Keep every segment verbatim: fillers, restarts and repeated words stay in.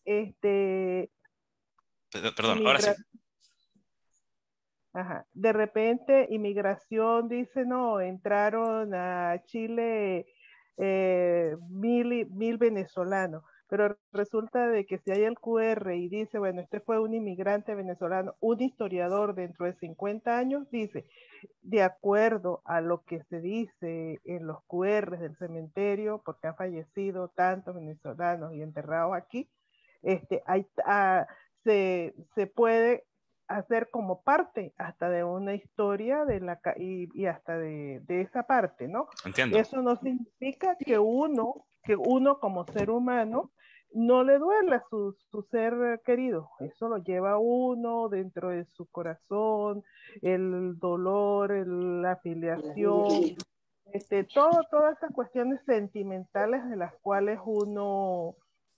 este, Perdón, ahora sí. Ajá. De repente, inmigración dice, no, entraron a Chile eh, mil, mil venezolanos, pero resulta de que si hay el Q R y dice, bueno, este fue un inmigrante venezolano, un historiador dentro de cincuenta años dice, de acuerdo a lo que se dice en los Q Rs del cementerio, porque han fallecido tantos venezolanos y enterrados aquí, este, hay, ah, se, se puede hacer como parte hasta de una historia de la, y, y hasta de, de esa parte, ¿no? Entiendo. Eso no significa que uno, que uno como ser humano no le duela su, su ser querido. Eso lo lleva uno dentro de su corazón, el dolor, el, la afiliación, este, todo, todas estas cuestiones sentimentales de las cuales uno,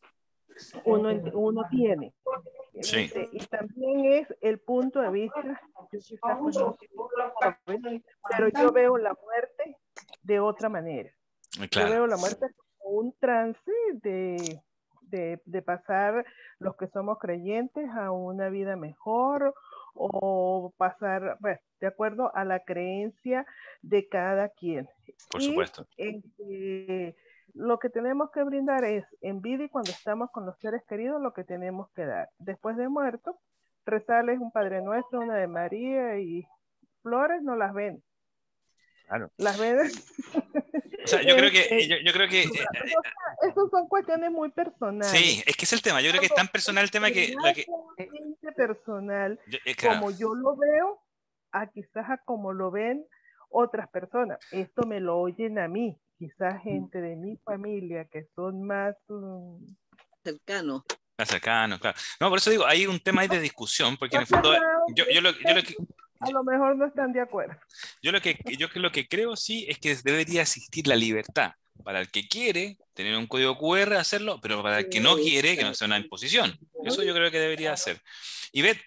uno, uno tiene. Sí. Este, y también es el punto de vista, yo quizás pues no soy, pero yo veo la muerte de otra manera. Claro. Yo veo la muerte como un trance de, de, de pasar los que somos creyentes a una vida mejor o pasar, bueno, de acuerdo a la creencia de cada quien. Por y supuesto. eh, lo que tenemos que brindar es en vida y cuando estamos con los seres queridos, lo que tenemos que dar. Después de muerto, rezarles un Padre Nuestro, una de María y flores no las ven. Claro. Las ven. O sea, yo creo que, yo, yo creo que eh, esas son cuestiones muy personales. Sí, es que es el tema. Yo creo que es tan personal el tema que lo que personal yo, es claro. como yo lo veo, a quizás a como lo ven otras personas. Esto me lo oyen a mí, quizás gente de mi familia que son más um, cercanos. Más cercanos, claro. No, por eso digo, hay un tema ahí de discusión, porque en el fondo yo, yo, lo, yo lo que a lo mejor no están de acuerdo. Yo lo que yo lo que creo sí es que debería existir la libertad para el que quiere tener un código Q R, hacerlo, pero para el que no quiere, que no sea una imposición. Eso yo creo que debería ser. Y Beth.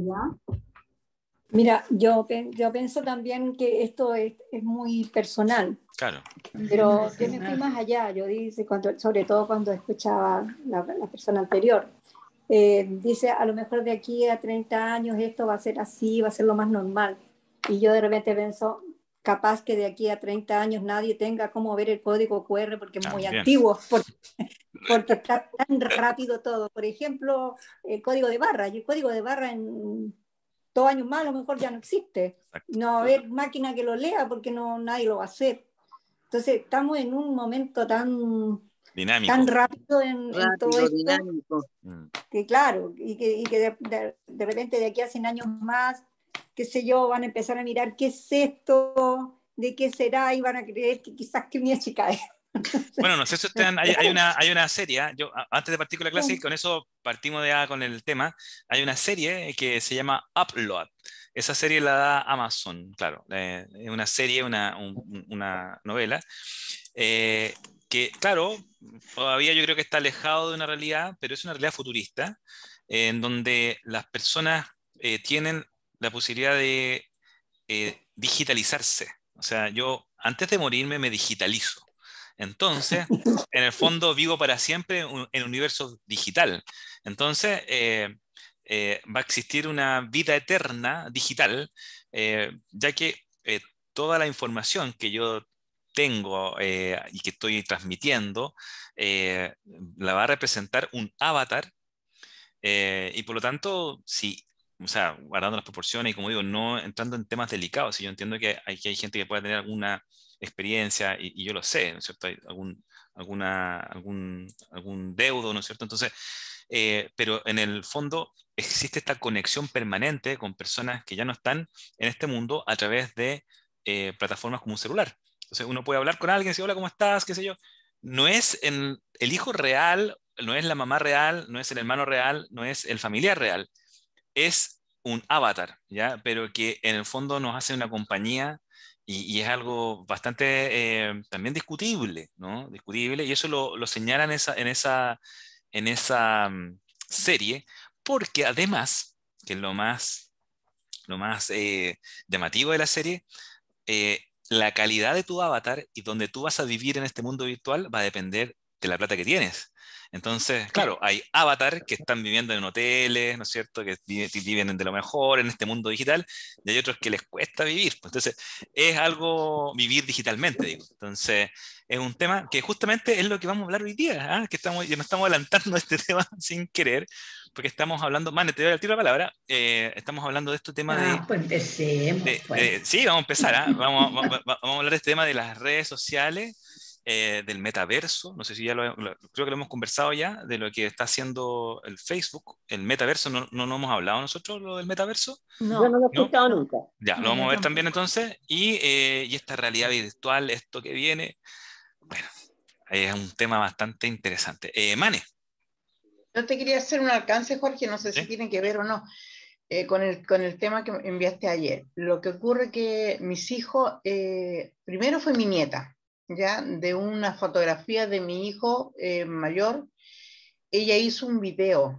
Mira, yo, yo pienso también que esto es, es muy personal. Claro. Pero yo me fui más allá, yo dice, cuando, sobre todo cuando escuchaba la, la persona anterior. Eh, dice, a lo mejor de aquí a treinta años esto va a ser así, va a ser lo más normal. Y yo de repente pienso, capaz que de aquí a treinta años nadie tenga cómo ver el código Q R porque es muy También. antiguo, porque, porque está tan rápido todo. Por ejemplo, el código de barra. Y el código de barra en dos años más a lo mejor ya no existe. Exacto. No va a haber máquina que lo lea porque no, nadie lo va a hacer. Entonces estamos en un momento tan... Dinámico. tan rápido en, Rápido, en todo esto, dinámico. que claro, y que, y que de, de, de repente de aquí a cien años más, qué sé yo, van a empezar a mirar qué es esto, de qué será, y van a creer que quizás que mi chica es. Bueno, no sé si ustedes, hay, hay, una, hay una serie, yo antes de partir con la clase, y con eso partimos ya con el tema, hay una serie que se llama Upload. Esa serie la da Amazon, claro, es una serie, una, un, una novela, eh, que claro, todavía yo creo que está alejado de una realidad, pero es una realidad futurista, eh, en donde las personas eh, tienen la posibilidad de eh, digitalizarse. O sea, yo antes de morirme me digitalizo. Entonces, en el fondo vivo para siempre en el universo digital. Entonces, eh, eh, va a existir una vida eterna digital, eh, ya que eh, toda la información que yo tengo eh, y que estoy transmitiendo, eh, la va a representar un avatar, eh, y por lo tanto, si, o sea, guardando las proporciones y como digo, no entrando en temas delicados, si yo entiendo que hay, que hay gente que puede tener alguna experiencia y, y yo lo sé, ¿no es cierto? Hay algún, alguna, algún, algún deudo, ¿no es cierto? Entonces, eh, pero en el fondo existe esta conexión permanente con personas que ya no están en este mundo a través de eh, plataformas como un celular. Entonces uno puede hablar con alguien, decir, hola, ¿cómo estás? ¿Qué sé yo? No es en, el hijo real, no es la mamá real, no es el hermano real, no es el familiar real. Es un avatar, ¿ya? Pero que en el fondo nos hace una compañía y, y es algo bastante eh, también discutible, ¿no? Discutible, y eso lo, lo señalan en esa, en esa, en esa um, serie, porque además, que es lo más, lo más eh, llamativo de la serie, eh, la calidad de tu avatar y donde tú vas a vivir en este mundo virtual va a depender de la plata que tienes. Entonces, claro, hay avatars que están viviendo en hoteles, ¿no es cierto? Que viven, viven de lo mejor en este mundo digital, y hay otros que les cuesta vivir. Pues, entonces, es algo vivir digitalmente, digo. Entonces, es un tema que justamente es lo que vamos a hablar hoy día, ¿eh? Que estamos, ya nos estamos adelantando a este tema sin querer, porque estamos hablando, Mane, te doy al tiro la palabra, eh, estamos hablando de este tema de... Ah, pues empecemos, de, pues. de, sí, vamos a empezar, ¿eh? vamos, vamos, vamos a hablar de este tema de las redes sociales. Eh, del metaverso, no sé si ya lo, lo, creo que lo hemos conversado ya, de lo que está haciendo el Facebook, el metaverso, no, no, no hemos hablado nosotros lo del metaverso. No, Yo no lo he ¿No? escuchado nunca. Ya, no, lo vamos yo a ver tampoco. también entonces, y, eh, y esta realidad virtual, esto que viene, bueno, es un tema bastante interesante. Eh, Mane. Yo te quería hacer un alcance, Jorge, no sé si ¿Sí? tiene que ver o no, eh, con, el, con el tema que me enviaste ayer. Lo que ocurre que mis hijos, eh, primero fue mi nieta, ya, de una fotografía de mi hijo eh, mayor, ella hizo un video,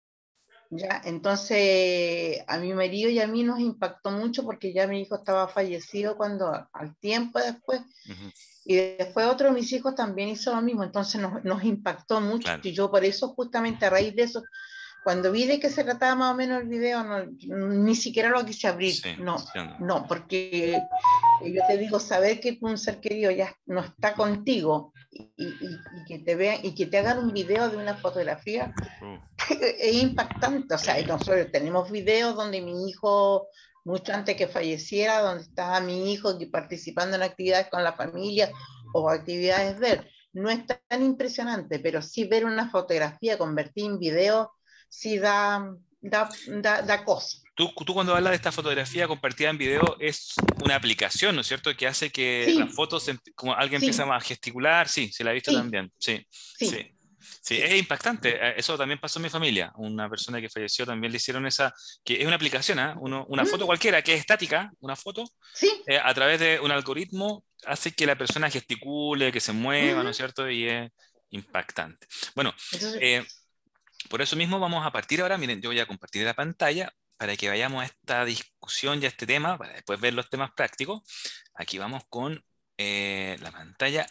ya, entonces a mi marido y a mí nos impactó mucho porque ya mi hijo estaba fallecido cuando, al tiempo después, Uh-huh. y después otro de mis hijos también hizo lo mismo, entonces nos, nos impactó mucho, Claro. y yo por eso, justamente a raíz de eso, cuando vi de qué se trataba más o menos el video, no, ni siquiera lo quise abrir, Sí, no, entiendo. no, porque yo te digo, saber que un ser querido ya no está contigo, y, y, y que te vean, y que te hagan un video de una fotografía, Uh, es impactante. O sea, sí. nosotros tenemos videos donde mi hijo, mucho antes que falleciera, donde estaba mi hijo participando en actividades con la familia o actividades de él. No es tan impresionante, pero sí ver una fotografía convertida en video, sí da, da, da, da cosa. Tú, tú cuando hablas de esta fotografía compartida en video, es una aplicación, ¿no es cierto? Que hace que Sí. las fotos, em- como alguien Sí. empieza a gesticular, sí, se la he visto Sí. también, sí, Sí. sí. Sí, es impactante. Eh, Eso también pasó en mi familia. Una persona que falleció también le hicieron esa, que es una aplicación, ¿eh? Uno, una Mm. foto cualquiera que es estática, una foto, Sí. eh, a través de un algoritmo hace que la persona gesticule, que se mueva, Mm. ¿no es cierto? Y es impactante. Bueno, Entonces, eh, por eso mismo vamos a partir ahora. Miren, yo voy a compartir la pantalla para que vayamos a esta discusión y a este tema, para después ver los temas prácticos. Aquí vamos con eh, la pantalla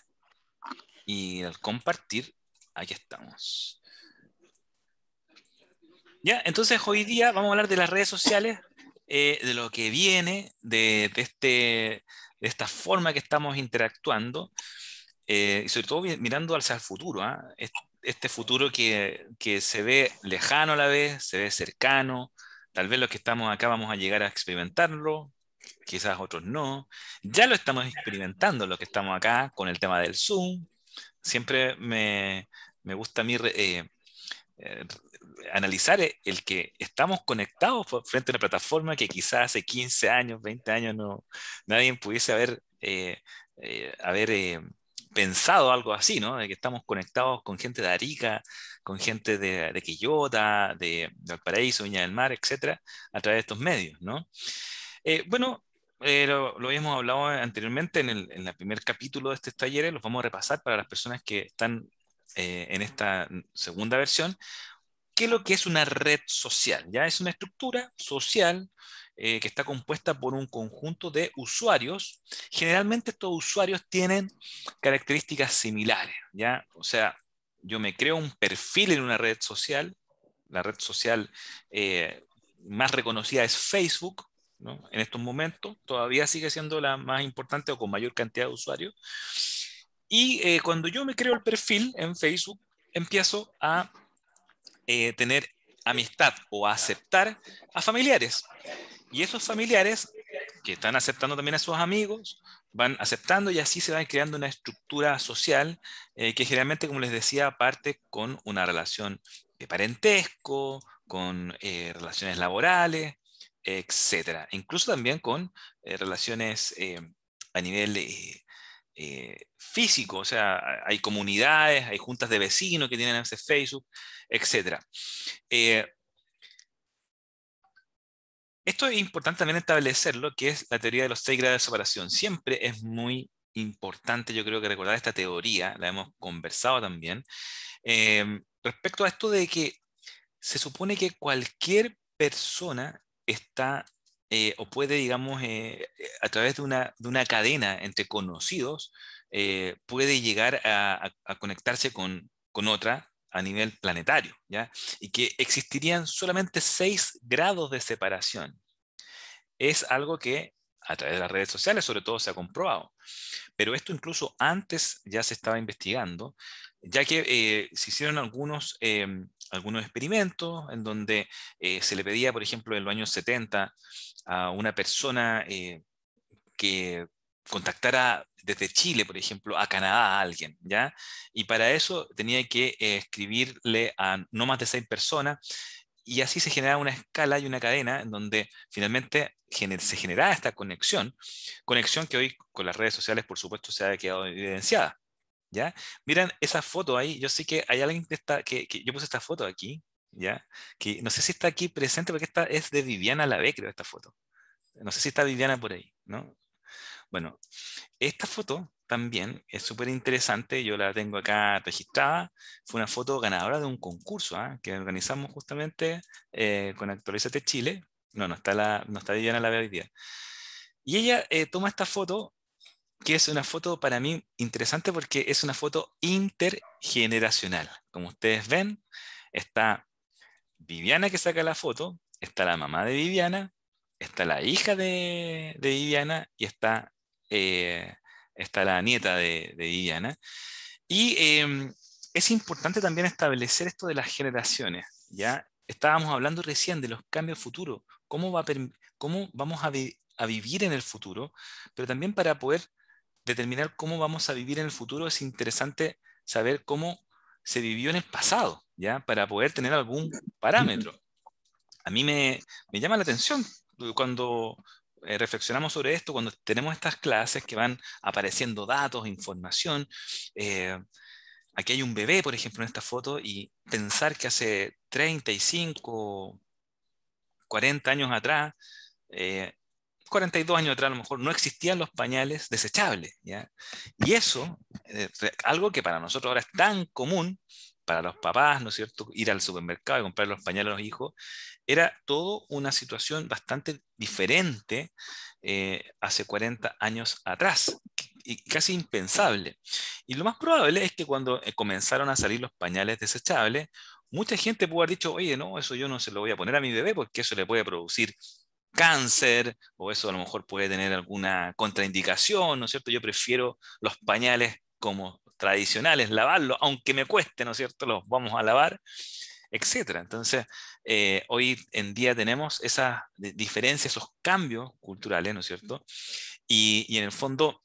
y al compartir, aquí estamos. Ya, entonces hoy día vamos a hablar de las redes sociales, eh, de lo que viene, de, de, este, de esta forma que estamos interactuando, eh, y sobre todo mirando hacia el futuro, ¿eh? Este futuro que, que se ve lejano a la vez, se ve cercano, tal vez los que estamos acá vamos a llegar a experimentarlo, quizás otros no. Ya lo estamos experimentando los que estamos acá con el tema del Zoom. Siempre me, me gusta a mí eh, eh, analizar el que estamos conectados frente a una plataforma que quizás hace quince años, veinte años no, nadie pudiese haber, eh, eh, haber eh, pensado algo así, ¿no? De que estamos conectados con gente de Arica, con gente de, de Quillota, de, de Valparaíso, Viña del Mar, etcétera, a través de estos medios, ¿no? Eh, bueno, eh, lo, lo habíamos hablado anteriormente en el, en el primer capítulo de estos talleres, los vamos a repasar para las personas que están eh, en esta segunda versión. ¿Qué es lo que es una red social? Ya es una estructura social eh, que está compuesta por un conjunto de usuarios. Generalmente estos usuarios tienen características similares, ¿ya? O sea, yo me creo un perfil en una red social. La red social eh, más reconocida es Facebook, ¿no? En estos momentos todavía sigue siendo la más importante o con mayor cantidad de usuarios. Y eh, cuando yo me creo el perfil en Facebook, empiezo a Eh, tener amistad o a aceptar a familiares. Y esos familiares que están aceptando también a sus amigos, van aceptando y así se va creando una estructura social eh, que generalmente, como les decía, parte con una relación de parentesco, con eh, relaciones laborales, etcétera. Incluso también con eh, relaciones eh, a nivel eh, eh, físico, o sea, hay comunidades, hay juntas de vecinos que tienen ese Facebook, etcétera. Eh, esto es importante también establecerlo, que es la teoría de los seis grados de separación. Siempre es muy importante, yo creo que recordar esta teoría, la hemos conversado también, eh, respecto a esto de que se supone que cualquier persona está eh, o puede, digamos, eh, a través de una, de una cadena entre conocidos, eh, puede llegar a, a, a conectarse con, con otra a nivel planetario, ¿ya? Y que existirían solamente seis grados de separación. Es algo que a través de las redes sociales sobre todo se ha comprobado. Pero esto incluso antes ya se estaba investigando, ya que eh, se hicieron algunos, eh, algunos experimentos en donde eh, se le pedía, por ejemplo, en los años setenta a una persona eh, que contactara desde Chile, por ejemplo, a Canadá a alguien, ¿ya? Y para eso tenía que eh, escribirle a no más de seis personas, y así se generaba una escala y una cadena en donde finalmente gener se generaba esta conexión, conexión que hoy con las redes sociales, por supuesto, se ha quedado evidenciada, ¿ya? Miran esa foto ahí, yo sé que hay alguien que está, que, que yo puse esta foto aquí, ¿ya? Que no sé si está aquí presente porque esta es de Viviana Lavé, creo, esta foto. No sé si está Viviana por ahí, ¿no? Bueno, esta foto también es súper interesante, yo la tengo acá registrada, fue una foto ganadora de un concurso ¿eh? que organizamos justamente eh, con Actualízate Chile. No, no está, la, no está Viviana la hoy día. Y ella eh, toma esta foto, que es una foto para mí interesante porque es una foto intergeneracional. Como ustedes ven, está Viviana que saca la foto, está la mamá de Viviana, está la hija de, de Viviana y está... Eh, está la nieta de, de Viviana. Y eh, es importante también establecer esto de las generaciones, ¿ya? Estábamos hablando recién de los cambios futuros, cómo, va a cómo vamos a, vi a vivir en el futuro, pero también para poder determinar cómo vamos a vivir en el futuro es interesante saber cómo se vivió en el pasado, ¿ya? Para poder tener algún parámetro. A mí me, me llama la atención cuando eh, reflexionamos sobre esto, cuando tenemos estas clases que van apareciendo datos, información. Eh, aquí hay un bebé, por ejemplo, en esta foto, y pensar que hace treinta y cinco, cuarenta años atrás, eh, cuarenta y dos años atrás a lo mejor, no existían los pañales desechables, ¿ya? Y eso, eh, algo que para nosotros ahora es tan común, para los papás, ¿no es cierto?, ir al supermercado y comprar los pañales a los hijos, era todo una situación bastante diferente eh, hace cuarenta años atrás, y casi impensable. Y lo más probable es que cuando eh, comenzaron a salir los pañales desechables, mucha gente pudo haber dicho, oye, no, eso yo no se lo voy a poner a mi bebé porque eso le puede producir cáncer, o eso a lo mejor puede tener alguna contraindicación, ¿no es cierto? Yo prefiero los pañales como tradicionales, lavarlos, aunque me cueste, ¿no es cierto? Los vamos a lavar, etcétera. Entonces, eh, hoy en día tenemos esas diferencias, esos cambios culturales, ¿no es cierto? Y, y en el fondo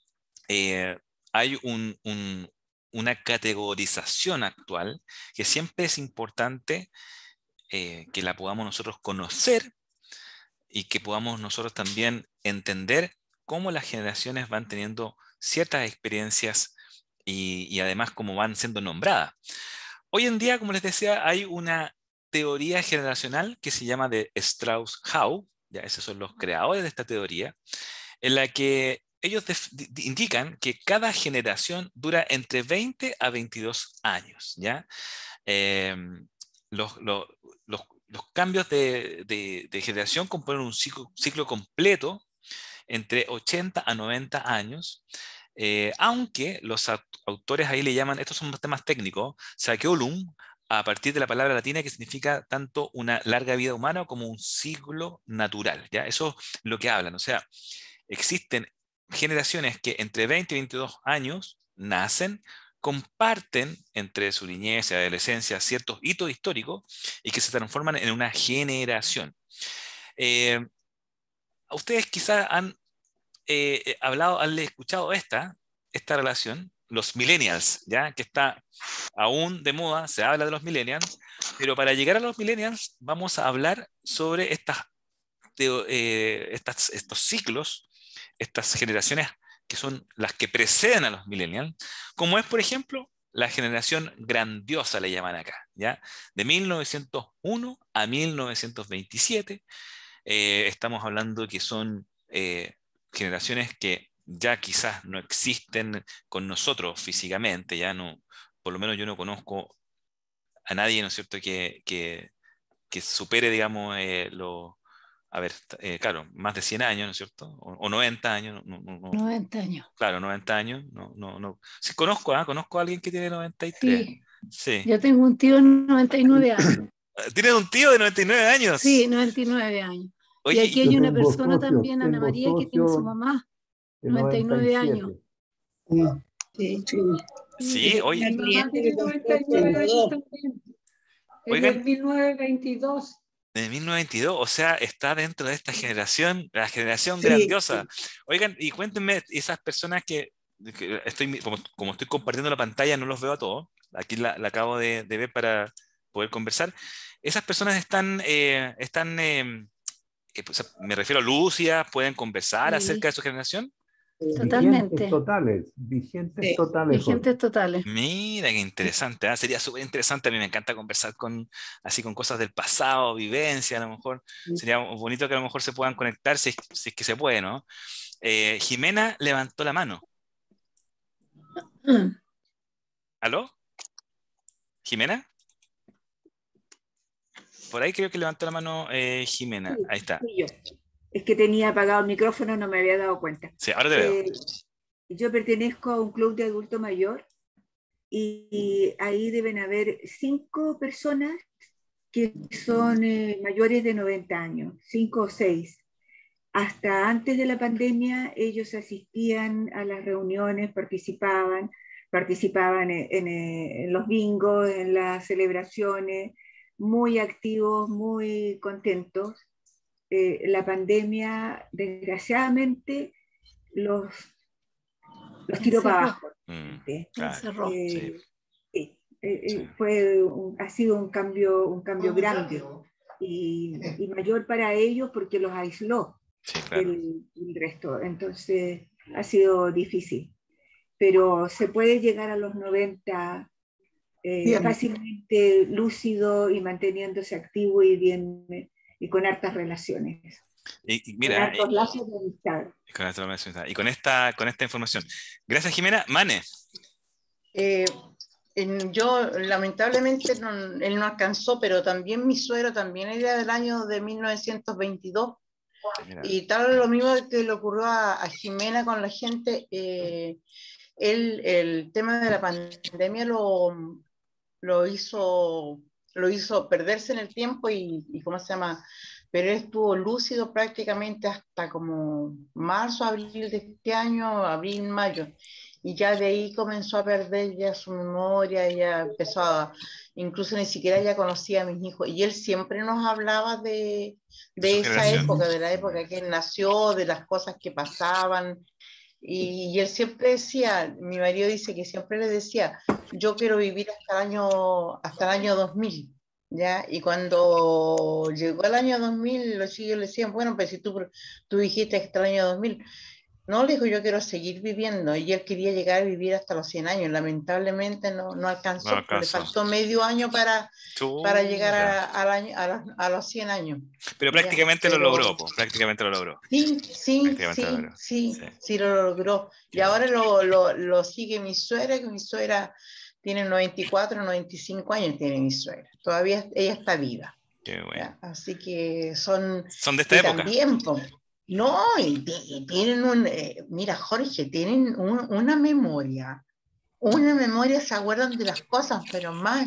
eh, hay un, un, una categorización actual que siempre es importante eh, que la podamos nosotros conocer y que podamos nosotros también entender cómo las generaciones van teniendo ciertas experiencias y, y además cómo van siendo nombradas. Hoy en día, como les decía, hay una teoría generacional que se llama de Strauss-Howe, ya esos son los creadores de esta teoría, en la que ellos indican que cada generación dura entre veinte a veintidós años, ¿ya? Eh, los, los, los, los, cambios de, de, de generación componen un ciclo, ciclo completo entre ochenta a noventa años, eh, aunque los autores ahí le llaman, estos son temas técnicos, saeculum, a partir de la palabra latina que significa tanto una larga vida humana como un ciclo natural, ¿ya? Eso es lo que hablan, o sea, existen generaciones que entre veinte y veintidós años nacen, comparten entre su niñez y adolescencia ciertos hitos históricos y que se transforman en una generación. Eh, ustedes quizás han eh, hablado, han escuchado esta, esta relación, los millennials, ¿ya? Que está aún de moda, se habla de los millennials, pero para llegar a los millennials vamos a hablar sobre estas, eh, estas, estos ciclos, estas generaciones que son las que preceden a los millennials, como es, por ejemplo, la generación grandiosa, le llaman acá, ¿ya? De mil novecientos uno a mil novecientos veintisiete, eh, estamos hablando que son eh, generaciones que ya quizás no existen con nosotros físicamente, ya no, por lo menos yo no conozco a nadie, ¿no es cierto?, que, que, que supere, digamos, eh, lo, a ver, eh, claro, más de cien años, ¿no es cierto? O, o noventa años. No, no, no. noventa años. Claro, noventa años. No, no, no. Sí, conozco, ¿ah? Conozco a alguien que tiene noventa y tres. Sí, Sí. yo tengo un tío de noventa y nueve años. ¿Tienes un tío de noventa y nueve años? Sí, noventa y nueve años. Oye, y aquí y- hay Yo una tengo persona socios, también, Ana tengo María, que tiene su socios mamá, de noventa y nueve años. noventa y siete. Sí. sí, oye, Una Mi mamá cliente tiene que compró noventa y nueve años dos. también. Es Oigan. del mil novecientos veintidós. de mil novecientos veintidós, o sea, está dentro de esta generación, la generación Sí, grandiosa. Oigan, y cuéntenme, esas personas que, que estoy, como, como estoy compartiendo la pantalla, no los veo a todos, aquí la, la acabo de, de ver para poder conversar. Esas personas están, eh, están eh, eh, pues, me refiero a lúcidas, pueden conversar Sí. acerca de su generación. Totalmente. Vigentes totales, vigentes Sí. totales. Vigentes totales. Mira, qué interesante, ¿ah? Sería súper interesante. A mí me encanta conversar con, así con cosas del pasado, vivencia, a lo mejor. Sería bonito que a lo mejor se puedan conectar si es, si es que se puede, ¿no? Eh, Jimena levantó la mano. ¿Aló? ¿Jimena? Por ahí creo que levantó la mano eh, Jimena. Ahí está. Fui yo. Es que tenía apagado el micrófono, no me había dado cuenta. Sí, ahora te veo. Eh, yo pertenezco a un club de adulto mayor y, y ahí deben haber cinco personas que son eh, mayores de noventa años, cinco o seis. Hasta antes de la pandemia ellos asistían a las reuniones, participaban, participaban en, en, en los bingos, en las celebraciones, muy activos, muy contentos. Eh, la pandemia, desgraciadamente, los, los tiró para abajo. Mm, ¿sí? claro, Encerró. Eh, sí. sí, eh, Sí. eh, fue un- ha sido un cambio, un cambio grande y, y mayor para ellos porque los aisló Sí, claro. del, del resto. Entonces ha sido difícil. Pero se puede llegar a los noventa eh, Bien. fácilmente lúcido y manteniéndose activo y bien y con hartas relaciones. Y, y Con mira, hartos y- lazos de amistad. y con esta, y con esta, con esta información. Gracias, Jimena. Mane. Eh, en- yo lamentablemente no- él no alcanzó, pero también mi suegro también era del año de mil novecientos veintidós. Mira, Y tal lo mismo que le ocurrió a, a Jimena con la gente, eh, él, el tema de la pandemia lo, lo, hizo, lo hizo perderse en el tiempo y, y ¿cómo se llama? Pero él estuvo lúcido prácticamente hasta como marzo, abril de este año, abril, mayo. Y ya de ahí comenzó a perder ya su memoria, ya empezó a, incluso ni siquiera ya conocía a mis hijos. Y él siempre nos hablaba de, de Su esa generación. época, de la época que él nació, de las cosas que pasaban. Y, y él siempre decía, mi marido dice que siempre le decía, yo quiero vivir hasta el año, hasta el año dos mil. ¿Ya? Y cuando llegó el año dos mil, los chicos le decían, bueno, pues si tú, tú dijiste hasta el año dos mil. No, le dijo, yo quiero seguir viviendo. Y él quería llegar a vivir hasta los cien años. Lamentablemente no, no alcanzó, No alcanzó. le faltó medio año para, para llegar Chuta. a, al año, a, los, a los cien años. Pero prácticamente Ya, lo pero- logró, po, prácticamente lo logró. Sí, sí, Prácticamente lo sí, logró. sí, Sí. sí lo logró. Y Qué ahora lo, lo, lo sigue mi suegra, que mi suegra tiene noventa y cuatro, noventa y cinco años, tiene mi suegra. Todavía ella está viva. Qué bueno. ¿Ya? Así que son... Son de esta Y época. también, po, no, y, ti- y tienen un... eh, mira, Jorge, tienen un- una memoria. Una memoria, se acuerdan de las cosas, pero más...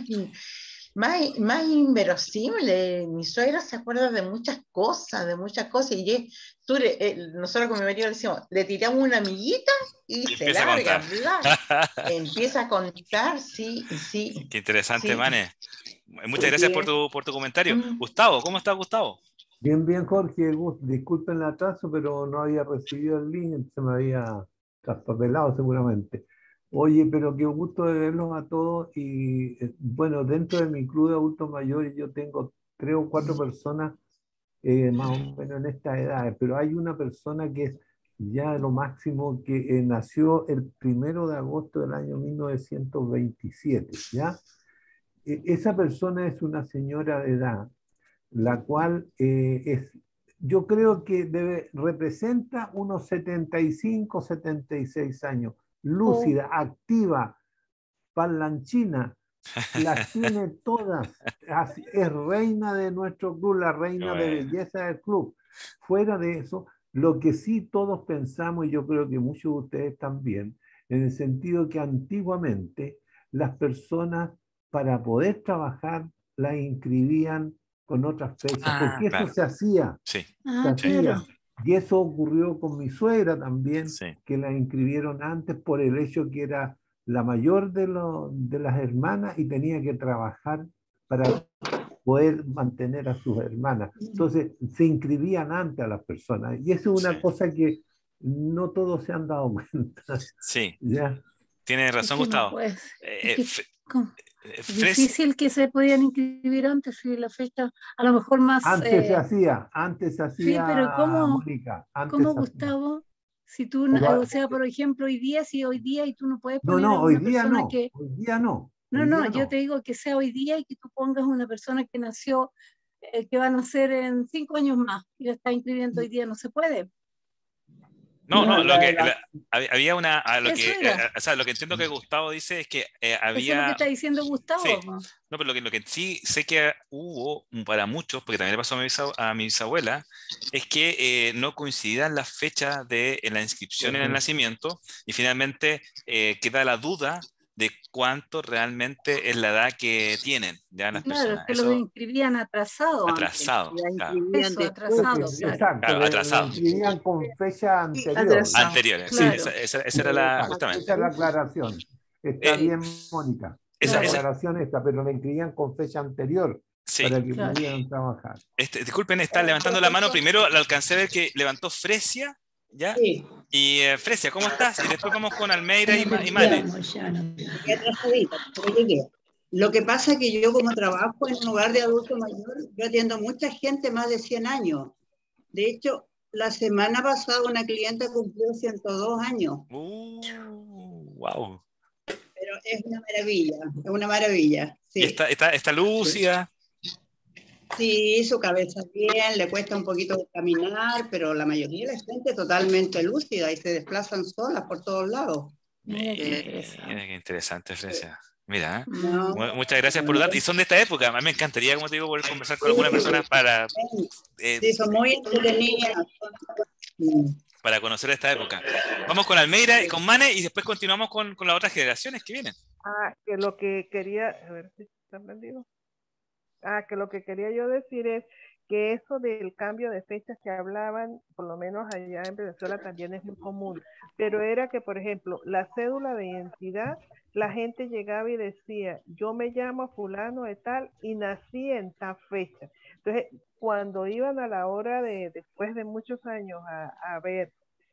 Más, más inverosímil. Mi suegra se acuerda de muchas cosas, de muchas cosas, y es, tú le- eh, nosotros con mi marido le decimos, le tiramos una amiguita y, Y se empieza a larga, contar. bla, empieza a contar, sí, sí. Qué interesante, Sí. Mane. Muchas Muy gracias bien. por tu, por tu comentario. Mm. Gustavo, ¿cómo estás, Gustavo? Bien, bien, Jorge. Gus- Disculpen el atraso, pero no había recibido el link, se me había traspapelado seguramente. Oye, pero qué gusto de verlos a todos. Y eh, bueno, dentro de mi club de adultos mayores yo tengo tres o cuatro personas eh, más o menos en esta edad, pero hay una persona que es ya lo máximo, que eh, nació el primero de agosto del año mil novecientos veintisiete, ¿ya? E- esa persona es una señora de edad, la cual eh, es, yo creo que debe, representa unos setenta y cinco, setenta y seis años, lúcida, activa, parlanchina, las tiene todas. Así- Es reina de nuestro club, la reina de Bueno. belleza del club. fuera de eso, lo que sí todos pensamos, y yo creo que muchos de ustedes también, en el sentido que antiguamente las personas para poder trabajar las inscribían con otras fechas, Ah, porque eso claro. se hacía, Sí, se Ah, hacía. claro. Y eso ocurrió con mi suegra también, sí. que la inscribieron antes por el hecho que era la mayor de, lo- de las hermanas y tenía que trabajar para poder mantener a sus hermanas. Entonces, se inscribían antes a las personas. Y eso es una Sí. cosa que no todos se han dado cuenta. Sí, ¿Ya? tiene Es razón que no Gustavo. puede. Eh, Es eh, que Fe- con- eh, es Fres- difícil que se podían inscribir antes si la fecha a lo mejor más... Antes se eh, hacía, antes se sí, hacía, pero ¿cómo, Mónica, antes cómo se hacía. Gustavo? Si tú, no- Pero, o sea, por ejemplo, hoy día, si hoy día y tú no puedes no, poner a no, hoy una día persona no, que... hoy día no, No, hoy no, día yo no. te digo que sea hoy día y que tú pongas una persona que nació, eh, que va a nacer en cinco años más y la está inscribiendo hoy día, no se puede. No, no, La- lo la- que la- la- hab- había una, a lo Eso que, eh, era. o sea, lo que entiendo que Gustavo dice es que eh, Eso es lo que había, está diciendo Gustavo. sí, po. no, pero lo que, lo que sí sé que hubo para muchos, porque también le pasó a mi, bisab- a mi bisabuela, es que eh, no coincidían las fechas de en la inscripción en el nacimiento y finalmente eh, queda la duda de cuánto realmente es la edad que tienen ya las Claro, es personas. que los Eso inscribían atrasado antes. atrasado, La claro, inscribían Eso, después. atrasado, es- claro. Exacto, claro, le- le atrasado. inscribían con fecha anterior. atrasado. Anteriores, sí, Claro. esa, esa- esa era la, Exacto, justamente. esa es la aclaración. Está Eh, bien, Mónica. esa- La Claro. esa- aclaración está, pero la inscribían con fecha anterior sí. para que Claro. pudieran trabajar. Este, disculpen, está levantando la mano. Primero la alcancé a ver que levantó Fresia, ¿ya? Sí, Y eh, Fresia, ¿cómo estás? Y después vamos con Almeida y, Ma- y Ya, Mane. ya no. llegué atrasadita, pero llegué. Lo que pasa es que yo como trabajo en un hogar de adulto mayor, yo atiendo a mucha gente más de cien años. De hecho, la semana pasada una clienta cumplió ciento dos años, Uh, wow. pero es una maravilla, es una maravilla. Y Sí, está, está, está lúcida. sí, su cabeza bien, le cuesta un poquito caminar, pero la mayoría de la gente totalmente lúcida y se desplazan solas por todos lados. Mira qué Mira, interesante. qué interesante, Fresia. Mira, ¿eh? No, Mu- muchas gracias por los datos. Y son de esta época. A mí me encantaría, como te digo, poder conversar con alguna persona para, eh, sí, son muy entretenidas. Sí. para conocer esta época. Vamos con Almeida y con Mane y después continuamos con, con las otras generaciones que vienen. Ah, que lo que quería, a ver si está prendido. Ah, que lo que quería yo decir es que eso del cambio de fechas que hablaban, por lo menos allá en Venezuela también es muy común, pero era que, por ejemplo, la cédula de identidad, la gente llegaba y decía, yo me llamo fulano de tal y nací en tal fecha. Entonces, cuando iban a la hora de, después de muchos años a, a ver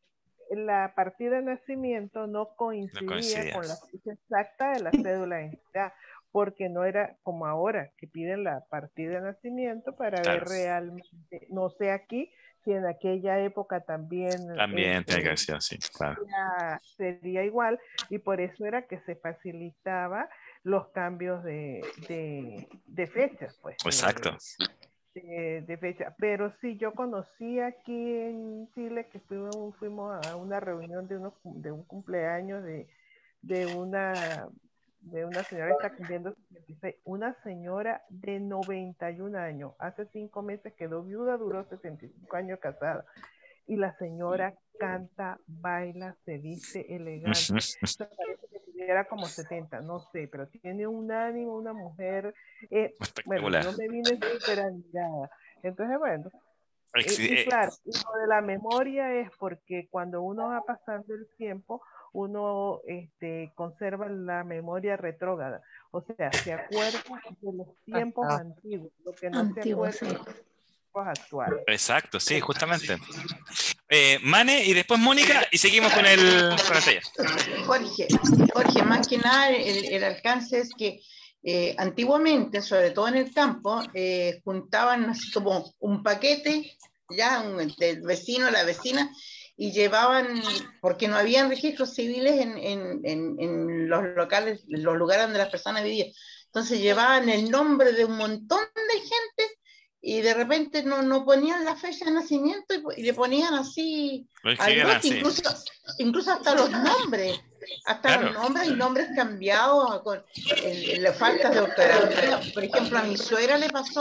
la partida de nacimiento, no coincidía, No coincidía. con la fecha exacta de la cédula de identidad, porque no era como ahora, que piden la partida de nacimiento para Claro. ver realmente, no sé aquí, si en aquella época también, También este, tiene que haber sido así, claro. sería, sería igual, y por eso era que se facilitaba los cambios de, de, de fechas, pues. de- Exacto. de, de fecha. Pero sí, yo conocí aquí en Chile que fuimos, fuimos a una reunión de, unos, de un cumpleaños de, de una de una señora que está cumpliendo setenta y seis, una señora de noventa y un años, hace cinco meses quedó viuda, duró sesenta y cinco años casada, y la señora canta, baila, se viste elegante, o sea, parece que tuviera como setenta, no sé, pero tiene un ánimo, una mujer, eh, bueno, Espectacular. yo me vine súper admirada. Entonces, bueno, eh, Ex- y eh, claro, lo de la memoria es porque cuando uno va pasando el tiempo, uno este, conserva la memoria retrógrada, o sea, se acuerda de los tiempos antiguos, lo que no se Antiguo, acuerda sí. de los tiempos actuales. Exacto, sí, justamente. Eh, Mane y después Mónica y seguimos con el, con el taller. Jorge, Jorge, más que nada el, el alcance es que eh, antiguamente, sobre todo en el campo, eh, juntaban así como un paquete, ya un, del vecino, la vecina, y llevaban, porque no habían registros civiles en, en, en, en los locales, en los lugares donde las personas vivían. Entonces llevaban el nombre de un montón de gente y de repente no, no ponían la fecha de nacimiento y, y le ponían así Lo al escribían lote, así. incluso, incluso hasta los nombres, hasta Claro. los nombres y nombres cambiados con el, el, las faltas de ortografía. Por ejemplo, a mi suegra le pasó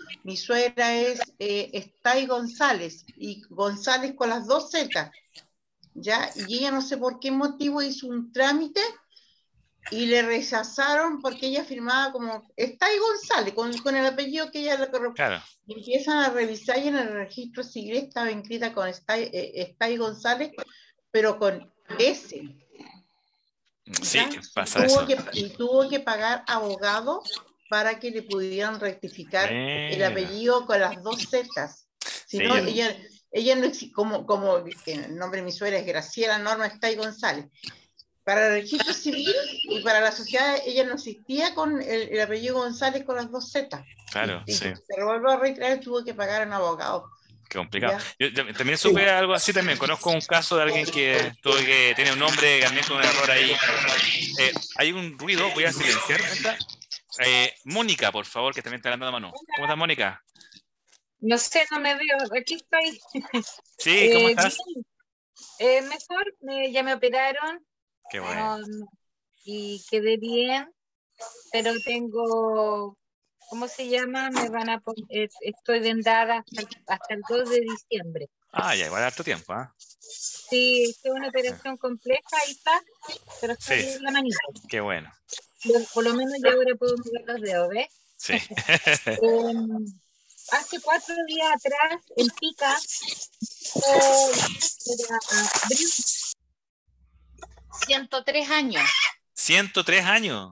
mi suegra es eh, Estay González, y González con las dos Z, ¿ya? Y ella no sé por qué motivo hizo un trámite y le rechazaron porque ella firmaba como Estay González, con, con el apellido que ella le corresponde. Claro. Y empiezan a revisar y en el registro civil estaba inscrita con Estay, eh, Estay González, pero con S. Sí, ¿ya? pasa y tuvo eso. Que, y tuvo que pagar abogado para que le pudieran rectificar Mira. el apellido con las dos zetas. Si Sí, no, yo- ella, ella no exi- como, como el nombre de mi suegra es Graciela Norma Estay González. Para el registro civil y para la sociedad, ella no existía con el, el apellido González con las dos zetas. Claro, y, y sí. se volvió a retraer, tuvo que pagar a un abogado. Qué complicado. ¿Ya? Yo, yo también supe algo así también. Conozco un caso de alguien que, tuvo que tiene un nombre también con un error ahí. Eh, hay un ruido, voy a silenciar. ¿Está? Eh, Mónica, por favor, que también está levantando la mano. ¿Cómo estás, Mónica? No sé, no me veo, aquí estoy. Sí, ¿cómo Eh, estás? bien. Eh, mejor, me- ya me operaron Qué bueno. um, y quedé bien, pero tengo, ¿cómo se llama? Me van a pon- eh, estoy vendada hasta el, hasta el dos de diciembre. Ah, ya, igual harto tiempo, ¿ah? Sí, es una operación compleja y está, pero está Sí, bien la manita. qué bueno. Por, por lo menos ya ahora puedo mover los dedos, ¿ves? Sí. Em, hace cuatro días atrás, en Pica, oh, era abril, ciento tres años, ciento tres años.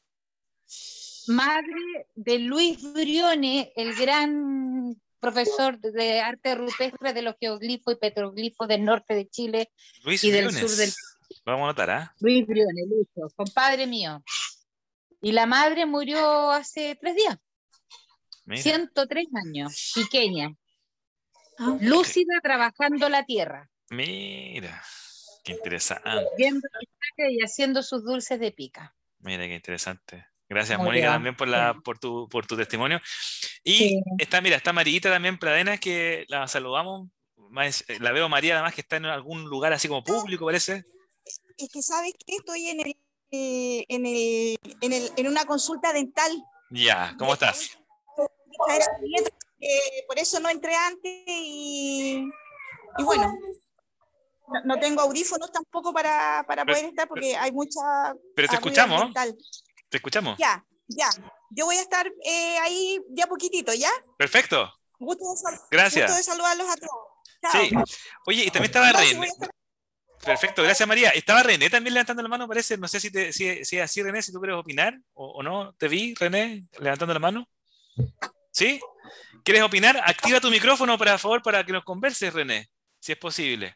madre de Luis Briones, el gran profesor de arte rupestre de los geoglifos y petroglifos del norte de Chile Luis y del Briones. sur del Vamos a anotar, ¿ah? Luis Briones, Lucho, compadre mío. Y la madre murió hace tres días, Mira. ciento tres años, pequeña, Ah, lúcida, trabajando la tierra, Mira. Qué interesante. viendo el paisaje y haciendo sus dulces de pica. Mira, qué interesante. Gracias, Murió. Mónica, también por, la, Sí. por, tu, por tu testimonio. Y Sí. está, mira, está Marita también, Pradena, que la saludamos. Más- La veo María, además, que está en algún lugar así como público, parece. Es que sabes que estoy en el, eh, en el, en el, en una consulta dental. Ya, ¿cómo estás? Era mi nieta, eh, por eso no entré antes y, y bueno, no, no tengo audífonos tampoco para, para Pero- poder estar porque hay mucha Pero te ah, ruido escuchamos, ¿no? dental. ¿Te escuchamos? Ya, ya. Yo voy a estar eh, ahí ya poquitito, ¿ya? Perfecto. Gusto de, sal- Gracias. gusto de saludarlos a todos. Chao. Sí. Oye, y también estaba No, sí, René. voy a estar- Perfecto, gracias, María. Estaba René también levantando la mano, parece. No sé si, te, si, si es así, René, si tú quieres opinar o, o no. ¿Te vi, René, levantando la mano? ¿Sí? ¿Quieres opinar? Activa tu micrófono, por favor, para que nos converses, René, si es posible.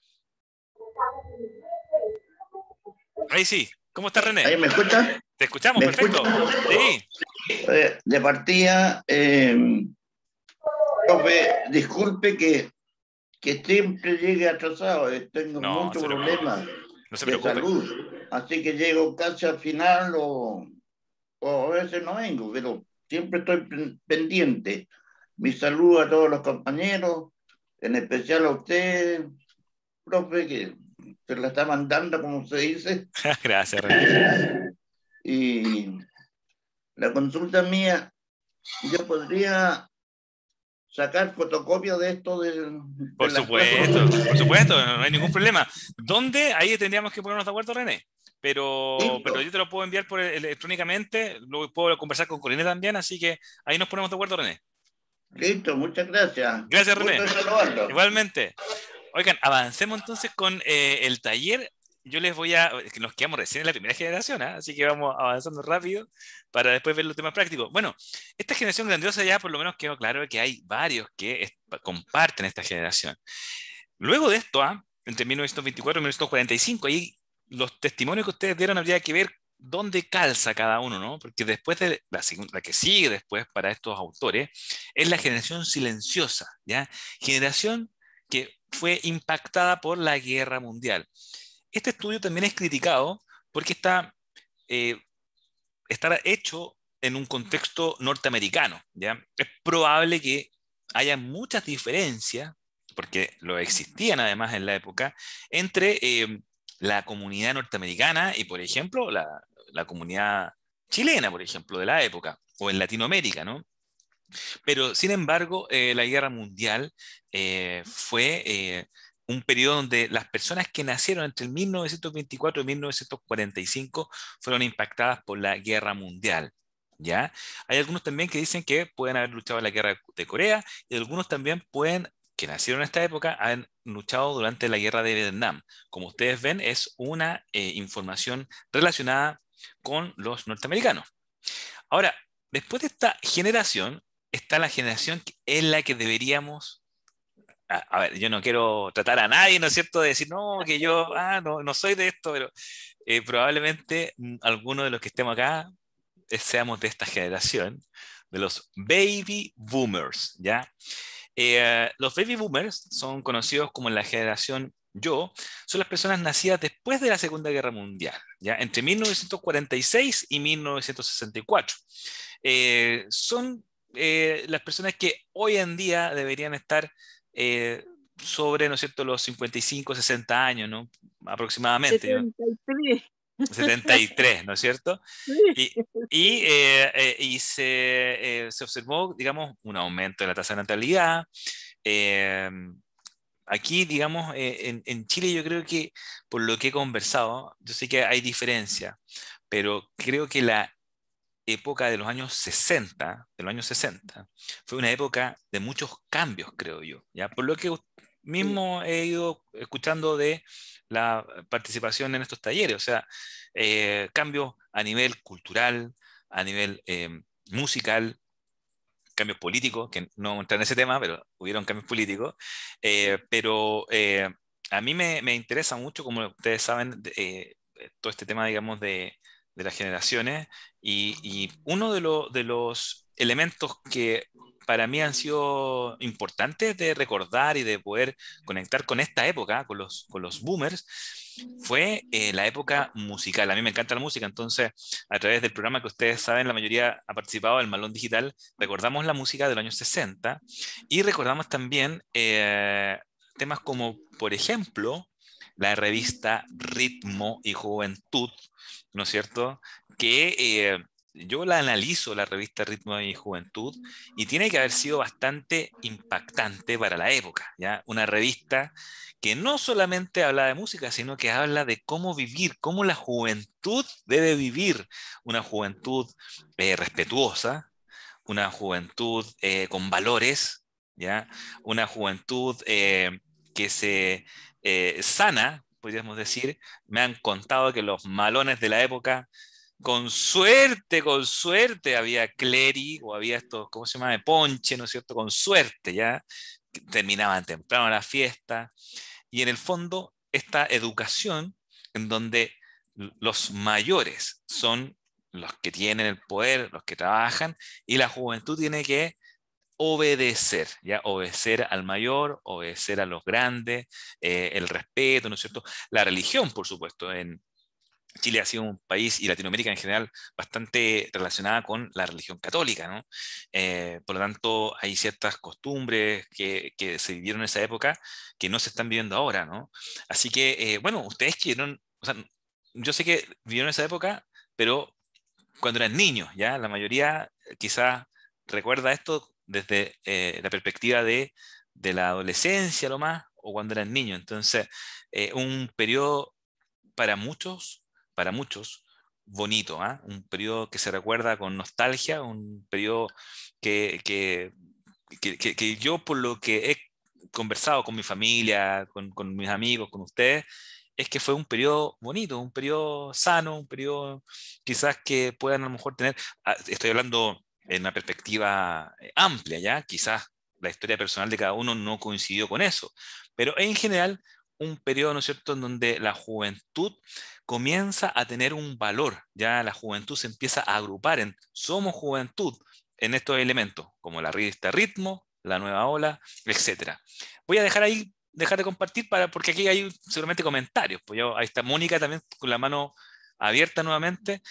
Ahí sí. ¿Cómo estás, René? ¿Ahí me escuchan? Te escuchamos, ¿Me perfecto. escuchan? Sí. Eh, de partida, eh, profe, disculpe que, que siempre llegue atrasado, eh, tengo No, muchos se preocupe. problemas No se de preocupe. salud, así que llego casi al final o, o a veces no vengo, pero siempre estoy pen- pendiente. Mi saludo a todos los compañeros, en especial a usted, profe, que se la está mandando, como se dice. Gracias, René. Y la consulta mía, yo podría sacar fotocopia de esto de, de Por las supuesto, clases. por supuesto, no hay ningún problema. ¿Dónde? Ahí tendríamos que ponernos de acuerdo, René. Pero, Listo. pero yo te lo puedo enviar por electrónicamente, luego puedo conversar con Corina también, así que ahí nos ponemos de acuerdo, René. Listo, muchas gracias. Gracias, René. Gusto de saludarlo. Igualmente. Oigan, avancemos entonces con eh, el taller. Yo les voy a... es que nos quedamos recién en la primera generación, ¿ah? Así que vamos avanzando rápido para después ver los temas prácticos. Bueno, esta generación grandiosa ya por lo menos quedó claro que hay varios que es- comparten esta generación. Luego de esto, ¿ah? Entre mil novecientos veinticuatro y mil novecientos cuarenta y cinco, ahí los testimonios que ustedes dieron habría que ver dónde calza cada uno, ¿no? Porque después de la, segun- la que sigue después para estos autores es la generación silenciosa, ¿ya? Generación que fue impactada por la guerra mundial. Este estudio también es criticado porque está, eh, está hecho en un contexto norteamericano, ¿ya? Es probable que haya muchas diferencias, porque lo existían además en la época, entre eh, la comunidad norteamericana y, por ejemplo, la, la comunidad chilena, por ejemplo, de la época, o en Latinoamérica, ¿no? Pero, sin embargo, eh, la Guerra Mundial eh, fue eh, un periodo donde las personas que nacieron entre el mil novecientos veinticuatro y mil novecientos cuarenta y cinco fueron impactadas por la Guerra Mundial. ¿Ya? Hay algunos también que dicen que pueden haber luchado en la Guerra de Corea, y algunos también pueden, que nacieron en esta época, han luchado durante la Guerra de Vietnam. Como ustedes ven, es una eh, información relacionada con los norteamericanos. Ahora, después de esta generación, está la generación que es la que deberíamos... A, a ver, yo no quiero tratar a nadie, ¿no es cierto?, de decir, no, que yo ah, no, no soy de esto, pero eh, probablemente mm, algunos de los que estemos acá eh, seamos de esta generación, de los baby boomers, ¿ya? Eh, los baby boomers son conocidos como la generación yo, son las personas nacidas después de la Segunda Guerra Mundial, ¿ya? Entre mil novecientos cuarenta y seis y mil novecientos sesenta y cuatro. Eh, son eh, las personas que hoy en día deberían estar eh, sobre, ¿no es cierto?, los cincuenta y cinco, sesenta años, ¿no? Aproximadamente. setenta y tres. setenta y tres, ¿no es cierto? Sí. Y, y, eh, eh, y se, eh, se observó, digamos, un aumento de la tasa de natalidad. Eh, aquí, digamos, eh, en, en Chile yo creo que, por lo que he conversado, yo sé que hay diferencia, pero creo que la época de los años sesenta, de los años sesenta, fue una época de muchos cambios, creo yo, ¿ya? Por lo que mismo he ido escuchando de la participación en estos talleres, o sea, eh, cambios a nivel cultural, a nivel eh, musical, cambios políticos, que no vamos a entrar en ese tema, pero hubieron cambios políticos, eh, pero eh, a mí me, me interesa mucho, como ustedes saben, eh, todo este tema, digamos, de, de las generaciones, y, y uno de, lo, de los elementos que para mí han sido importantes de recordar y de poder conectar con esta época, con los, con los boomers, fue eh, la época musical. A mí me encanta la música, entonces a través del programa que ustedes saben, la mayoría ha participado del Malón Digital, recordamos la música de los años sesenta y recordamos también eh, temas como, por ejemplo, la revista Ritmo y Juventud, ¿no es cierto?, que eh, yo la analizo, la revista Ritmo y Juventud, y tiene que haber sido bastante impactante para la época, ¿ya? Una revista que no solamente habla de música, sino que habla de cómo vivir, cómo la juventud debe vivir, una juventud eh, respetuosa, una juventud eh, con valores, ¿ya? Una juventud eh, que se eh, sana, podríamos decir. Me han contado que los malones de la época, con suerte, con suerte, había cleri o había estos, ¿cómo se llama?, de ponche, ¿no es cierto?, con suerte, ¿ya? Terminaban temprano la fiesta. Y en el fondo, esta educación en donde los mayores son los que tienen el poder, los que trabajan, y la juventud tiene que obedecer, ¿ya? Obedecer al mayor, obedecer a los grandes, eh, el respeto, ¿no es cierto? La religión, por supuesto. En Chile ha sido un país, y Latinoamérica en general, bastante relacionada con la religión católica, ¿no? Eh, por lo tanto, hay ciertas costumbres que, que se vivieron en esa época que no se están viviendo ahora, ¿no? Así que, eh, bueno, ustedes quieren, o sea, yo sé que vivieron esa época, pero cuando eran niños, ¿ya? La mayoría quizás recuerda esto desde eh, la perspectiva de, de la adolescencia, lo más, o cuando eran niños. Entonces, eh, un periodo para muchos, para muchos, bonito, ¿eh? Un periodo que se recuerda con nostalgia, un periodo que, que, que, que, que yo, por lo que he conversado con mi familia, con, con mis amigos, con ustedes, es que fue un periodo bonito, un periodo sano, un periodo quizás que puedan a lo mejor tener, estoy hablando en una perspectiva amplia, ¿ya? Quizás la historia personal de cada uno no coincidió con eso, pero en general un periodo, ¿no es cierto?, en donde la juventud comienza a tener un valor, ya la juventud se empieza a agrupar en somos juventud en estos elementos, como la revista Ritmo, la Nueva Ola, etcétera. Voy a dejar ahí, dejar de compartir para, porque aquí hay seguramente comentarios, pues yo, ahí está Mónica también con la mano abierta nuevamente.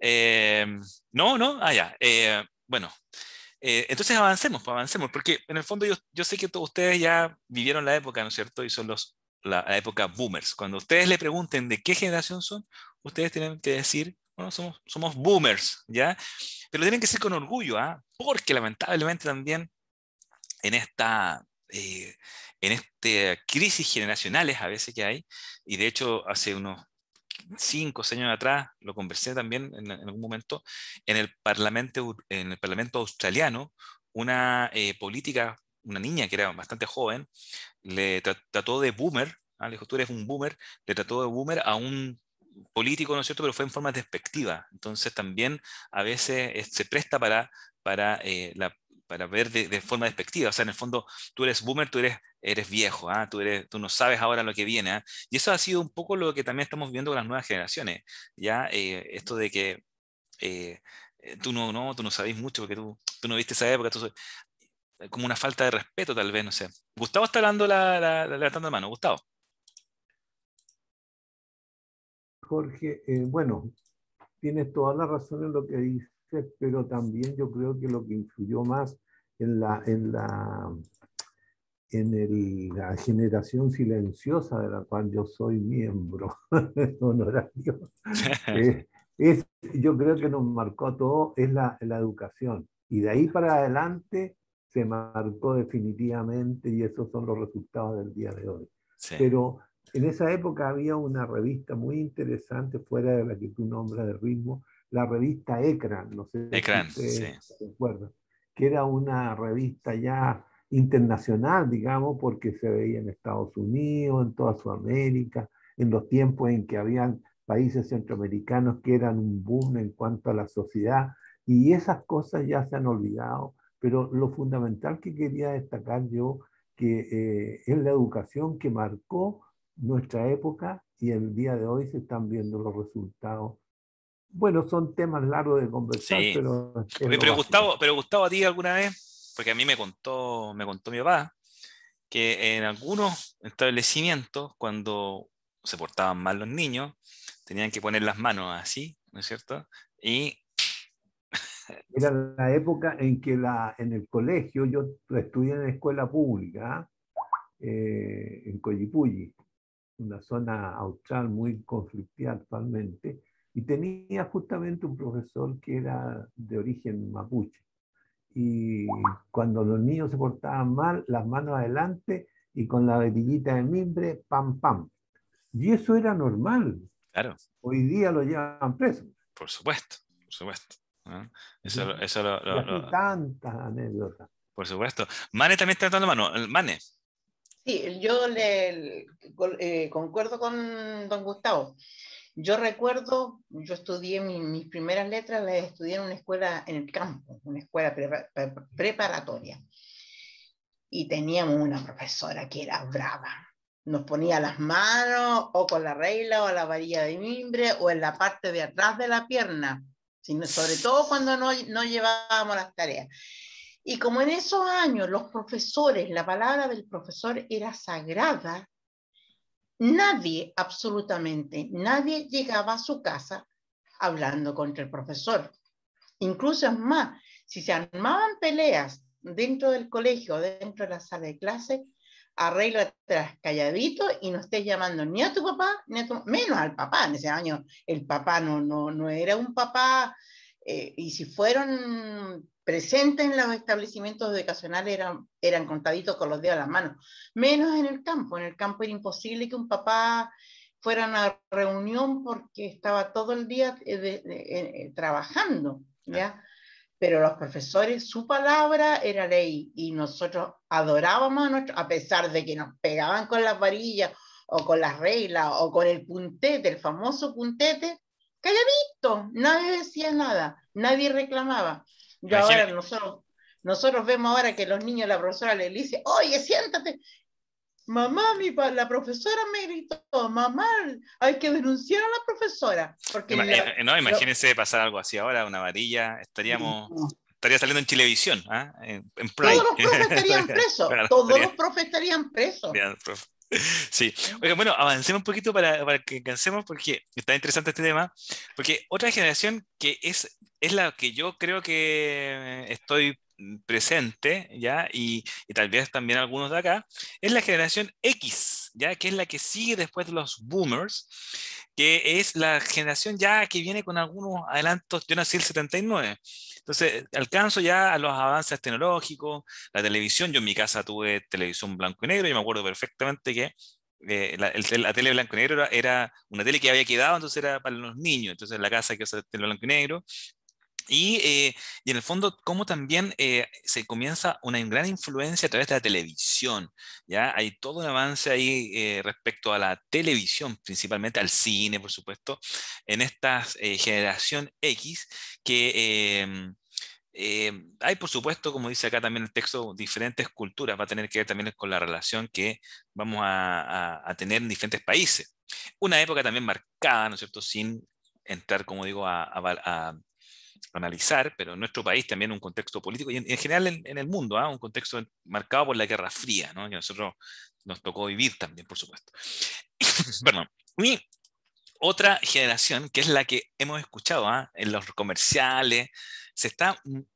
Eh, no, no, ah, ya, eh, bueno. Eh, entonces avancemos, pues avancemos, porque en el fondo yo, yo sé que todos ustedes ya vivieron la época, ¿no es cierto? Y son los La, la época boomers. Cuando ustedes le pregunten de qué generación son, ustedes tienen que decir, Bueno, somos, somos boomers, ¿ya? Pero tienen que ser con orgullo, ¿ah? Porque lamentablemente también en esta, eh, en esta crisis generacionales a veces que hay, y de hecho hace unos cinco o seis años atrás, lo conversé también en, en algún momento, en el Parlamento, en el Parlamento australiano, una eh, política, una niña que era bastante joven, le tra trató de boomer, ¿ah? Le dijo, tú eres un boomer, le trató de boomer a un político, ¿no es cierto?, pero fue en forma despectiva. Entonces también a veces eh, se presta para, para, eh, la, para ver de, de forma despectiva. O sea, en el fondo, tú eres boomer, tú eres, eres viejo, ¿ah? Tú, eres, tú no sabes ahora lo que viene. ¿Ah? Y eso ha sido un poco lo que también estamos viendo con las nuevas generaciones. ¿Ya? Eh, esto de que eh, tú no, no, tú no sabes mucho porque tú, tú no viste esa época, tú soy, como una falta de respeto tal vez, no sé. Gustavo está dando la, la, la levantando la mano. Gustavo. Jorge, eh, bueno, tienes toda la razón en lo que dices, pero también yo creo que lo que influyó más en la, en la, en el, la generación silenciosa de la cual yo soy miembro honorario, eh, es, yo creo que nos marcó a todos, es la, la educación. Y de ahí para adelante se marcó definitivamente, y esos son los resultados del día de hoy. Sí. Pero en esa época había una revista muy interesante, fuera de la que tú nombras de ritmo, la revista Ecran, no sé Ecran, si ustedes sí. se acuerdan, que era una revista ya internacional, digamos, porque se veía en Estados Unidos, en toda Sudamérica, en los tiempos en que habían países centroamericanos que eran un boom en cuanto a la sociedad, y esas cosas ya se han olvidado, pero lo fundamental que quería destacar yo, que eh, es la educación que marcó nuestra época, y el día de hoy se están viendo los resultados. Bueno, son temas largos de conversar, Sí. pero... Oye, pero, Gustavo, pero Gustavo, a ti alguna vez, porque a mí me contó, me contó mi papá, que en algunos establecimientos, cuando se portaban mal los niños, tenían que poner las manos así, ¿no es cierto? Y... Era la época en que la, en el colegio, yo estudié en escuela pública, eh, en Collipulli, una zona austral muy conflictiva actualmente, y tenía justamente un profesor que era de origen mapuche. Y cuando los niños se portaban mal, las manos adelante y con la verillita de mimbre, pam, pam. Y eso era normal. Claro. Hoy día lo llevan preso. Por supuesto, por supuesto. ¿No? Eso, Y, eso lo, lo, y así lo... tantas anécdotas. Por supuesto. Mane también está dando mano. Mane. Sí, yo le, eh, concuerdo con don Gustavo. Yo recuerdo, yo estudié mi, mis primeras letras, las estudié en una escuela en el campo, una escuela pre, pre, preparatoria. Y teníamos una profesora que era brava. Nos ponía las manos o con la regla o la varilla de mimbre o en la parte de atrás de la pierna, sino, sobre todo cuando no, no llevábamos las tareas. Y como en esos años los profesores, la palabra del profesor era sagrada, nadie, absolutamente nadie llegaba a su casa hablando contra el profesor. Incluso es más, si se armaban peleas dentro del colegio, dentro de la sala de clase, arréglatelas calladito y no estés llamando ni a tu papá, ni a tu, menos al papá. En ese año el papá no, no, no era un papá, eh, y si fueron presentes en los establecimientos educacionales eran, eran contaditos con los dedos de las manos, menos en el campo. En el campo era imposible que un papá fuera a una reunión porque estaba todo el día de, de, de, de, trabajando, ¿ya? Pero los profesores, su palabra era ley, y nosotros adorábamos a nuestros, a pesar de que nos pegaban con las varillas, o con las reglas, o con el puntete, el famoso puntete, calladito, nadie decía nada, nadie reclamaba. Y ahora nosotros, nosotros vemos ahora que los niños, la profesora les dice, oye, siéntate. Mamá, mi, la profesora me gritó, mamá, hay que denunciar a la profesora. Porque Ima, la, no, imagínense lo, pasar algo así ahora, una varilla, estaríamos, no. estaría saliendo en televisión, ¿eh? en, en Prime. Todos los profes estarían presos, claro, todos estaría, los profes estarían presos. Profe. Sí, oiga, bueno, avancemos un poquito para, para que cansemos, porque está interesante este tema, porque otra generación que es, es la que yo creo que estoy presente, ¿ya? Y, y tal vez también algunos de acá, es la generación X, ya que es la que sigue después de los boomers, que es la generación ya que viene con algunos adelantos. Yo nací el setenta y nueve, entonces alcanzo ya a los avances tecnológicos, la televisión. Yo en mi casa tuve televisión blanco y negro, y me acuerdo perfectamente que eh, la, el, la tele blanco y negro era, era una tele que había quedado, entonces era para los niños, entonces en la casa hay que hacer tele blanco y negro. Y, eh, y en el fondo, cómo también eh, se comienza una gran influencia a través de la televisión, ¿ya? Hay todo un avance ahí eh, respecto a la televisión, principalmente al cine, por supuesto, en esta eh, generación X, que eh, eh, hay, por supuesto, como dice acá también el texto, diferentes culturas. Va a tener que ver también con la relación que vamos a, a, a tener en diferentes países. Una época también marcada, ¿no es cierto?, sin entrar, como digo, a, a, a analizar, pero en nuestro país también un contexto político, y en, en general en, en el mundo, ¿eh? Un contexto marcado por la Guerra Fría, ¿no? Que a nosotros nos tocó vivir también, por supuesto. Perdón. Y otra generación, que es la que hemos escuchado ¿eh? en los comerciales, se está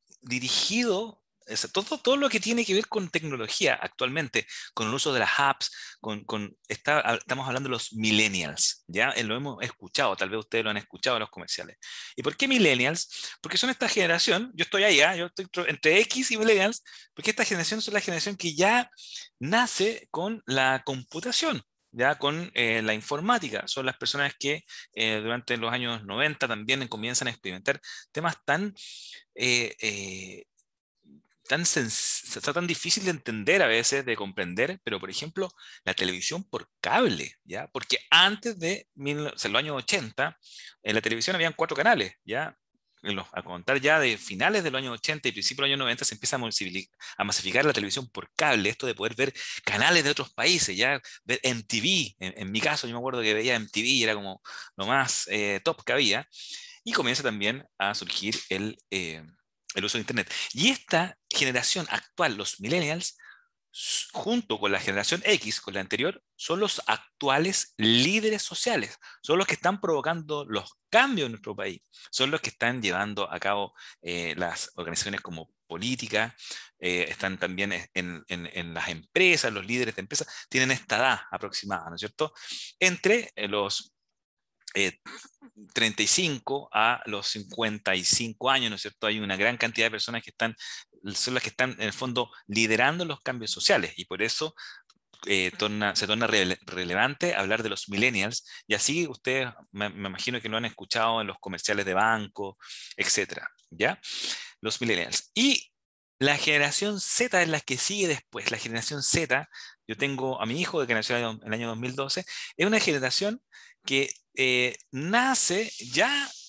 dirigido, o sea, todo, todo lo que tiene que ver con tecnología actualmente, con el uso de las apps, con, con está, estamos hablando de los millennials, ¿ya? Lo hemos escuchado, tal vez ustedes lo han escuchado en los comerciales. ¿Y por qué millennials? Porque son esta generación, yo estoy ahí, ¿eh? Yo estoy entre X y millennials, porque esta generación es la generación que ya nace con la computación, ya con eh, la informática. Son las personas que eh, durante los años noventa también comienzan a experimentar temas tan... Eh, eh, Tan, está tan difícil de entender a veces, de comprender, pero por ejemplo, la televisión por cable, ¿ya? Porque antes de mil, o sea, los años ochenta, en la televisión habían cuatro canales, ¿ya? Los, a contar ya de finales de los años ochenta y principios de los años noventa se empieza a, a masificar la televisión por cable, esto de poder ver canales de otros países, ya ver M T V. En, en mi caso, yo me acuerdo que veía M T V y era como lo más eh, top que había, y comienza también a surgir el... Eh, el uso de Internet. Y esta generación actual, los millennials, junto con la generación X, con la anterior, son los actuales líderes sociales, son los que están provocando los cambios en nuestro país, son los que están llevando a cabo eh, las organizaciones como política, eh, están también en, en, en las empresas, los líderes de empresas tienen esta edad aproximada, ¿no es cierto? Entre eh, los Eh, treinta y cinco a los cincuenta y cinco años, ¿no es cierto? Hay una gran cantidad de personas que están, son las que están en el fondo liderando los cambios sociales, y por eso eh, torna, se torna rele relevante hablar de los millennials, y así ustedes me, me imagino que lo han escuchado en los comerciales de banco, etcétera, ¿ya? Los millennials. Y la generación Z es la que sigue después. La generación Z, yo tengo a mi hijo que nació en el año dos mil doce, es una generación que eh, nace ya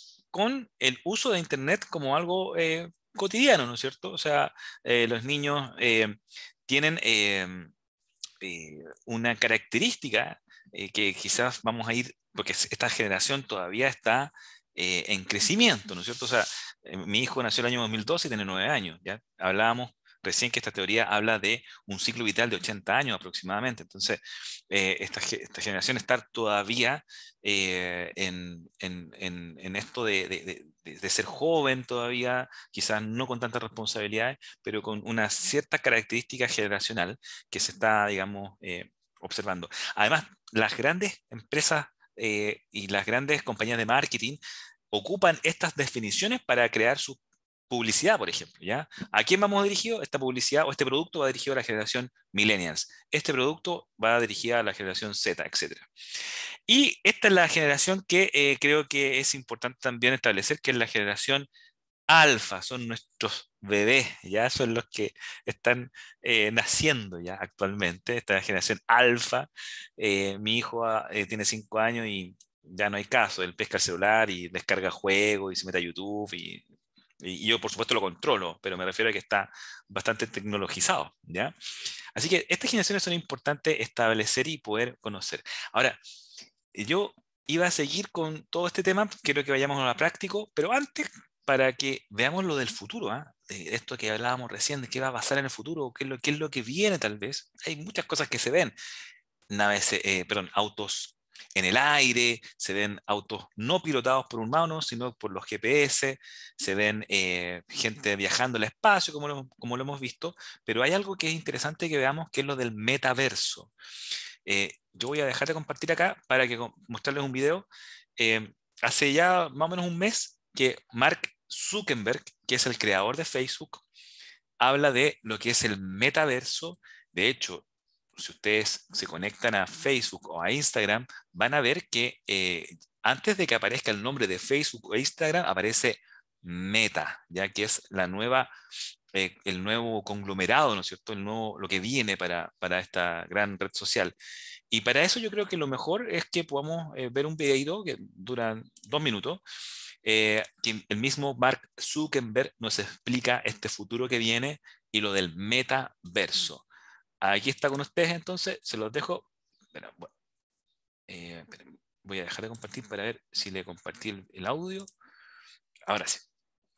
con el uso de Internet como algo eh, cotidiano, ¿no es cierto? O sea, eh, los niños eh, tienen eh, eh, una característica eh, que quizás vamos a ir, porque esta generación todavía está eh, en crecimiento, ¿no es cierto? O sea, eh, mi hijo nació el año dos mil doce y tiene nueve años, ¿ya? Hablábamos recién que esta teoría habla de un ciclo vital de ochenta años aproximadamente. Entonces, eh, esta, esta generación está todavía eh, en, en, en, en esto de, de, de, de ser joven todavía, quizás no con tantas responsabilidades, pero con una cierta característica generacional que se está, digamos, eh, observando. Además, las grandes empresas eh, y las grandes compañías de marketing ocupan estas definiciones para crear su publicidad, por ejemplo, ¿ya? ¿A quién vamos dirigido? Esta publicidad o este producto va dirigido a la generación millennials. Este producto va dirigido a la generación Z, etcétera. Y esta es la generación que eh, creo que es importante también establecer, que es la generación alfa, son nuestros bebés, ya son los que están eh, naciendo ya actualmente, esta generación alfa. Eh, mi hijo eh, tiene cinco años y ya no hay caso, él pesca el celular y descarga juegos y se mete a YouTube y Y yo, por supuesto, lo controlo, pero me refiero a que está bastante tecnologizado, ¿ya? Así que estas generaciones son importantes establecer y poder conocer. Ahora, yo iba a seguir con todo este tema, quiero que vayamos a lo práctico, pero antes, para que veamos lo del futuro, ¿eh? De esto que hablábamos recién, de qué va a pasar en el futuro, qué es lo, qué es lo que viene tal vez. Hay muchas cosas que se ven. Naves, eh, perdón, autos en el aire, se ven autos no pilotados por humanos, sino por los G P S, se ven eh, gente viajando al espacio, como lo, como lo hemos visto, pero hay algo que es interesante que veamos, que es lo del metaverso. Eh, yo voy a dejar de compartir acá para que mostrarles un video. Eh, hace ya más o menos un mes que Mark Zuckerberg, que es el creador de Facebook, habla de lo que es el metaverso. De hecho, si ustedes se conectan a Facebook o a Instagram, van a ver que eh, antes de que aparezca el nombre de Facebook o Instagram, aparece Meta, ya que es la nueva, eh, el nuevo conglomerado, ¿no es cierto? El nuevo, lo que viene para, para esta gran red social. Y para eso yo creo que lo mejor es que podamos eh, ver un video que dura dos minutos, eh, que el mismo Mark Zuckerberg nos explica este futuro que viene y lo del metaverso. Aquí está con ustedes, entonces se los dejo. Espera, bueno, eh, espera, voy a dejar de compartir para ver si le compartí el, el audio. Ahora sí.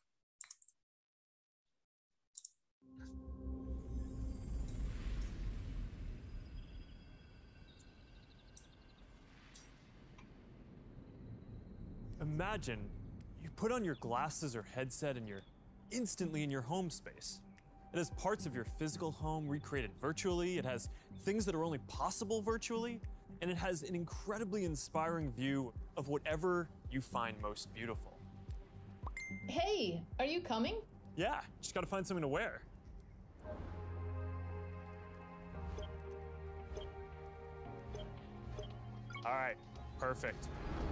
Imagine you put on your glasses or headset and you're instantly in your home space. It has parts of your physical home recreated virtually, it has things that are only possible virtually, and it has an incredibly inspiring view of whatever you find most beautiful. Hey, are you coming? Yeah, just gotta find something to wear. All right, perfect.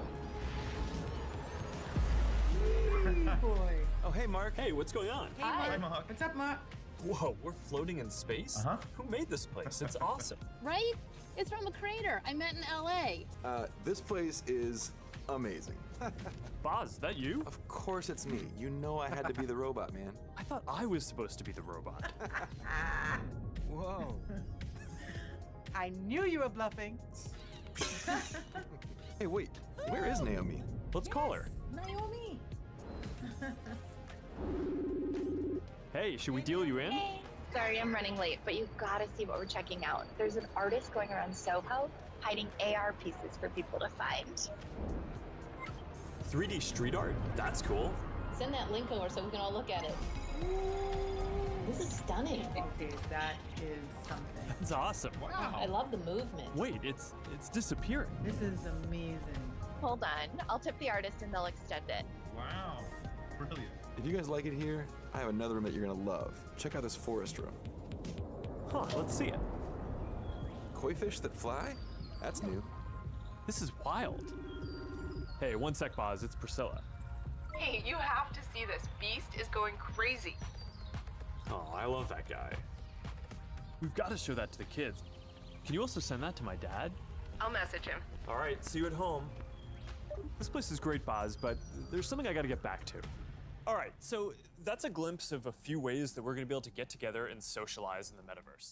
Boy. Oh, hey, Mark. Hey, what's going on? Hey, Hi, Mark. What's up, Mark? Whoa, we're floating in space? Uh-huh. Who made this place? It's awesome. Right? It's from a crater I met in L A. Uh, this place is amazing. Boz, is that you? Of course it's me. You know I had to be the robot, man. I thought I was supposed to be the robot. Whoa. I knew you were bluffing. Hey, wait. Where is Naomi? Let's call her. Naomi. Hey, should we deal you in? Hey. Sorry I'm running late, but you've got to see what we're checking out. There's an artist going around Soho hiding A R pieces for people to find. three D street art? That's cool. Send that link over so we can all look at it. This is stunning. Okay, that is something. That's awesome. Wow. I love the movement. Wait, it's it's disappearing. This is amazing. Hold on. I'll tip the artist and they'll extend it. Wow. Brilliant. If you guys like it here, I have another room that you're gonna love. Check out this forest room. Huh, let's see it. Koi fish that fly? That's new. This is wild. Hey, one sec, Boz. It's Priscilla. Hey, you have to see this. Beast is going crazy. Oh, I love that guy. We've got to show that to the kids. Can you also send that to my dad? I'll message him. All right, see you at home. This place is great, Boz, but there's something I got to get back to. All right, so that's a glimpse of a few ways that we're going to be able to get together and socialize in the metaverse.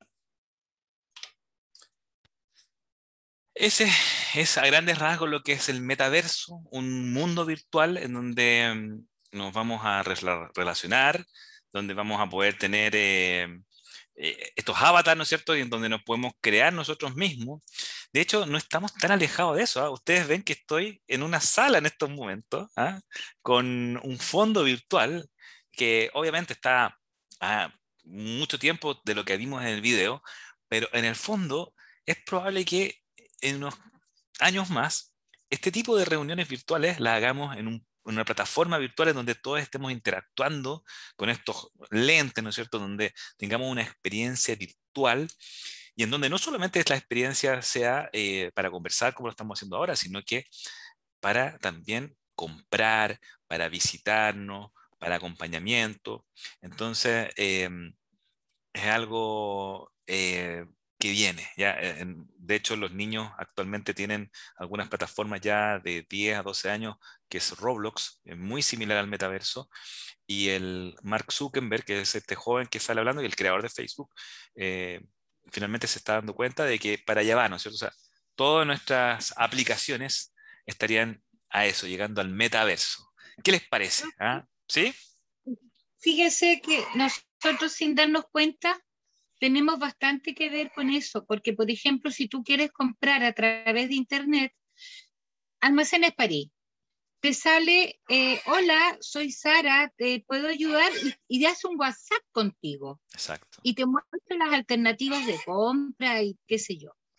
Ese es a grandes rasgos lo que es el metaverso, un mundo virtual en donde um, nos vamos a re relacionar, donde vamos a poder tener eh, eh, estos avatars, ¿no es cierto? Y en donde nos podemos crear nosotros mismos. De hecho, no estamos tan alejados de eso, ¿eh? Ustedes ven que estoy en una sala en estos momentos, ¿eh? Con un fondo virtual que obviamente está a mucho tiempo de lo que vimos en el video, pero en el fondo es probable que en unos años más este tipo de reuniones virtuales las hagamos en, un, en una plataforma virtual en donde todos estemos interactuando con estos lentes, ¿no es cierto? Donde tengamos una experiencia virtual y en donde no solamente la experiencia sea eh, para conversar como lo estamos haciendo ahora, sino que para también comprar, para visitarnos, para acompañamiento. Entonces, eh, es algo eh, que viene. Ya, de hecho, los niños actualmente tienen algunas plataformas ya de diez a doce años, que es Roblox, es muy similar al metaverso, y el Mark Zuckerberg, que es este joven que sale hablando, y el creador de Facebook, eh, finalmente se está dando cuenta de que para allá va, ¿no es cierto? O sea, todas nuestras aplicaciones estarían a eso, llegando al metaverso. ¿Qué les parece? ¿Ah? ¿Sí? Fíjese que nosotros, sin darnos cuenta, tenemos bastante que ver con eso, porque, por ejemplo, si tú quieres comprar a través de Internet, Almacenes París, te sale, eh, hola, soy Sara, te puedo ayudar, y, y te hace un WhatsApp contigo. Exacto. Y te muestra las alternativas de compra y qué sé yo.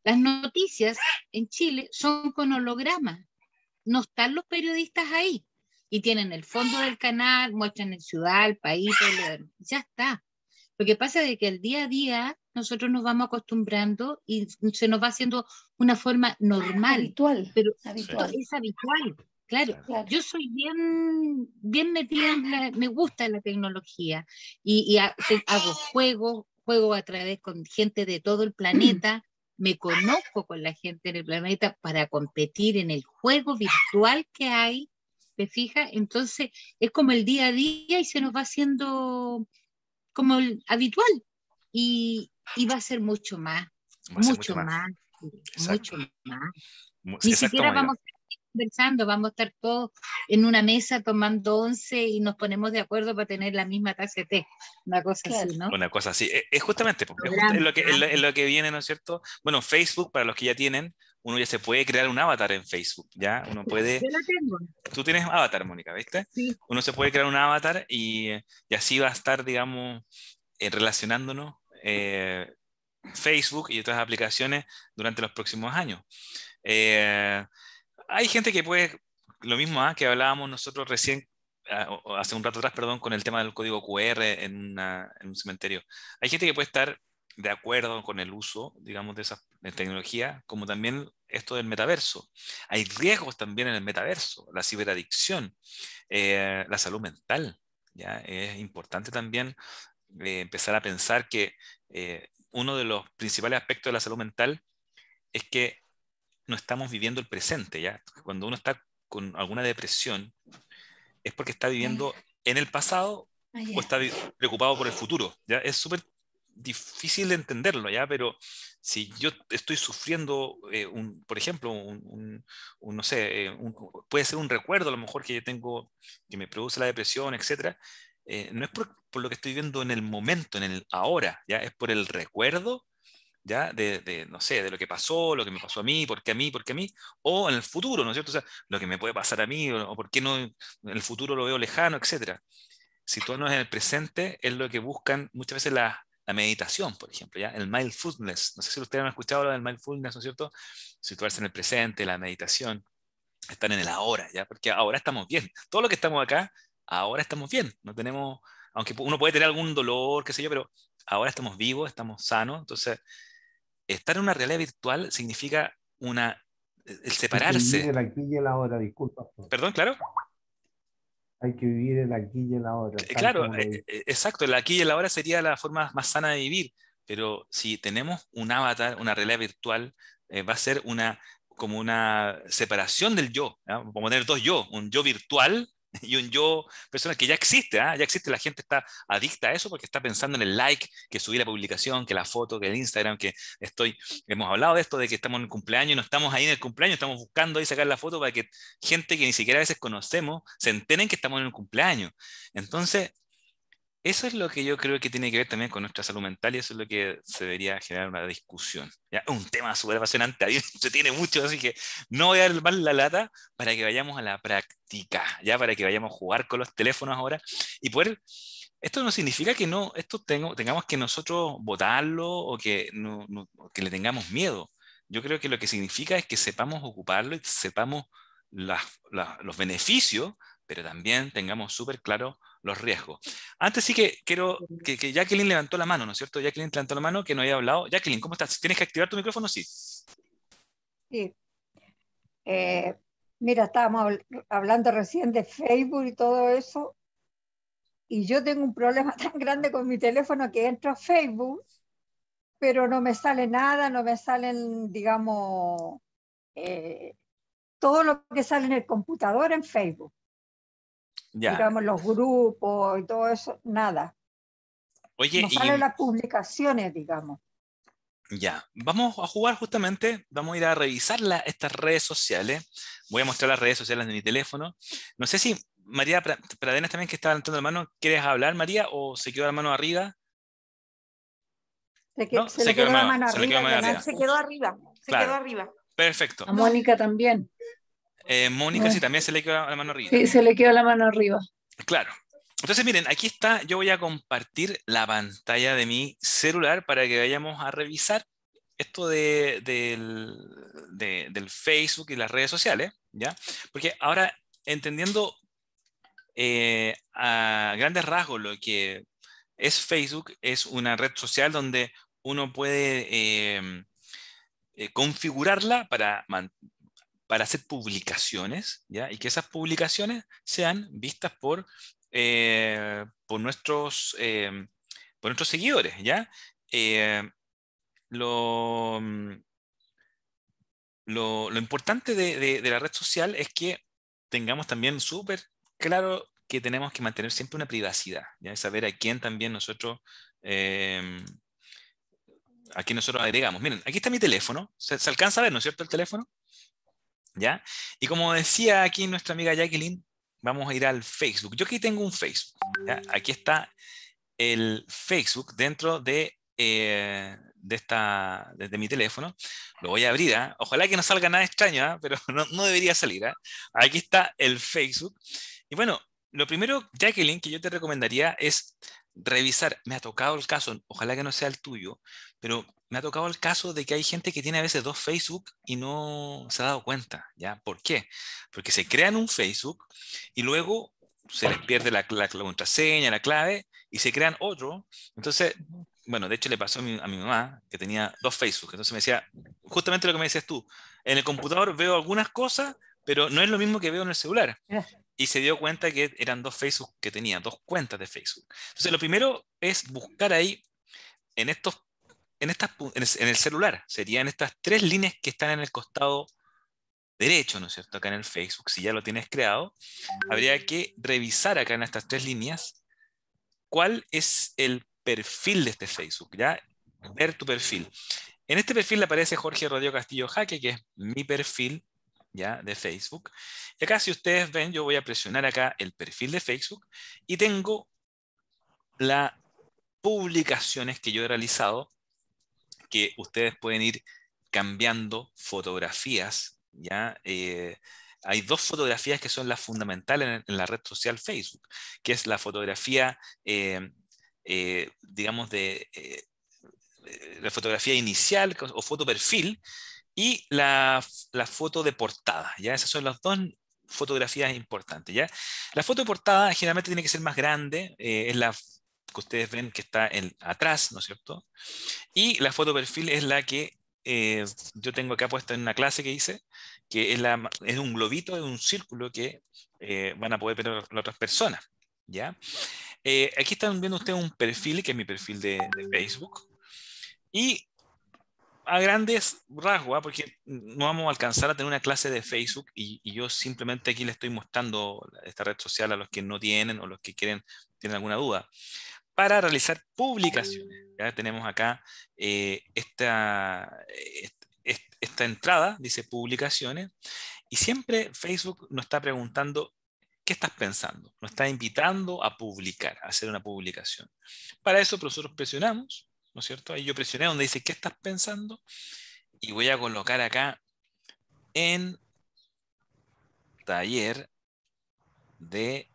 Las noticias en Chile son con hologramas. No están los periodistas ahí. Y tienen el fondo del canal, muestran el ciudad, el país, todo lo demás. Ya está. Lo que pasa es que el día a día nosotros nos vamos acostumbrando y se nos va haciendo una forma normal. Habitual. Pero habitual. es habitual. Claro, Claro. yo soy bien, bien metida en la, me gusta la tecnología y, y ha- te- hago juegos, juego a través con gente de todo el planeta, me conozco con la gente del planeta para competir en el juego virtual que hay, ¿te fijas? Entonces es como el día a día y se nos va haciendo como el habitual y, y va a ser mucho más, Va a ser mucho mucho más. más, Exacto. mucho más. Mu- Ni Exacto, siquiera Mónica. vamos a estar conversando, vamos a estar todos en una mesa tomando once y nos ponemos de acuerdo para tener la misma taza de té, una cosa Claro. así, ¿no? Una cosa así. Es, es justamente, po, es, just- es Programa, lo que, es, lo, claro. es lo que viene, ¿no es cierto? Bueno, Facebook, para los que ya tienen, uno ya se puede crear un avatar en Facebook, ¿ya? Uno puede... Yo la tengo, Tú tienes avatar, Mónica, ¿viste? sí. Uno se puede crear un avatar y, y así va a estar, digamos, eh, relacionándonos eh, Facebook y otras aplicaciones durante los próximos años. Eh, hay gente que puede, lo mismo ah, que hablábamos nosotros recién, ah, o- o hace un rato atrás, perdón, con el tema del código Q R en, una- en un cementerio. Hay gente que puede estar de acuerdo con el uso, digamos, de esa de tecnología, como también esto del metaverso. Hay riesgos también en el metaverso, la ciberadicción, eh, la salud mental. ¿Ya? Es importante también eh, empezar a pensar que eh, uno de los principales aspectos de la salud mental es que no estamos viviendo el presente, ¿ya? Cuando uno está con alguna depresión, es porque está viviendo en el pasado Ah, o ya. está vi- preocupado por el futuro, ¿ya? Es súper difícil de entenderlo, ¿ya? Pero si yo estoy sufriendo, eh, un, por ejemplo, un, un- un, no sé, eh, un- puede ser un recuerdo a lo mejor que yo tengo, que me produce la depresión, etcétera, eh, no es por, por lo que estoy viendo en el momento, en el ahora, ¿ya? Es por el recuerdo, ¿ya? De, de, no sé, de lo que pasó, lo que me pasó a mí, por qué a mí, por qué a mí, o en el futuro, ¿no es cierto? O sea, lo que me puede pasar a mí, o, o por qué no en el futuro lo veo lejano, etcétera. Situarnos en el presente es lo que buscan muchas veces la, la meditación, por ejemplo, ¿ya? El mindfulness. No sé si ustedes han escuchado hablar del mindfulness, ¿no es cierto? Situarse en el presente, la meditación, estar en el ahora, ¿ya? Porque ahora estamos bien. Todo lo que estamos acá, ahora estamos bien. No tenemos, aunque uno puede tener algún dolor, qué sé yo, pero ahora estamos vivos, estamos sanos. Entonces, estar en una realidad virtual significa una, el Hay que vivir separarse. el aquí y el ahora, disculpa. ¿Perdón, claro? Hay que vivir el aquí y el ahora, Eh, tal Claro, como lo eh, dice. eh, exacto, el aquí y el ahora sería la forma más sana de vivir, pero si tenemos un avatar, una realidad virtual, eh, va a ser una, como una separación del yo, ¿ya? Vamos a poner dos yo, un yo virtual y un yo personal que ya existe, ¿ah? Ya existe, la gente está adicta a eso porque está pensando en el like, que subí la publicación, que la foto, que el Instagram, que estoy, hemos hablado de esto, de que estamos en el cumpleaños y no estamos ahí en el cumpleaños, estamos buscando ahí sacar la foto para que gente que ni siquiera a veces conocemos se enteren que estamos en el cumpleaños. Entonces, eso es lo que yo creo que tiene que ver también con nuestra salud mental y eso es lo que se debería generar una discusión. ¿Ya? Un tema súper apasionante, ahí se tiene mucho, así que no voy a dar más la lata para que vayamos a la práctica, ya para que vayamos a jugar con los teléfonos ahora y poder... Esto no significa que no, esto tengo, tengamos que nosotros votarlo o que, no, no- o que le tengamos miedo. Yo creo que lo que significa es que sepamos ocuparlo y sepamos las- la- los beneficios, pero también tengamos súper claros los riesgos. Antes sí que quiero que, que Jacqueline levantó la mano, ¿no es cierto? Jacqueline levantó la mano que no había hablado. Jacqueline, ¿cómo estás? ¿Tienes que activar tu micrófono? Sí. Sí. Eh, mira, estábamos habl- hablando recién de Facebook y todo eso, y yo tengo un problema tan grande con mi teléfono que entro a Facebook, pero no me sale nada, no me salen, digamos, eh, todo lo que sale en el computador en Facebook, Ya. digamos, los grupos y todo eso, nada. Oye, No y salen las publicaciones, digamos. ya, vamos a jugar justamente, vamos a ir a revisar la- estas redes sociales. Voy a mostrar las redes sociales de mi teléfono. No sé si María Pra- Pradenas también que está levantando la mano, ¿quieres hablar, María, o se quedó la mano arriba? Se, que- No, se le quedó la mano se le quedó arriba, la mano que no arriba. Se quedó arriba, se Claro. quedó arriba. Perfecto. A Mónica también. Eh, Mónica No. sí también se le quedó la mano arriba. Sí, se le quedó la mano arriba. Claro. Entonces, miren, aquí está, yo voy a compartir la pantalla de mi celular para que vayamos a revisar esto de, del, de- del Facebook y las redes sociales, ¿ya? Porque ahora, entendiendo eh, a grandes rasgos lo que es Facebook, es una red social donde uno puede eh, eh, configurarla para, man- para hacer publicaciones, ¿ya? Y que esas publicaciones sean vistas por, eh, por nuestros, eh, por nuestros seguidores, ¿ya? Eh, lo, mm, lo, lo importante de, de- de la red social es que tengamos también súper claro que tenemos que mantener siempre una privacidad, ¿ya? Saber a quién también nosotros, eh, a quién nosotros agregamos. Miren, aquí está mi teléfono. ¿Se, se alcanza a ver, no es cierto, el teléfono? ¿Ya? Y como decía aquí nuestra amiga Jacqueline, vamos a ir al Facebook. Yo aquí tengo un Facebook, ¿ya? Aquí está el Facebook dentro de, eh, de, esta, de, de mi teléfono. Lo voy a abrir, ¿ah? Ojalá que no salga nada extraño, ¿ah? Pero no, no debería salir, ¿ah? Aquí está el Facebook. Y bueno, lo primero, Jacqueline, que yo te recomendaría es revisar. Me ha tocado el caso, ojalá que no sea el tuyo, pero me ha tocado el caso de que hay gente que tiene a veces dos Facebook y no se ha dado cuenta, ¿ya? ¿Por qué? Porque se crean un Facebook y luego se les pierde la, la- la contraseña, la clave, y se crean otro. Entonces, bueno, de hecho le pasó a mi, a mi mamá, que tenía dos Facebook. Entonces me decía, justamente lo que me decías tú, en el computador veo algunas cosas, pero no es lo mismo que veo en el celular. Y se dio cuenta que eran dos Facebook que tenía, dos cuentas de Facebook. Entonces, lo primero es buscar ahí en estos, en estas, pu- en el, en el celular, serían estas tres líneas que están en el costado derecho, ¿no es cierto? Acá en el Facebook, si ya lo tienes creado, habría que revisar acá en estas tres líneas cuál es el perfil de este Facebook, ¿ya? Ver tu perfil. En este perfil le aparece Jorge Rodrigo Castillo Jaque, que es mi perfil, ¿ya? De Facebook. Y acá, si ustedes ven, yo voy a presionar acá el perfil de Facebook y tengo las publicaciones que yo he realizado, que ustedes pueden ir cambiando fotografías, ¿ya? Eh, hay dos fotografías que son las fundamentales en, en la red social Facebook, que es la fotografía, eh, eh, digamos, de eh, eh, la fotografía inicial co- o foto perfil y la, la foto de portada, ¿ya? Esas son las dos fotografías importantes, ¿ya? La foto de portada generalmente tiene que ser más grande, eh, es la que ustedes ven que está en, atrás, ¿no es cierto? Y la foto perfil es la que eh, yo tengo acá puesta en una clase que hice, que es, la, es un globito, es un círculo que eh, van a poder ver las otras personas, ¿ya? Eh, aquí están viendo ustedes un perfil, que es mi perfil de, de Facebook, y a grandes rasgos, ¿ah? Porque no vamos a alcanzar a tener una clase de Facebook y, y yo simplemente aquí les estoy mostrando esta red social a los que no tienen o los que quieren, tienen alguna duda. Para realizar publicaciones, ya tenemos acá eh, esta, est- est- esta entrada, dice publicaciones, y siempre Facebook nos está preguntando, ¿qué estás pensando? Nos está invitando a publicar, a hacer una publicación. Para eso nosotros presionamos, ¿no es cierto? Ahí yo presioné donde dice, ¿qué estás pensando? Y voy a colocar acá en taller de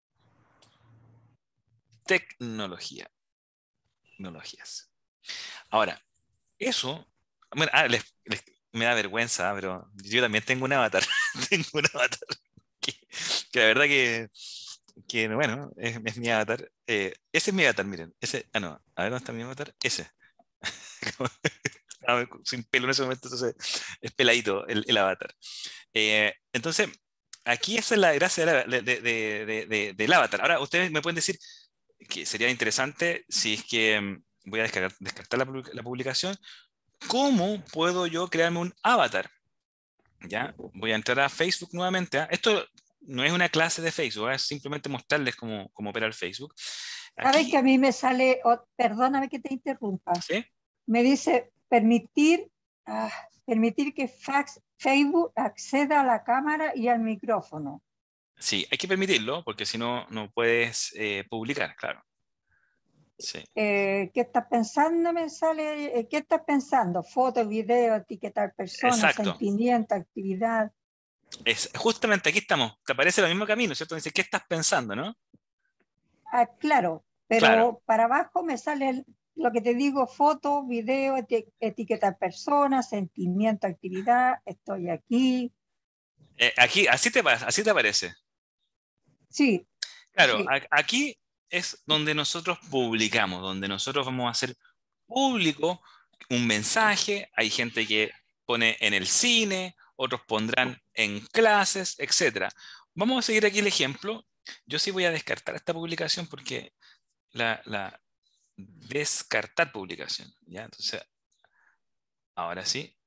tecnología. Tecnologías. Ahora, eso, bueno, ah, les- les- me da vergüenza, pero yo también tengo un avatar. Tengo un avatar que, que la verdad que, que, bueno, es, es mi avatar. Eh, ese es mi avatar, miren. Ese, ah, no, a ver dónde está mi avatar. Ese. Estaba sin pelo en ese momento, entonces es peladito el, el avatar. Eh, entonces, aquí esa es la gracia de la- de- de- de- de- de- del avatar. Ahora, ustedes me pueden decir que sería interesante si es que mm, voy a descargar, descartar la, public- la publicación. ¿Cómo puedo yo crearme un avatar? ¿Ya? Voy a entrar a Facebook nuevamente. ¿Ah? Esto no es una clase de Facebook, ¿ah? Es simplemente mostrarles cómo, cómo opera el Facebook. Sabes Aquí, que a mí me sale, oh, perdóname que te interrumpa, ¿sí? me dice permitir, ah, permitir que fax, Facebook acceda a la cámara y al micrófono. Sí, hay que permitirlo, porque si no, no puedes eh, publicar, claro. Sí. Eh, ¿Qué estás pensando? Me sale, eh, ¿qué estás pensando? Fotos, videos, etiquetar personas, Exacto. sentimiento, actividad. Es, justamente aquí estamos. Te aparece el mismo camino, ¿cierto? Dice, ¿qué estás pensando, no? Ah, claro, pero Claro. para abajo me sale el lo que te digo, foto, video, eti- etiquetar personas, sentimiento, actividad, estoy aquí. Eh, aquí, así te, pa- así te aparece. Sí, Claro, sí. a- aquí es donde nosotros publicamos, donde nosotros vamos a hacer público un mensaje. Hay gente que pone en el cine, otros pondrán en clases, etcétera. Vamos a seguir aquí el ejemplo. Yo sí voy a descartar esta publicación porque la, la descartar publicación, ¿ya? Entonces, ahora sí.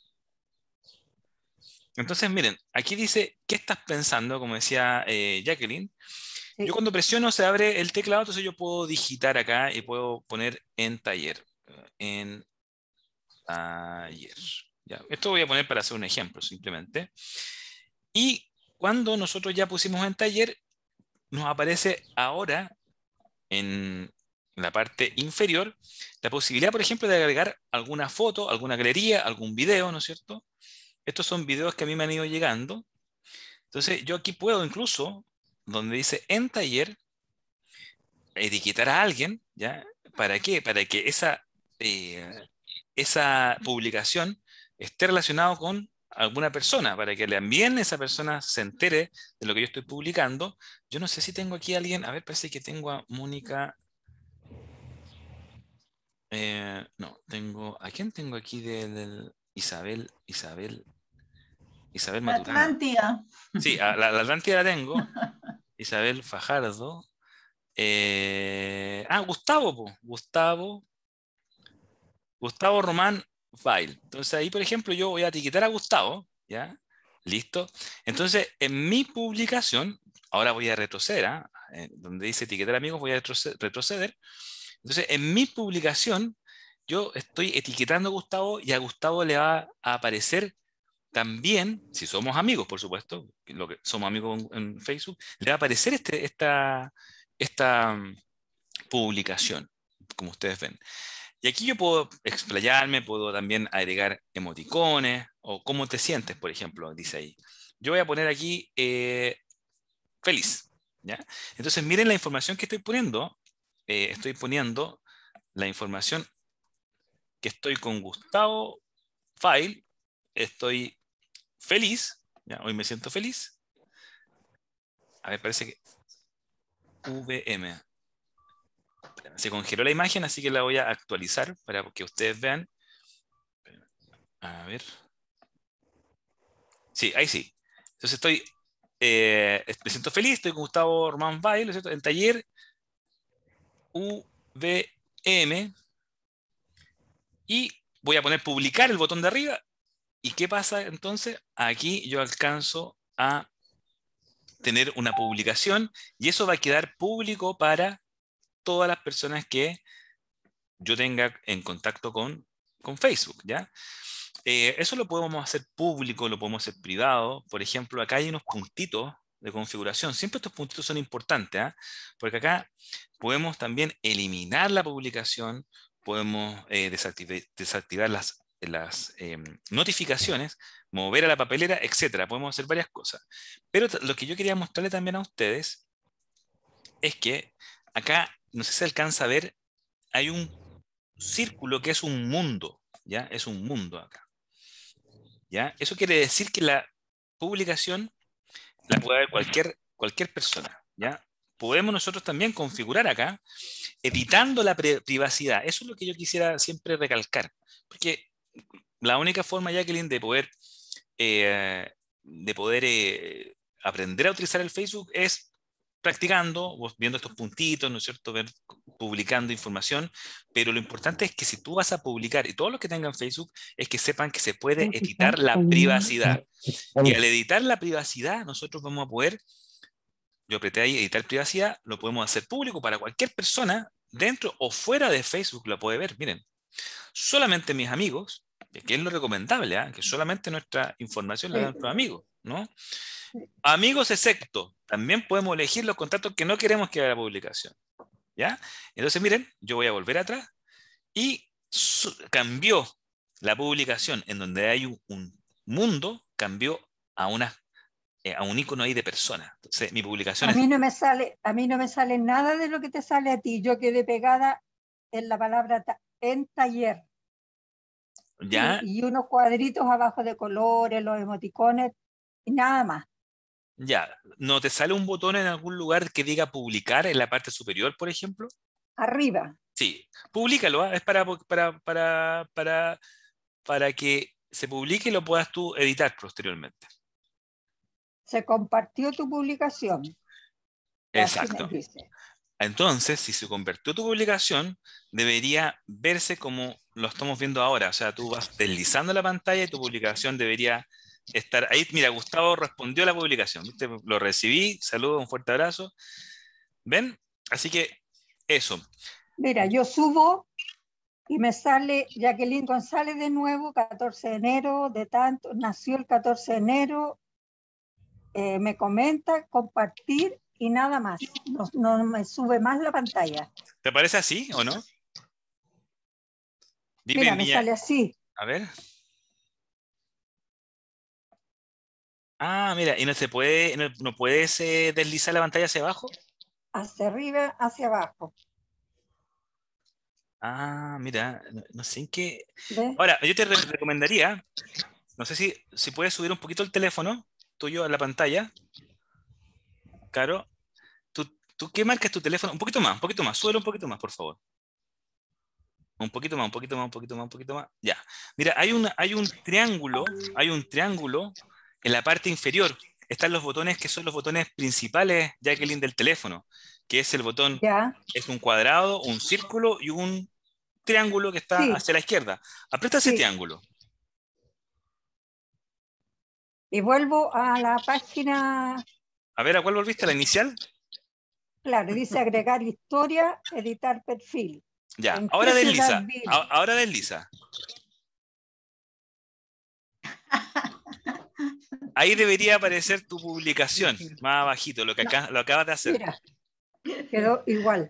Entonces, miren, aquí dice, ¿qué estás pensando? Como decía eh, Jacqueline. Sí. Yo cuando presiono se abre el teclado, entonces yo puedo digitar acá y puedo poner en taller. En taller. Ya. Esto voy a poner para hacer un ejemplo simplemente. Y cuando nosotros ya pusimos en taller, nos aparece ahora en la parte inferior la posibilidad, por ejemplo, de agregar alguna foto, alguna galería, algún video, ¿no es cierto? Estos son videos que a mí me han ido llegando. Entonces yo aquí puedo incluso, donde dice en taller, etiquetar a alguien, ¿ya? ¿Para qué? Para que esa, eh, esa publicación esté relacionada con alguna persona, para que también esa persona se entere de lo que yo estoy publicando. Yo no sé si tengo aquí a alguien, a ver, parece que tengo a Mónica. Eh, no, tengo, ¿a quién tengo aquí del, del Isabel, Isabel, Isabel La Maturana? Atlántida. Sí, a la, la Atlántida la tengo. Isabel Fajardo. Eh, ah, Gustavo, po. Gustavo. Gustavo Román File. Entonces ahí, por ejemplo, yo voy a etiquetar a Gustavo, ¿ya? Listo. Entonces, en mi publicación, ahora voy a retroceder, ¿ah? Eh, donde dice etiquetar amigos, voy a retroceder, retroceder. Entonces, en mi publicación, yo estoy etiquetando a Gustavo y a Gustavo le va a aparecer también, si somos amigos, por supuesto, lo que somos amigos en, en Facebook, le va a aparecer este, esta, esta um, publicación, como ustedes ven. Y aquí yo puedo explayarme, puedo también agregar emoticones o cómo te sientes, por ejemplo, dice ahí. Yo voy a poner aquí eh, feliz, ¿ya? Entonces miren la información que estoy poniendo. Eh, estoy poniendo la información que estoy con Gustavo File, estoy feliz, ¿ya? Hoy me siento feliz. A ver, parece que V M. Se congeló la imagen, así que la voy a actualizar para que ustedes vean. A ver. Sí, ahí sí. Entonces estoy, eh, me siento feliz, estoy con Gustavo Román File, ¿no es cierto? En taller U V M. Y voy a poner publicar el botón de arriba. ¿Y qué pasa entonces? Aquí yo alcanzo a tener una publicación y eso va a quedar público para todas las personas que yo tenga en contacto con, con Facebook, ¿ya? Eh, eso lo podemos hacer público, lo podemos hacer privado. Por ejemplo, acá hay unos puntitos de configuración. Siempre estos puntitos son importantes, ¿eh? Porque acá podemos también eliminar la publicación, podemos eh, desactivar, desactivar las, las eh, notificaciones, mover a la papelera, etcétera. Podemos hacer varias cosas. Pero lo que yo quería mostrarle también a ustedes es que acá, no sé si se alcanza a ver, hay un círculo que es un mundo, ¿ya? Es un mundo acá, ¿ya? Eso quiere decir que la publicación la puede ver cualquier, cualquier persona, ¿ya? Podemos nosotros también configurar acá, editando la privacidad. Eso es lo que yo quisiera siempre recalcar, porque la única forma, Jacqueline, de poder, eh, de poder eh, aprender a utilizar el Facebook es practicando, viendo estos puntitos, ¿no es cierto? Ver, publicando información, pero lo importante es que si tú vas a publicar, y todos los que tengan Facebook, es que sepan que se puede editar la privacidad. Y al editar la privacidad, nosotros vamos a poder, yo apreté ahí editar privacidad, lo podemos hacer público para cualquier persona, dentro o fuera de Facebook la puede ver. Miren, solamente mis amigos, que es lo recomendable, ¿eh? Que solamente nuestra información la dan nuestros amigos, ¿no? Amigos excepto, también podemos elegir los contactos que no queremos que haga la publicación, ¿ya? Entonces miren, yo voy a volver atrás y cambió la publicación en donde hay un, un mundo, cambió a, una, eh, a un icono ahí de persona. Entonces mi publicación a es... mí no me sale, a mí no me sale nada de lo que te sale a ti. Yo quedé pegada en la palabra ta- en taller. ¿Ya? Y, y unos cuadritos abajo de colores, los emoticones, y nada más. Ya. ¿No te sale un botón en algún lugar que diga publicar en la parte superior, por ejemplo? Arriba. Sí, públicalo, ¿ah? Es para, para, para, para, para que se publique y lo puedas tú editar posteriormente. Se compartió tu publicación. Así me Exacto. dice. Entonces, si se convirtió tu publicación, debería verse como lo estamos viendo ahora. O sea, tú vas deslizando la pantalla y tu publicación debería estar ahí. Mira, Gustavo respondió a la publicación. ¿Viste? Lo recibí, saludo, un fuerte abrazo. ¿Ven? Así que eso. Mira, yo subo y me sale Jacqueline González de nuevo, catorce de enero, de tanto, nació el catorce de enero, eh, me comenta, compartir y nada más. No, no me sube más la pantalla. ¿Te parece así o no? Dime, Mira, me Mía. sale así. A ver. Ah, mira, ¿y no se puede, no, no puedes eh, deslizar la pantalla hacia abajo? Hacia arriba, hacia abajo. Ah, mira, no, no sé en qué. ¿Ves? Ahora, yo te re- recomendaría, no sé si, si puedes subir un poquito el teléfono tuyo a la pantalla. Caro, ¿tú, tú qué marcas tu teléfono? Un poquito más, un poquito más, súbelo un poquito más, por favor. Un poquito más, un poquito más, un poquito más, un poquito más. Ya. Mira, hay, una, hay un triángulo, hay un triángulo en la parte inferior. Están los botones que son los botones principales, Jacqueline, del teléfono, que es el botón, Ya. es un cuadrado, un círculo y un triángulo que está Sí. hacia la izquierda. Aprieta ese Sí. triángulo. Y vuelvo a la página, A ver, ¿a cuál volviste? ¿A la inicial? claro, dice agregar historia, editar perfil. Ya, ¿En ahora qué ciudad desliza. vive? A- Ahora desliza. Ahí debería aparecer tu publicación, más abajito, lo que acá, lo acabas de hacer. Mira, quedó igual.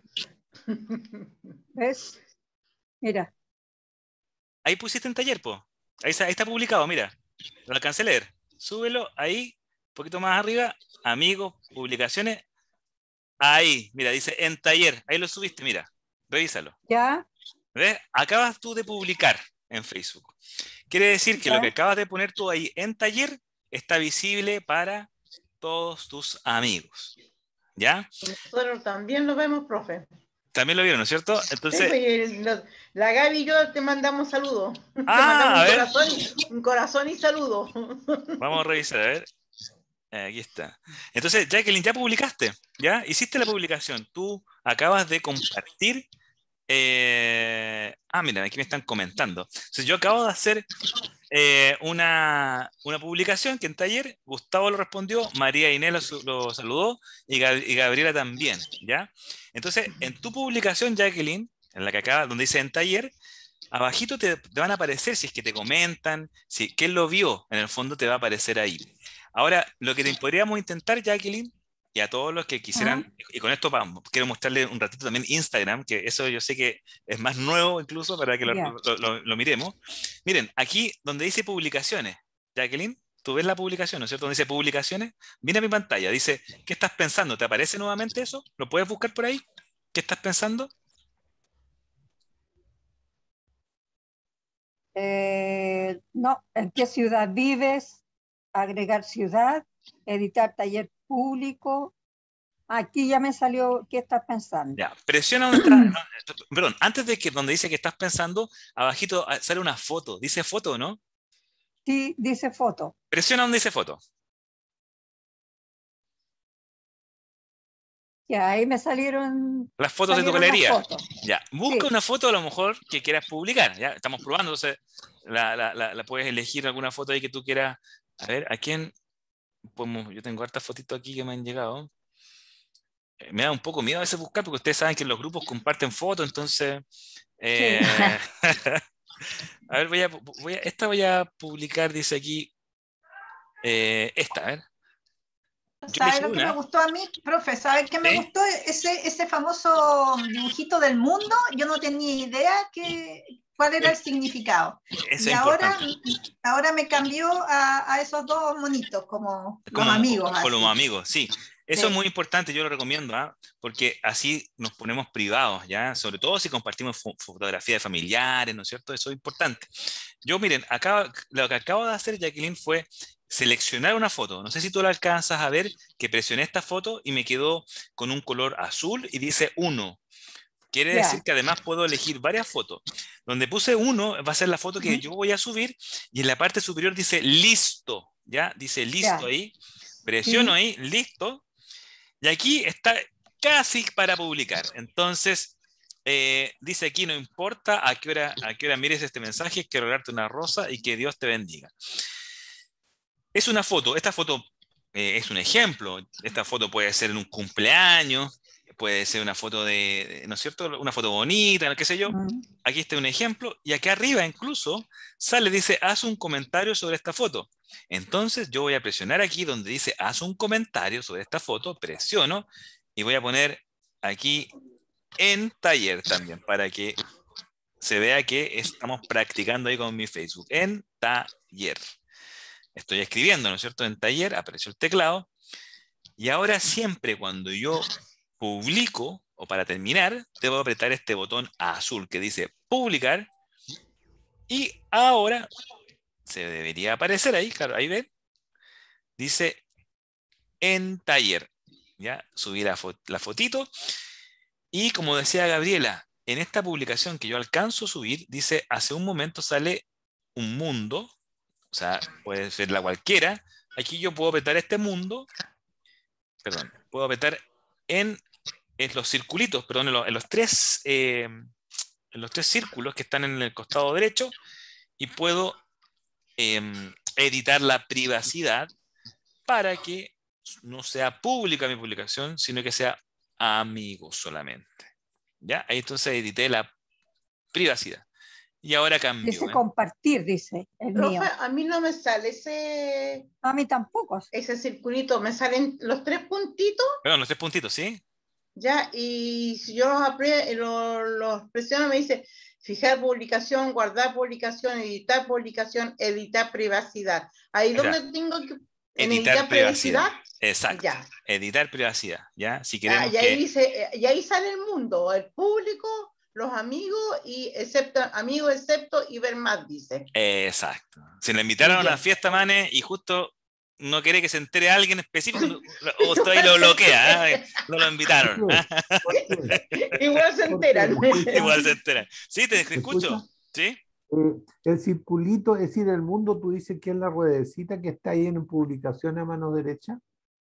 ¿Ves? Mira, Ahí pusiste en taller, po. Ahí está, ahí está publicado, mira. Lo alcancé a leer. Súbelo ahí, un poquito más arriba. Amigos, publicaciones. Ahí, mira, dice en taller. Ahí lo subiste, mira. Revísalo. ya, ¿Ves? Acabas tú de publicar en Facebook. Quiere decir que Ya. lo que acabas de poner tú ahí en taller está visible para todos tus amigos. ¿Ya? Nosotros también lo vemos, profe. También lo vieron, ¿no es cierto? Sí, Entonces, pues, el- lo- la Gaby y yo te mandamos saludos. Te Ah, mandamos a un ver. corazón, y- un corazón y saludos. vamos a revisar, a ver. Eh, Aquí está. Entonces, Jacqueline, ya publicaste, ¿ya? Hiciste la publicación. Tú acabas de compartir. eh, Ah, mira, aquí me están comentando. Entonces, yo acabo de hacer eh, una, una publicación que en taller Gustavo lo respondió, María Inés lo, su- lo saludó y, Gab- y Gabriela también, ¿ya? Entonces, en tu publicación, Jacqueline, en la que acaba, donde dice en taller, abajito te, te van a aparecer, si es que te comentan, si quién lo vio, en el fondo te va a aparecer ahí. Ahora, lo que te podríamos intentar, Jacqueline, y a todos los que quisieran, y con esto vamos, quiero mostrarle un ratito también Instagram, que eso yo sé que es más nuevo incluso para que lo, Ya. lo- lo- lo miremos. Miren, aquí donde dice publicaciones, Jacqueline, tú ves la publicación, ¿no es cierto? Donde dice publicaciones, mira mi pantalla, dice, ¿qué estás pensando? ¿Te aparece nuevamente eso? ¿Lo puedes buscar por ahí? ¿Qué estás pensando? eh, no, ¿en qué ciudad vives? Agregar ciudad, editar taller público. Aquí ya me salió, ¿qué estás pensando? Ya, presiona donde está, no, perdón, antes de que donde dice que estás pensando, abajito ah, sale una foto, dice foto, ¿no? Sí, dice foto. Presiona donde dice foto. Ya, ahí me salieron. Las fotos de tu salieron las galería. fotos. Ya, busca Sí. una foto a lo mejor que quieras publicar. Ya, estamos probando, entonces la, la- la- la puedes elegir alguna foto ahí que tú quieras. A ver, ¿a quién podemos? Yo tengo hartas fotitos aquí que me han llegado. Eh, Me da un poco miedo a veces buscar porque ustedes saben que en los grupos comparten fotos, entonces. eh, a ver, voy a, voy a- esta voy a publicar, dice aquí. eh, esta, a ver. Yo ¿Sabes elegí lo que me una. gustó a mí, profe? ¿Sabes qué me ¿Sí? gustó? Ese, ese famoso dibujito del mundo. Yo no tenía idea que, cuál era el significado. Eso Y es ahora, importante. ahora me cambió a, a esos dos monitos como, Como, los amigos. como los así. amigos, sí. Eso es Sí. muy importante, yo lo recomiendo, ¿ah? Porque así nos ponemos privados, ¿ya? Sobre todo si compartimos fo- fotografía de familiares, ¿no es cierto? Eso es importante. Yo, miren, acá, lo que acabo de hacer, Jacqueline, fue seleccionar una foto. No sé si tú la alcanzas a ver, que presioné esta foto y me quedó con un color azul y dice uno. Quiere decir Ya. que además puedo elegir varias fotos. Donde puse uno va a ser la foto que Ujú. yo voy a subir y en la parte superior dice listo, ¿ya? Dice listo Ya. ahí. Presiono Sí. ahí, listo. Y aquí está casi para publicar. Entonces, eh, dice aquí, no importa a qué hora, a qué hora mires este mensaje, quiero regalarte una rosa y que Dios te bendiga. Es una foto, esta foto eh, es un ejemplo. Esta foto puede ser en un cumpleaños, puede ser una foto de, de- ¿no es cierto? Una foto bonita, qué sé yo. Mm. Aquí está un ejemplo y acá arriba incluso sale, dice, haz un comentario sobre esta foto. Entonces yo voy a presionar aquí donde dice, haz un comentario sobre esta foto, presiono y voy a poner aquí en taller también para que se vea que estamos practicando ahí con mi Facebook. En taller. Estoy escribiendo, ¿no es cierto? En taller apareció el teclado y ahora siempre cuando yo publico o para terminar, debo apretar este botón azul que dice publicar y ahora se debería aparecer ahí, claro, ahí ven, dice en taller, ya subí la, fo- la fotito y como decía Gabriela, en esta publicación que yo alcanzo a subir, dice hace un momento sale un mundo, o sea, puede ser la cualquiera, aquí yo puedo apretar este mundo, perdón, puedo apretar en, en los circulitos, perdón, en los, en los tres, eh, en los tres círculos que están en el costado derecho y puedo em, editar la privacidad para que no sea pública mi publicación, sino que sea amigos solamente. ¿Ya? Ahí entonces edité la privacidad. Y ahora cambió. Dice ¿eh? compartir, dice el Profe, mío. a mí no me sale ese, A mí tampoco. ese circulito, me salen los tres puntitos, Perdón, los tres puntitos, ¿sí? ya, y si yo los, apre- los, los presiono, me dice fijar publicación, guardar publicación, editar publicación, editar privacidad. Ahí Ahí está. donde tengo que, en Editar, editar privacidad. privacidad, Exacto. ya. Editar privacidad. ¿Ya? Si Ah, queremos y ahí que... dice, y ahí sale el mundo, el público, los amigos, y excepto, amigos excepto, y ver más, dice. Exacto. Si le invitaron a una Ya. fiesta, Mane, y justo no quiere que se entere alguien específico, lo- o usted ahí lo bloquea, ¿eh? No lo invitaron. Igual se enteran. Igual se entera. Sí, te ¿Me escucho. escucha? ¿Sí? Eh, el circulito, es decir, el mundo, tú dices que es la ruedecita que está ahí en publicación a mano derecha.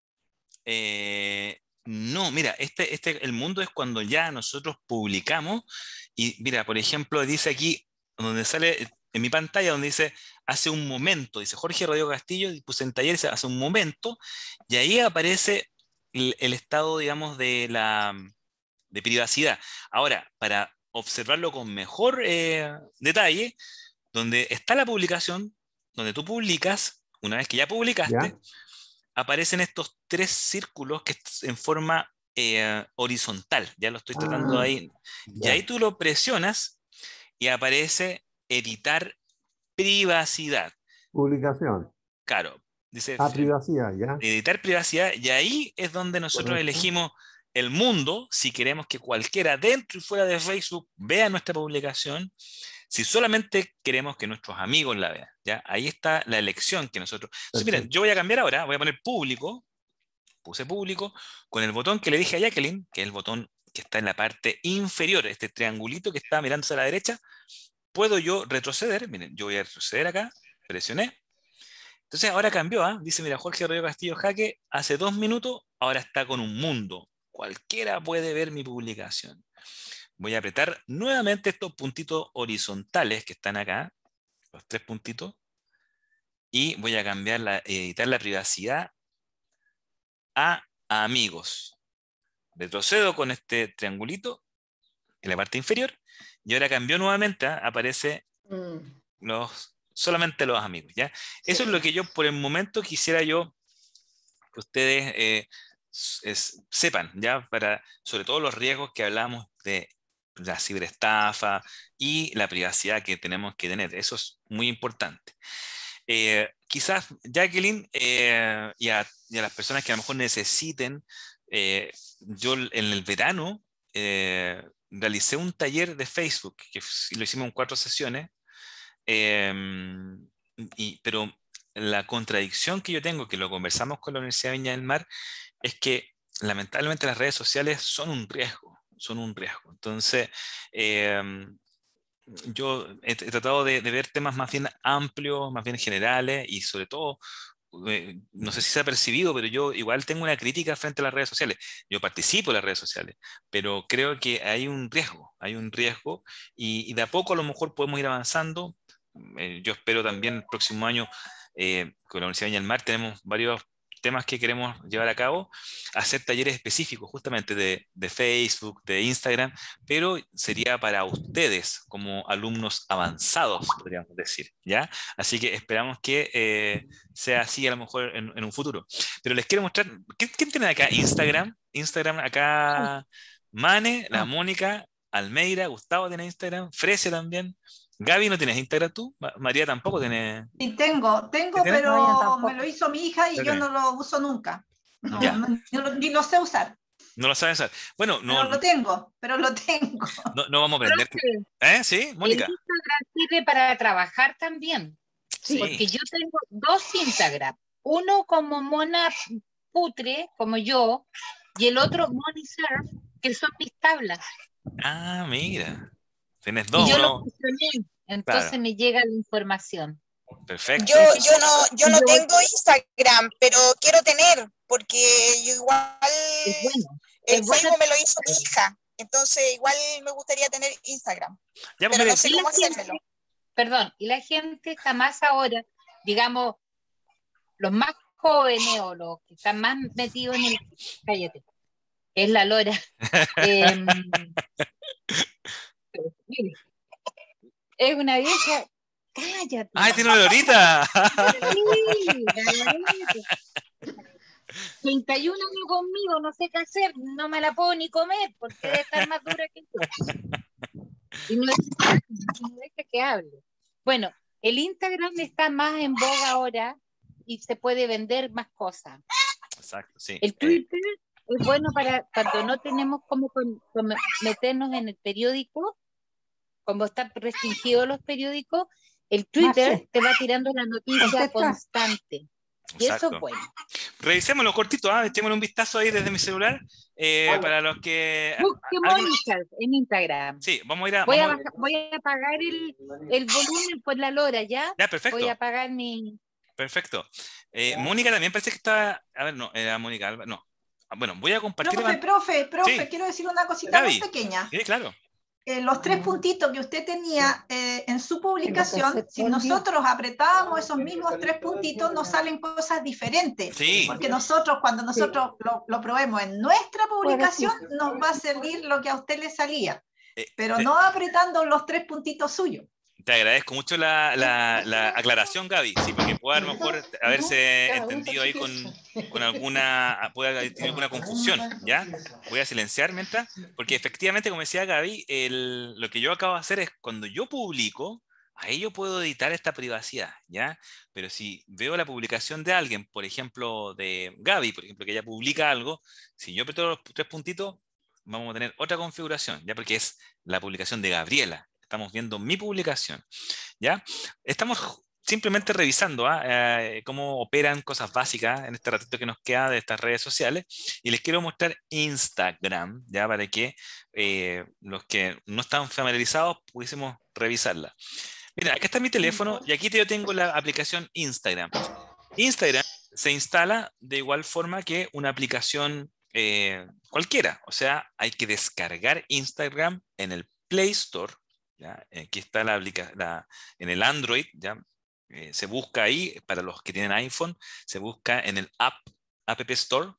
Eh, no, mira, este, este, el mundo es cuando ya nosotros publicamos y mira, por ejemplo, dice aquí, donde sale en mi pantalla, donde dice hace un momento, dice Jorge Rodrigo Castillo, y puse en taller, dice hace un momento, y ahí aparece el, el estado, digamos, de la de privacidad. Ahora, para observarlo con mejor eh, detalle, donde está la publicación, donde tú publicas, una vez que ya publicaste, ¿Ya? aparecen estos tres círculos que es en forma eh, horizontal. Ya lo estoy tratando Ah, ahí. Y ya. ahí tú lo presionas y aparece editar privacidad. Publicación. Claro, dice Ah, eh, privacidad, ya. editar privacidad y ahí es donde nosotros Correcto. elegimos el mundo, si queremos que cualquiera dentro y fuera de Facebook vea nuestra publicación, si solamente queremos que nuestros amigos la vean, ¿ya? Ahí está la elección que nosotros... Entonces, miren, Perfecto. yo voy a cambiar ahora, voy a poner público, puse público, con el botón que le dije a Jacqueline, que es el botón que está en la parte inferior, este triangulito que está mirándose a la derecha, puedo yo retroceder, miren, yo voy a retroceder acá, presioné, entonces ahora cambió, ¿ah? Dice, mira, Jorge Rodrigo Castillo Jaque, hace dos minutos, ahora está con un mundo. Cualquiera puede ver mi publicación. Voy a apretar nuevamente estos puntitos horizontales que están acá, los tres puntitos, y voy a cambiar la, editar la privacidad a amigos. Retrocedo con este triangulito en la parte inferior, y ahora cambió nuevamente, ¿ah? Aparece Mm, los, solamente los amigos, ¿ya? Eso es lo que yo por el momento quisiera yo que ustedes eh, s- es- sepan, ¿ya? Para, sobre todo los riesgos que hablamos de la ciberestafa y la privacidad que tenemos que tener. Eso es muy importante. Eh, quizás, Jacqueline, eh, y, a, y a las personas que a lo mejor necesiten, eh, yo en el verano eh, realicé un taller de Facebook, que lo hicimos en cuatro sesiones, eh, y, pero la contradicción que yo tengo, que lo conversamos con la Universidad de Viña del Mar, es que lamentablemente las redes sociales son un riesgo, son un riesgo. Entonces, eh, yo he, he tratado de, de ver temas más bien amplios, más bien generales, y sobre todo, eh, no sé si se ha percibido, pero yo igual tengo una crítica frente a las redes sociales. Yo participo en las redes sociales, pero creo que hay un riesgo, hay un riesgo, y, y de a poco a lo mejor podemos ir avanzando. Eh, yo espero también el próximo año, eh, con la Universidad de Viña del Mar, tenemos varios temas que queremos llevar a cabo, hacer talleres específicos justamente de, de Facebook, de Instagram, pero sería para ustedes como alumnos avanzados, podríamos decir, ¿ya? Así que esperamos que eh, sea así a lo mejor en, en un futuro. Pero les quiero mostrar, ¿quién, quién tiene acá Instagram? Instagram acá, Mane, la Mónica, Almeida, Gustavo tiene Instagram, Frese también. Gaby, ¿no tienes Instagram tú? Ma- María tampoco tiene. Sí, tengo, tengo, ¿Tienes? pero No, yo tampoco. me lo hizo mi hija y Ok. yo no lo uso nunca. No, Ya. no, ni, lo, ni lo sé usar, No lo saben usar. Bueno, no, pero lo tengo, pero lo tengo. no, no vamos a aprender. Profe, ¿Eh? ¿Sí, el Mónica? Instagram sirve para trabajar también, Sí. porque yo tengo dos Instagram, uno como Mona Putre, como yo, y el otro Money Surf, que son mis tablas. Ah, mira. Tienes Y dos, yo lo uno. fusioné, entonces Claro. me llega la información. Perfecto. Yo, yo no, yo no Yo- tengo Instagram, pero quiero tener, porque yo igual Es bueno. el Es bueno. Facebook me lo hizo mi hija, entonces igual me gustaría tener Instagram, Ya, pues pero mire, no sé Y la cómo gente, hacérmelo. perdón, y la gente está más ahora, digamos, los más jóvenes o los que están más metidos en el... Cállate, es la Lora. Em, mire, es una vieja... Cállate. ¡ay, tiene una lorita! Sí, la Lorita. treinta y un años conmigo, no sé qué hacer, no me la puedo ni comer porque debe estar más dura que yo. Y no deja, no deja que hable. Bueno, el Instagram está más en boga ahora y se puede vender más cosas. Exacto, sí. El Eh, Twitter es bueno para cuando no tenemos cómo con- con- meternos en el periódico, como están restringidos los periódicos, el Twitter Marce, te va tirando la noticia contesta. constante. Y eso exacto. es bueno. Revisémoslo cortito, ¿ah? Echémosle un vistazo ahí desde mi celular. eh, para los que. Busque alguien- Mónica en Instagram. Sí, vamos a ir a. Voy a, vamos a- baja- voy a apagar el, el volumen por la Lora, ¿ya? Ya, perfecto. Voy a apagar mi... Perfecto. Eh, Mónica también parece que está. A ver, no, era Mónica Alba. No. Ah, bueno, voy a compartir. Profe, profe, profe, Sí. quiero decir una cosita Gaby. muy pequeña. Sí, claro. Eh, los tres puntitos que usted tenía eh, en su publicación, hacer si todo el día. nosotros apretábamos esos mismos tres puntitos, nos salen cosas diferentes. Sí. Porque nosotros, cuando nosotros lo, lo probemos en nuestra publicación, nos va a salir lo que a usted le salía. Eh, Pero te, no apretando los tres puntitos suyos. te agradezco mucho la, la, la aclaración, Gaby. Sí, porque puede a lo mejor haberse entendido ahí con, con alguna. Puede haber tenido alguna confusión, ¿ya? Voy a silenciar mientras. Porque efectivamente, como decía Gaby, el, lo que yo acabo de hacer es cuando yo publico. Ahí yo puedo editar esta privacidad, ¿ya? Pero si veo la publicación de alguien, por ejemplo, de Gaby, por ejemplo, que ella publica algo, si yo aprieto los tres puntitos, vamos a tener otra configuración, ¿ya? Porque es la publicación de Gabriela. Estamos viendo mi publicación, ¿ya? Estamos simplemente revisando ¿ah? eh, cómo operan cosas básicas en este ratito que nos queda de estas redes sociales, y les quiero mostrar Instagram, ¿ya? Para que eh, los que no están familiarizados pudiésemos revisarla. Mira, acá está mi teléfono y aquí yo tengo la aplicación Instagram. Instagram se instala de igual forma que una aplicación eh, cualquiera. O sea, hay que descargar Instagram en el Play Store. ¿Ya? Aquí está la aplicación en el Android. ¿Ya? Eh, se busca ahí, para los que tienen iPhone, se busca en el App, App Store.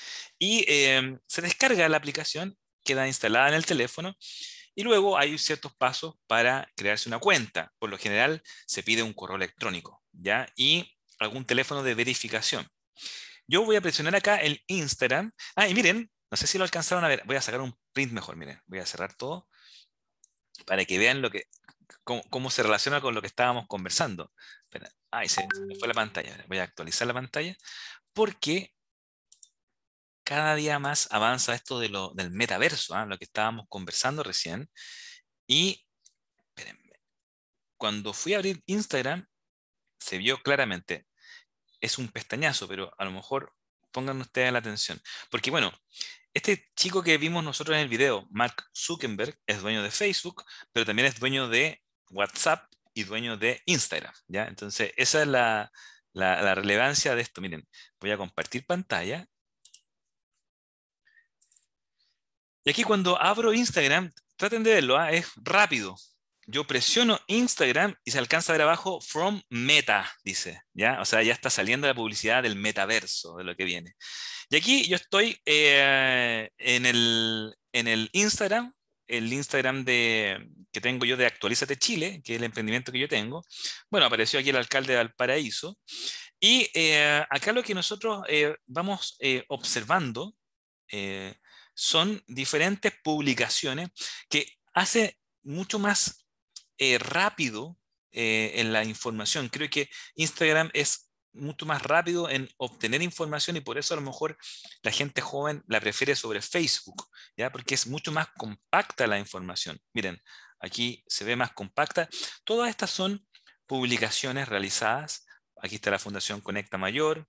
Y eh, se descarga la aplicación, queda instalada en el teléfono. Y luego hay ciertos pasos para crearse una cuenta. Por lo general se pide un correo electrónico, ¿ya? Y algún teléfono de verificación. Yo voy a presionar acá el Instagram. Ah, y miren, no sé si lo alcanzaron a ver. Voy a sacar un print mejor, miren. Voy a cerrar todo para que vean lo que cómo, cómo se relaciona con lo que estábamos conversando. Espera, ay, se me fue la pantalla. Voy a actualizar la pantalla porque cada día más avanza esto de lo, del metaverso, ¿eh? Lo que estábamos conversando recién. Y espérenme, cuando fui a abrir Instagram, se vio claramente, es un pestañazo, pero a lo mejor pongan ustedes la atención. Porque bueno, este chico que vimos nosotros en el video, Mark Zuckerberg, es dueño de Facebook, pero también es dueño de WhatsApp y dueño de Instagram, ¿ya? Entonces, esa es la, la, la relevancia de esto. Miren, voy a compartir pantalla. Y aquí cuando abro Instagram, traten de verlo, ¿eh? Es rápido. Yo presiono Instagram y se alcanza a ver abajo From Meta, dice, ¿ya? O sea, ya está saliendo la publicidad del metaverso, de lo que viene. Y aquí yo estoy eh, en, el, en el Instagram, el Instagram de, que tengo yo de Actualízate Chile, que es el emprendimiento que yo tengo. Bueno, apareció aquí el alcalde de Valparaíso. Y eh, acá lo que nosotros eh, vamos eh, observando eh, son diferentes publicaciones que hace mucho más eh, rápido eh, en la información. Creo que Instagram es mucho más rápido en obtener información y por eso a lo mejor la gente joven la prefiere sobre Facebook, ¿ya? Porque es mucho más compacta la información. Miren, aquí se ve más compacta. Todas estas son publicaciones realizadas. Aquí está la Fundación Conecta Mayor.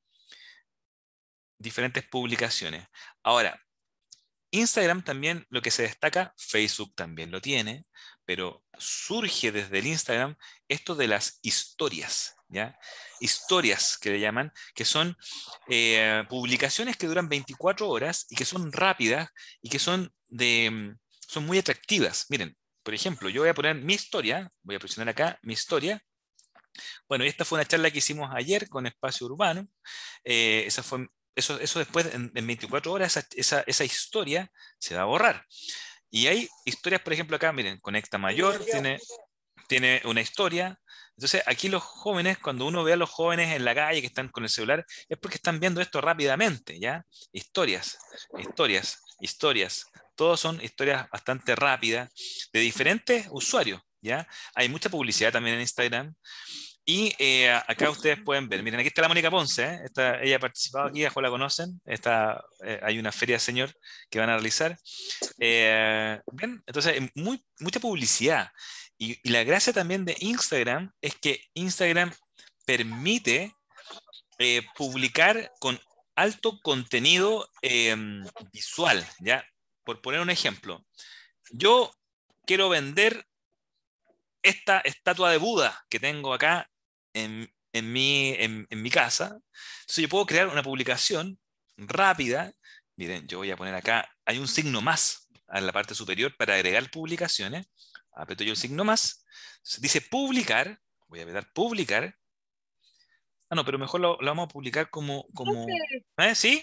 Diferentes publicaciones. Ahora, Instagram también lo que se destaca, Facebook también lo tiene, pero surge desde el Instagram esto de las historias, ¿ya? Historias que le llaman, que son eh, publicaciones que duran veinticuatro horas y que son rápidas y que son, de, son muy atractivas. Miren, por ejemplo, yo voy a poner mi historia, voy a presionar acá mi historia. Bueno, y esta fue una charla que hicimos ayer con Espacio Urbano. Eh, esa fue... Eso, eso después, en, en veinticuatro horas, esa, esa, esa historia se va a borrar. Y hay historias, por ejemplo, acá, miren, Conecta Mayor tiene, tiene una historia. Entonces, aquí los jóvenes, cuando uno ve a los jóvenes en la calle que están con el celular, es porque están viendo esto rápidamente, ¿ya? Historias, historias, historias. Todos son historias bastante rápidas de diferentes usuarios, ¿ya? Hay mucha publicidad también en Instagram. Y eh, acá ustedes pueden ver, miren, aquí está la Mónica Ponce, ¿eh? Esta, ella ha participado aquí, ya la conocen, está, eh, hay una feria señor que van a realizar. Eh, ¿ven? Entonces, muy, mucha publicidad. Y, y la gracia también de Instagram es que Instagram permite eh, publicar con alto contenido eh, visual, ¿ya? Por poner un ejemplo, yo quiero vender esta estatua de Buda que tengo acá en, en, mi, en, en mi casa. Entonces yo puedo crear una publicación rápida. Miren, yo voy a poner acá, hay un signo más en la parte superior para agregar publicaciones. Aprieto yo el signo más. Entonces dice publicar. Voy a apretar publicar. Ah, no, pero mejor lo, lo vamos a publicar como... como ¿eh? ¿Sí?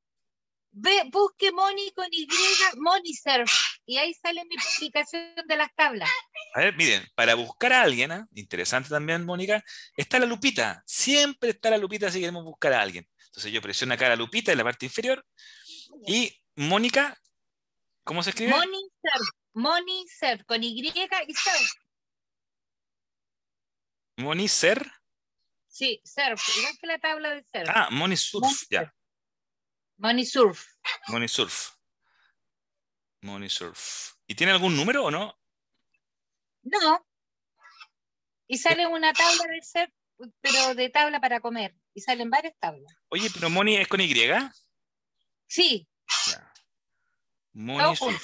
Ve, busque Moni con Y, Monisurf, y ahí sale mi publicación de las tablas. A ver, miren, para buscar a alguien, ¿eh? Interesante también, Mónica, está la lupita. Siempre está la lupita si queremos buscar a alguien. Entonces yo presiono acá la lupita en la parte inferior. Y Mónica, ¿cómo se escribe? Monisurf, Monisurf, con Y y surf. ¿Moniser? Sí, surf, igual que la tabla de surf. Ah, Monisurf, ya. Monisurf. Monisurf. Monisurf. ¿Y tiene algún número o no? No. Y sale una tabla de surf, pero de tabla para comer. Y salen varias tablas. Oye, pero Moni es con Y. Sí. Ya. Monisurf.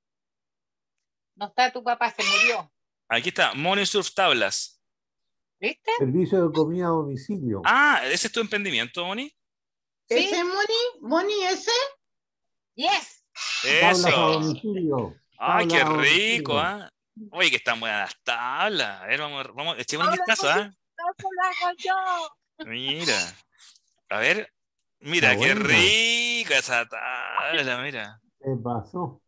No está tu papá, se murió. Aquí está, Monisurf Tablas. ¿Viste? Servicio de comida a domicilio. Ah, ¿ese es tu emprendimiento, Moni? ¿Ese es Moni? ¿Moni ese? Yes. Tablas a Eso. domicilio. Ay, qué Tablas a rico, domicilio. ¿ah? Oye, que están buenas las tablas. A ver, vamos, vamos, echemos un vistazo, ¿ah? Eso lo hago yo. Mira. A ver. Mira, Está qué buena. rica esa tabla, mira. ¿Qué pasó?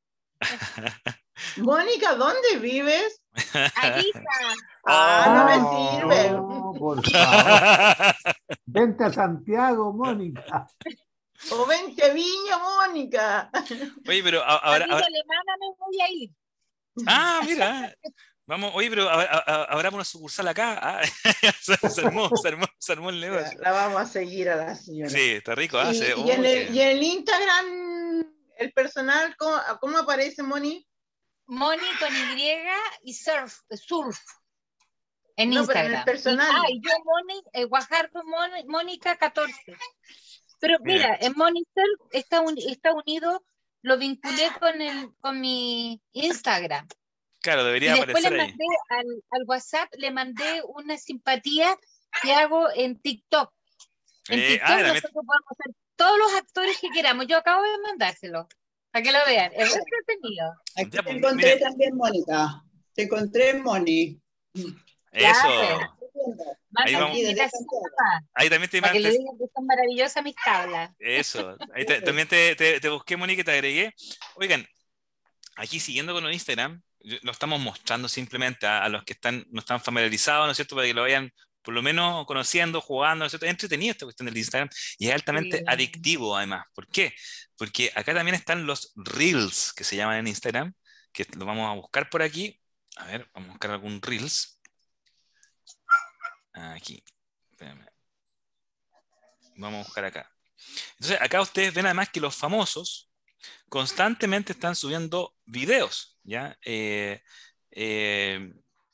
Mónica, ¿dónde vives? Alisa. Ah, no me sirve. No, por favor. Vente a Santiago, Mónica. O vente a Viña, Mónica. Oye, pero a- ahora, A ahora- Villa Alemana me voy a ir. Ah, mira. Vamos, oye, pero ¿habrá, habrá- habrá una sucursal acá? Ah, se, se armó, se armó, se armó el Ya, negocio. la vamos a seguir a la señora. Sí, está rico, ah, se- Y, y en el, oye. y en el Instagram, el personal, ¿cómo, cómo aparece, Moni? Moni con Y y surf, surf en No, pero en el Instagram. Y, personal. ah, y yo, Moni, eh, Guajardo Moni- Mónica catorce. Pero Mira. mira, en Moni Surf está, un- está unido, lo vinculé con, el, con mi Instagram. Claro, Y debería después le aparecer ahí. mandé al, al WhatsApp, le mandé una simpatía que hago en TikTok. En Eh, TikTok ah, también, nosotros podemos hacer todos los actores que queramos. Yo acabo de mandárselo, para que lo vean. Es muy entretenido. Aquí ya, te pues, encontré miren, también, Mónica. Te encontré, Moni. Ya, eso. pues, Ahí manda vamos. Aquí desde invitación Santiago. nomás, Ahí también te, para que le te- digan que son maravillosas mis tablas. eso. Ahí te- también te, te, te busqué, Mónica, y te agregué. Oigan, aquí siguiendo con los Instagram, yo- lo estamos mostrando simplemente a, a los que están, no están familiarizados, ¿no es cierto? Para que lo vayan por lo menos conociendo, jugando, ¿no es cierto? Es entretenido esta cuestión del Instagram y es altamente Sí. adictivo además. ¿Por qué? Porque acá también están los Reels que se llaman en Instagram, que lo vamos a buscar por aquí. A ver, vamos a buscar algún Reels. Aquí. Espérame. Vamos a buscar acá. Entonces, acá ustedes ven además que los famosos constantemente están subiendo videos, ¿ya? Eh, eh,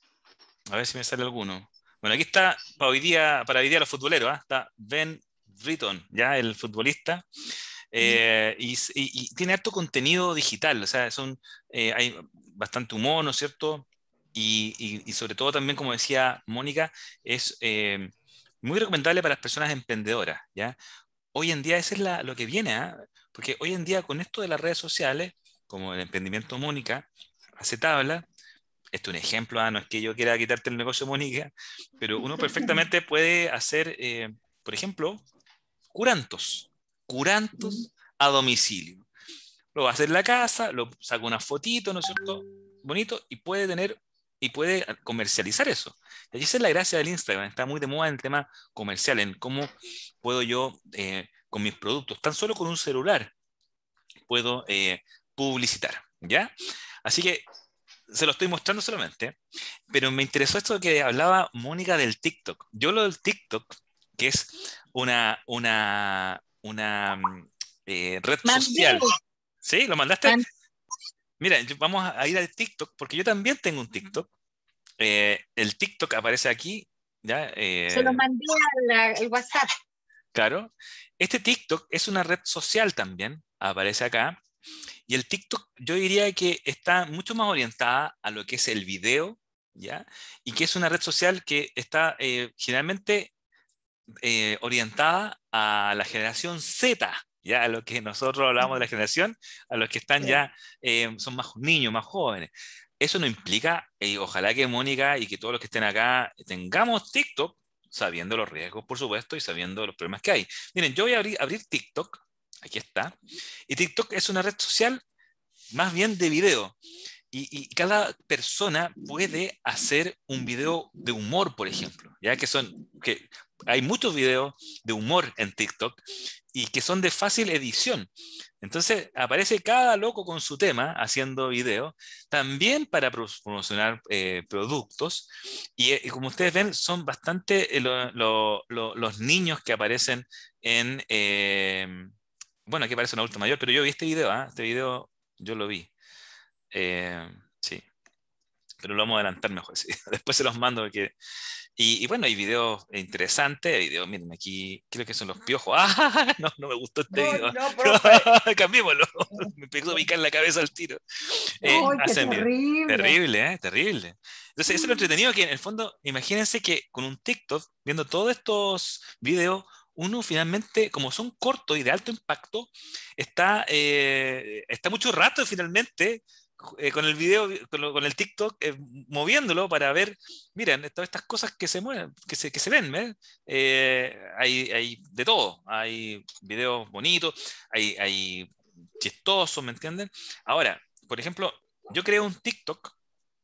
a ver si me sale alguno. Bueno, aquí está para hoy día, para hoy día los futboleros, ¿ah? Está Ben Britton, ¿ya? El futbolista. Eh, y, y- y tiene harto contenido digital, o sea, son, eh, hay bastante humor, ¿no es cierto? Y, y- y sobre todo también, como decía Mónica, es eh, muy recomendable para las personas emprendedoras, ¿ya? Hoy en día eso es la- lo que viene, ¿ah? Porque hoy en día con esto de las redes sociales, como el emprendimiento Mónica, hace tabla, esto es un ejemplo, ¿ah? No es que yo quiera quitarte el negocio Mónica, pero uno perfectamente puede hacer, eh, por ejemplo, curantos, curantos a domicilio. Lo va a hacer en la casa, lo saca una fotito, ¿no es cierto? Bonito, y puede tener, y puede comercializar eso. Y esa es la gracia del Instagram, está muy de moda en el tema comercial, en cómo puedo yo, eh, con mis productos, tan solo con un celular, puedo eh, publicitar, ¿ya? Así que se lo estoy mostrando solamente, pero me interesó esto que hablaba Mónica del TikTok. Yo lo del TikTok, que es una, una, una mm, eh, red Mandé, social. ¿Sí? ¿Lo mandaste? mandé. Mira, yo- vamos a ir al TikTok, porque yo también tengo un TikTok. Eh, el TikTok aparece aquí, ¿ya? Se lo Eh, mandé al, al WhatsApp. claro. Este TikTok es una red social también, aparece acá. Y el TikTok yo diría que está mucho más orientada a lo que es el video, ¿ya? Y que es una red social que está eh, generalmente eh, orientada a la generación Z, ¿ya? A lo que nosotros hablamos de la generación, a los que están Sí. ya, eh, son más niños, más jóvenes. Eso no implica, eh, ojalá que Mónica y que todos los que estén acá tengamos TikTok, sabiendo los riesgos, por supuesto, y sabiendo los problemas que hay. Miren, yo voy a abrir, abrir TikTok, aquí está, y TikTok es una red social más bien de video. Y, y cada persona puede hacer un video de humor, por ejemplo, ya que son, que hay muchos videos de humor en TikTok y que son de fácil edición. Entonces aparece cada loco con su tema haciendo videos, también para pro- promocionar eh, productos. Y, eh, y como ustedes ven, son bastante eh, lo- lo- lo- los niños que aparecen en... eh, bueno, aquí aparece un adulto mayor, pero yo vi este video, ¿ah? Este video yo lo vi. Eh, sí, pero lo vamos a adelantar mejor, sí. Después se los mando porque... Y, y bueno, hay videos interesantes, hay videos, miren, aquí creo que son los piojos. ¡Ah! No, no me gustó este No, video. no, profe. Cambiémoslo. Me empezó a picar la cabeza al tiro. Eh, ¡Ay, qué hacen video. terrible! Terrible, ¿eh? Terrible. Entonces, eso es lo entretenido que en el fondo, imagínense que con un TikTok, viendo todos estos videos, uno finalmente, como son cortos y de alto impacto, está, eh, está mucho rato finalmente eh, con el video, con, lo- con el TikTok, eh, moviéndolo para ver, miren, todas estas cosas que se mueven, que se, que se ven, ¿ves? Eh, hay, hay de todo, hay videos bonitos, hay, hay chistosos, ¿me entienden? Ahora, por ejemplo, yo creo un TikTok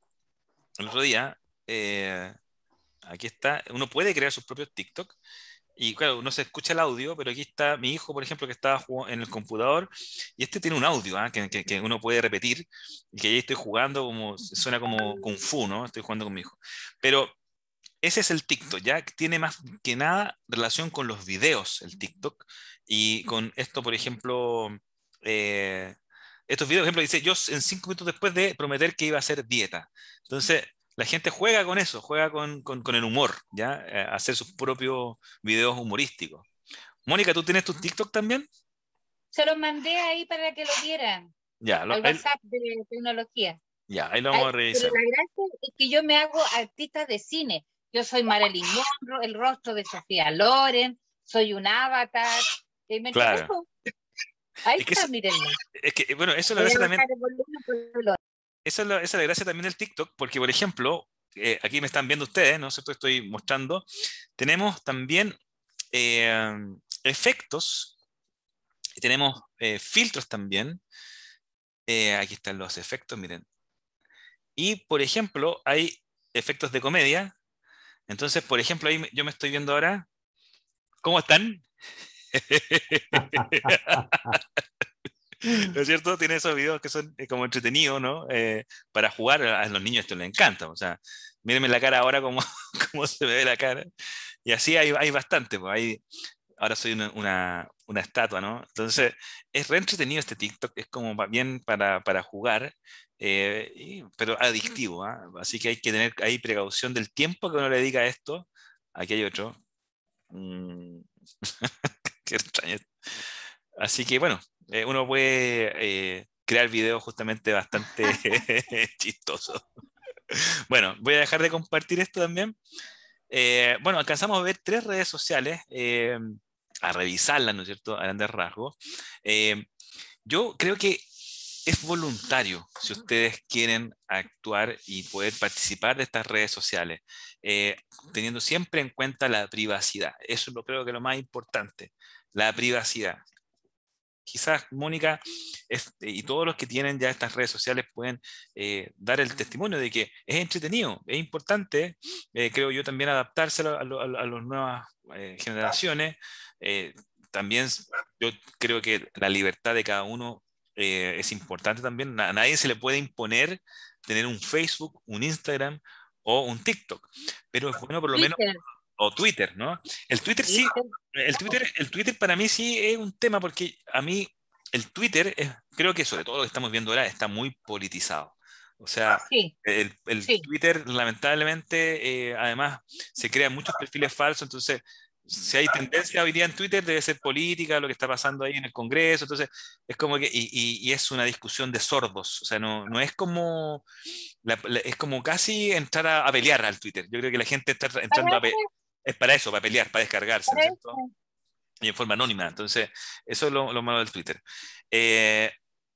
el otro día, eh, aquí está, uno puede crear sus propios TikTok Y claro, no se escucha el audio, pero aquí está mi hijo, por ejemplo, que estaba jugando en el computador, y este tiene un audio, ¿ah? que, que- que uno puede repetir, y que ahí estoy jugando, como, suena como Kung Fu, ¿no? Estoy jugando con mi hijo. Pero ese es el TikTok, ya que tiene más que nada relación con los videos, el TikTok, y con esto, por ejemplo, eh, estos videos, por ejemplo, dice, yo en cinco minutos después de prometer que iba a hacer dieta. Entonces, la gente juega con eso, juega con, con- con el humor, ¿ya? Eh, hacer sus propios videos humorísticos. Mónica, ¿tú tienes tu TikTok también? Se los mandé ahí para que lo vieran, Ya, lo- al ahí, WhatsApp de tecnología. ya, ahí lo Ay, vamos a pero revisar. la gracia es que yo me hago artista de cine. Yo soy Marilyn Monroe, el rostro de Sofía Loren, soy un avatar. Y me Claro. encantó. Ahí Es que está, eso- mírenlo. Es que, bueno, eso es la Voy a gracia también. bajar el volumen por el otro. Esa es la, esa es la gracia también del TikTok, porque, por ejemplo, eh, aquí me están viendo ustedes, ¿no es cierto? Estoy mostrando. Tenemos también eh, efectos, y tenemos eh, filtros también. Eh, aquí están los efectos, miren. Y, por ejemplo, hay efectos de comedia. Entonces, por ejemplo, ahí me- yo me estoy viendo ahora. ¿Cómo están? ¿No es cierto? Tiene esos videos que son eh, como entretenidos, ¿no? Eh, para jugar, a los niños esto les encanta. O sea, mírenme la cara ahora, como, cómo se me ve la cara. Y así hay, hay bastante, pues hay, ahora soy una, una, una estatua, ¿no? Entonces, es re entretenido este TikTok, es como pa- bien para, para jugar, eh, y- pero adictivo, ¿ah? Así que hay que tener ahí precaución del tiempo que uno le dedica a esto. Aquí hay otro. Mm, qué extraño. Así que bueno, eh, uno puede eh, crear videos justamente bastante chistosos. Bueno, voy a dejar de compartir esto también. Eh, bueno, alcanzamos a ver tres redes sociales, eh, a revisarlas, ¿no es cierto?, a grandes rasgos. Eh, yo creo que es voluntario si ustedes quieren actuar y poder participar de estas redes sociales, eh, teniendo siempre en cuenta la privacidad. Eso es lo creo que es lo más importante, la privacidad. Quizás Mónica es- y todos los que tienen ya estas redes sociales pueden eh, dar el testimonio de que es entretenido, es importante, eh, creo yo también adaptárselo a, lo- a, lo- a las nuevas eh, generaciones. Eh, también s- yo creo que la libertad de cada uno eh, es importante también. A nadie se le puede imponer tener un Facebook, un Instagram o un TikTok, pero es bueno por lo menos, Twitter, o Twitter, ¿no? El Twitter sí, Twitter. el Twitter, el Twitter para mí sí es un tema porque a mí el Twitter es- creo que sobre todo lo que estamos viendo ahora está muy politizado. O sea, Sí, el, el sí. Twitter lamentablemente eh, además se crean muchos perfiles falsos, entonces si hay tendencia hoy día en Twitter debe ser política, lo que está pasando ahí en el Congreso, entonces es como que, y, y- y es una discusión de sordos, o sea, no, no es como, la- la- es como casi entrar a, a pelear al Twitter. Yo creo que la gente está entrando a Para pe- es para eso, para pelear, para descargarse, ¿no es para cierto? eso. Y en forma anónima. Entonces, eso es lo, lo malo del Twitter. Eh,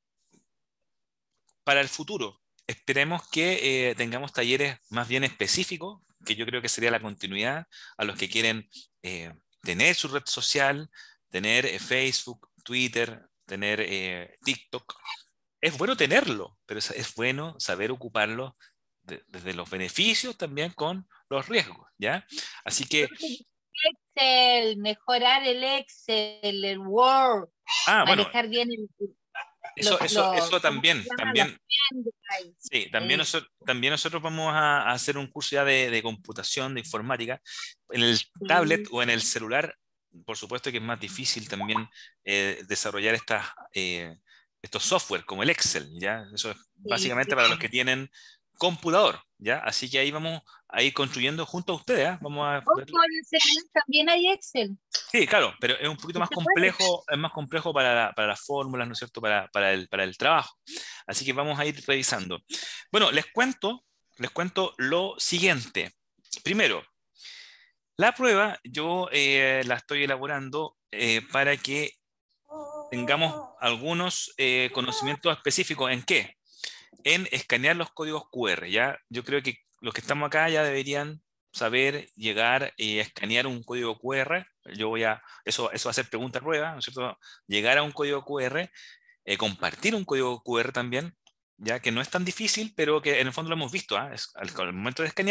para el futuro, esperemos que eh, tengamos talleres más bien específicos, que yo creo que sería la continuidad a los que quieren eh, tener su red social, tener eh, Facebook, Twitter, tener eh, TikTok. Es bueno tenerlo, pero es, es bueno saber ocuparlo de- desde los beneficios también con los riesgos, ¿ya? Así que, Excel, mejorar el Excel, el Word, ah, bueno, manejar bien el, eso, los, eso, los, eso ¿cómo también, se llama? también. Los pendrives. Sí, también, Eh, nosotros, también nosotros vamos a, a hacer un curso ya de, de computación, de informática. En el tablet sí, o en el celular, por supuesto que es más difícil también eh, desarrollar estas, eh, estos software como el Excel, ¿ya? Eso es sí, básicamente sí. para los que tienen computador, ¿ya? Así que ahí vamos a ir construyendo junto a ustedes, ¿ah? Vamos a ver. Ojo, en el celular también hay Excel. Sí, claro, pero es un poquito ¿Y más se puede? complejo, es más complejo para, la- para las fórmulas, ¿no es cierto? Para, para el, para el trabajo. Así que vamos a ir revisando. Bueno, les cuento, les cuento lo siguiente. Primero, la prueba yo eh, la estoy elaborando eh, para que tengamos algunos eh, conocimientos específicos. ¿En qué? En escanear los códigos Q R, ¿ya? Yo creo que los que estamos acá ya deberían saber llegar y escanear un código Q R. Yo voy a, eso, eso va a ser pregunta prueba, ¿no es cierto? Llegar a un código Q R, eh, compartir un código Q R también, ya que no es tan difícil, pero que en el fondo lo hemos visto, ¿ah? Es, al, al momento de escanear,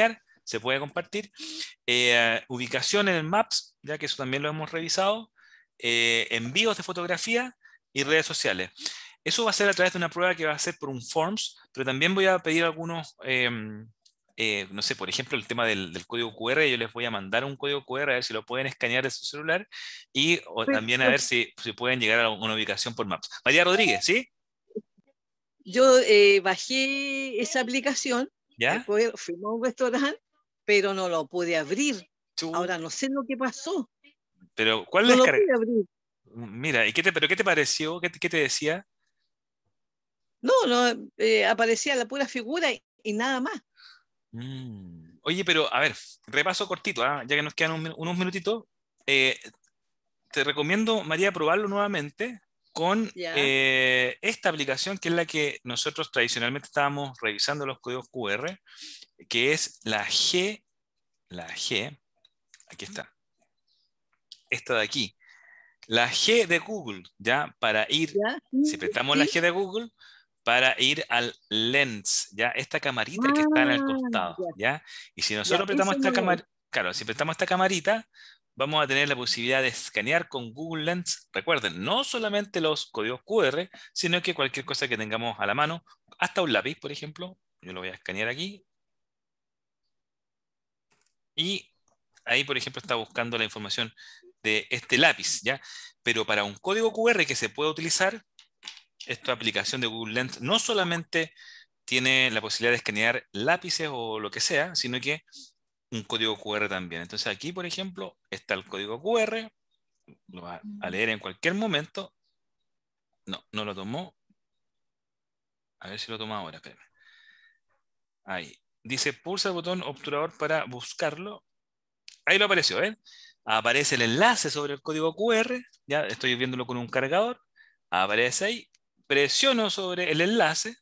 se puede compartir. Eh, ubicación en el Maps, ya que eso también lo hemos revisado. Eh, envíos de fotografía y redes sociales. Eso va a ser a través de una prueba que va a ser por un Forms, pero también voy a pedir algunos, eh, eh, no sé, por ejemplo, el tema del, del código cu erre, yo les voy a mandar un código cu erre a ver si lo pueden escanear de su celular y o Pues, también a ver si, si pueden llegar a una ubicación por Maps. María Rodríguez, ¿sí? Yo eh, bajé esa aplicación, ¿Ya? después fuimos a un restaurante, pero no lo pude abrir. Ahora no sé lo que pasó. Pero, ¿cuál No es lo la pude abrir. Mira, ¿y qué te, pero qué te pareció? ¿Qué, te- qué te decía? No, no, eh, aparecía la pura figura y, y nada más. Mm. Oye, pero a ver, repaso cortito, ¿ah? Ya que nos quedan un min- unos minutitos. Eh, te recomiendo, María, probarlo nuevamente con Ya. eh, esta aplicación, que es la que nosotros tradicionalmente estábamos revisando los códigos cu erre, que es la G, la G, aquí está, esta de aquí, la G de Google, ¿ya? Para ir, ¿Ya? si apretamos la Sí. G de Google, para ir al Lens, ¿ya? Esta camarita que está en el Ah, costado, ya. ¿ya? Y si Ya, nosotros apretamos eso esta no lo cámara, vi. claro, si apretamos esta camarita, vamos a tener la posibilidad de escanear con Google Lens. Recuerden, no solamente los códigos cu erre, sino que cualquier cosa que tengamos a la mano, hasta un lápiz, por ejemplo. Yo lo voy a escanear aquí. Y ahí, por ejemplo, está buscando la información de este lápiz, ¿ya? Pero para un código cu erre que se pueda utilizar, esta aplicación de Google Lens no solamente tiene la posibilidad de escanear lápices o lo que sea, sino que un código cu erre también. Entonces aquí, por ejemplo, está el código cu erre, lo va a leer en cualquier momento. No, no lo tomó. A ver si lo toma ahora, espérame. Ahí. Dice, pulsa el botón obturador para buscarlo. Ahí lo apareció, ¿eh? Aparece el enlace sobre el código cu erre. Ya estoy viéndolo con un cargador. Aparece ahí. Presiono sobre el enlace.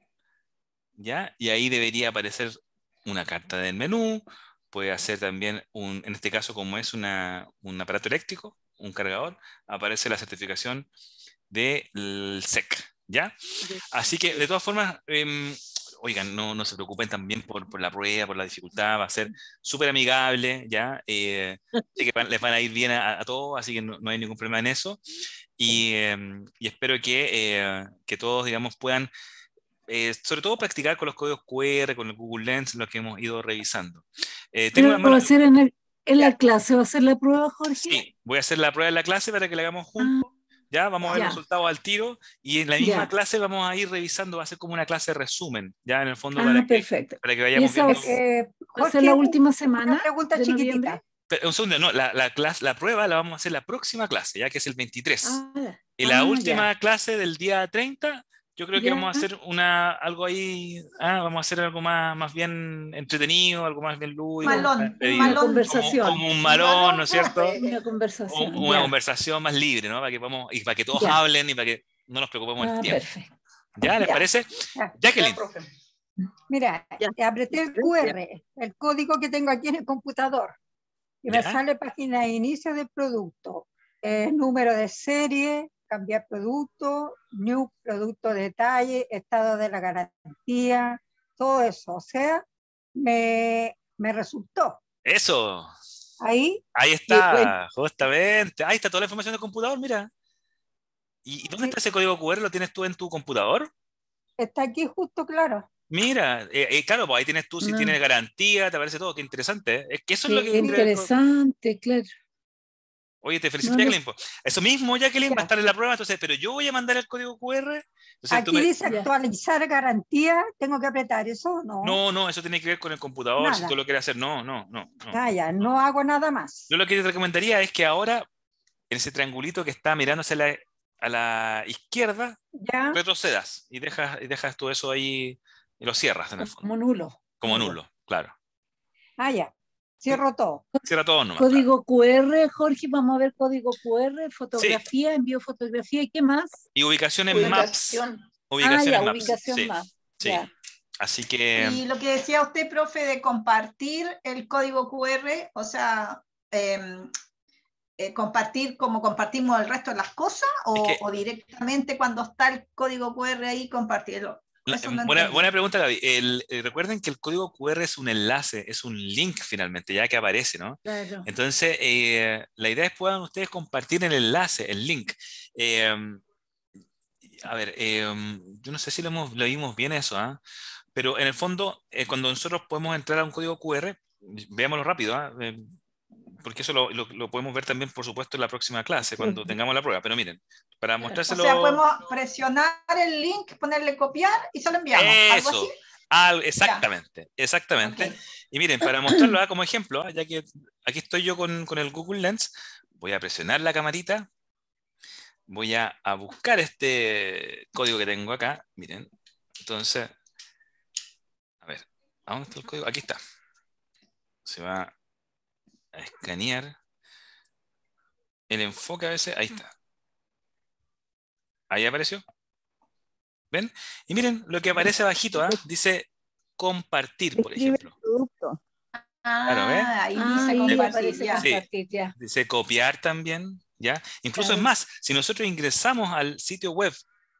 ¿Ya? Y ahí debería aparecer una carta del menú. Puede hacer también, un, en este caso, como es una, un aparato eléctrico, un cargador, aparece la certificación del S E C. ¿Ya? Así que, de todas formas, eh, oigan, no, no se preocupen también por, por la prueba, por la dificultad, va a ser súper amigable, ¿ya? Eh, así que van- les van a ir bien a, a todos, así que no, no hay ningún problema en eso. Y, eh, y espero que, eh, que todos, digamos, puedan, eh, sobre todo, practicar con los códigos cu erre, con el Google Lens, lo que hemos ido revisando. Eh, tengo Pero una va mano, a ser en, el- en la clase, va a ser la prueba, Jorge. sí, voy a hacer la prueba en la clase para que la hagamos juntos. Ya, vamos a ver Ya. los resultados al tiro y en la misma Ya. clase vamos a ir revisando, va a ser como una clase resumen, ya en el fondo Ah, para que, perfecto. para que ¿Y vayamos esa va, viendo. a- va a ser Jorge, la última una semana pregunta de chiquitita. noviembre? Pero, un segundo, no, la, la, clase, la prueba la vamos a hacer la próxima clase, ya que es el veintitrés. Ah, Y la ah, última ya. clase del día treinta, yo creo que Ya. vamos a hacer una, algo ahí, ah, vamos a hacer algo más, más bien entretenido, algo más bien lúdico, Malón, más un pedido. Una malón. conversación. Como un malón, ¿no es cierto? Una Un- conversación, una ya. conversación más libre, ¿no? Para que podamos, y para que todos Ya. hablen y para que no nos preocupemos el Ah, tiempo. perfecto. ¿Ya les Ya. parece? Ya. Jacqueline. Mira, apreté el cu erre, el código que tengo aquí en el computador, y me ¿Ya? sale página de inicio del producto, eh, número de serie, cambiar producto, new producto detalle, estado de la garantía, todo eso. O sea, me, me resultó. Eso. Ahí, Ahí y está, bueno, justamente. Ahí está toda la información del computador, mira. ¿Y y dónde está ese código cu erre? ¿Lo tienes tú en tu computador? está aquí justo claro. Mira, eh, eh, claro, pues ahí tienes tú, si Ah. tienes garantía, te aparece todo, qué interesante, ¿eh? Es que eso es lo Qué que... interesante, claro. Oye, te felicito, No, no Jacqueline. po. Eso mismo, Jacqueline, va a estar en la prueba, entonces, pero yo voy a mandar el código cu erre. Entonces, tú Aquí me... dice actualizar garantía, tengo que apretar eso o no. No, no, eso tiene que ver con el computador, si Nada. tú lo quieres hacer. No, no, no, no. Ah, ya, no hago nada más. Yo lo que te recomendaría es que ahora, en ese triangulito que está mirándose a la, a la izquierda, Ya. retrocedas y dejas, y dejas tú eso ahí y lo cierras en el fondo, Como nulo. como nulo, claro. Ah, ya. Cierro todo. Cierra todo nomás. claro. Código cu erre, Jorge, vamos a ver código cu erre, fotografía, envío fotografía, ¿y qué más? Y ubicación en Maps. Ubicación. Ubicación ah, ya, en Maps. ubicación sí, Maps. sí. Ya. Así que... Y lo que decía usted, profe, de compartir el código cu erre, o sea, eh, eh, compartir como compartimos el resto de las cosas, o, Es que- o directamente cuando está el código cu erre ahí, compartirlo. La- Eso no buena, entendí. buena pregunta, Gaby. El- eh, recuerden que el código Q R es un enlace, es un link finalmente, ya que aparece, ¿no? Claro. Entonces, eh, la idea es puedan ustedes compartir el enlace, el link. Eh, a ver, eh, yo no sé si lo, hemos, lo vimos bien eso, ¿ah? Pero en el fondo, eh, cuando nosotros podemos entrar a un código Q R, veámoslo rápido, ¿ah? Eh, porque eso lo, lo- lo podemos ver también, por supuesto, en la próxima clase, cuando tengamos la prueba. Pero miren, para O mostrárselo... sea, podemos presionar el link, ponerle copiar y se lo enviamos. ¿Algo Eso, así? al- exactamente, exactamente. Y miren, para mostrarlo ah, como ejemplo, ah, ya que aquí estoy yo con, con el Google Lens, voy a presionar la camarita, voy a, a buscar este código que tengo acá, miren. Entonces, a ver, ¿a dónde está el código? Aquí está. Se va a escanear. El enfoque a veces, ahí está. Ahí apareció. ¿Ven? Y miren lo que aparece abajito, ¿ah? Dice compartir, por Escribe ejemplo. el producto. Claro, ¿ves? Ah, ahí Ah, dice ahí compartir, aparece ya. Sí. compartir, ya. Dice copiar también, ¿ya? Incluso Claro. es más, si nosotros ingresamos al sitio web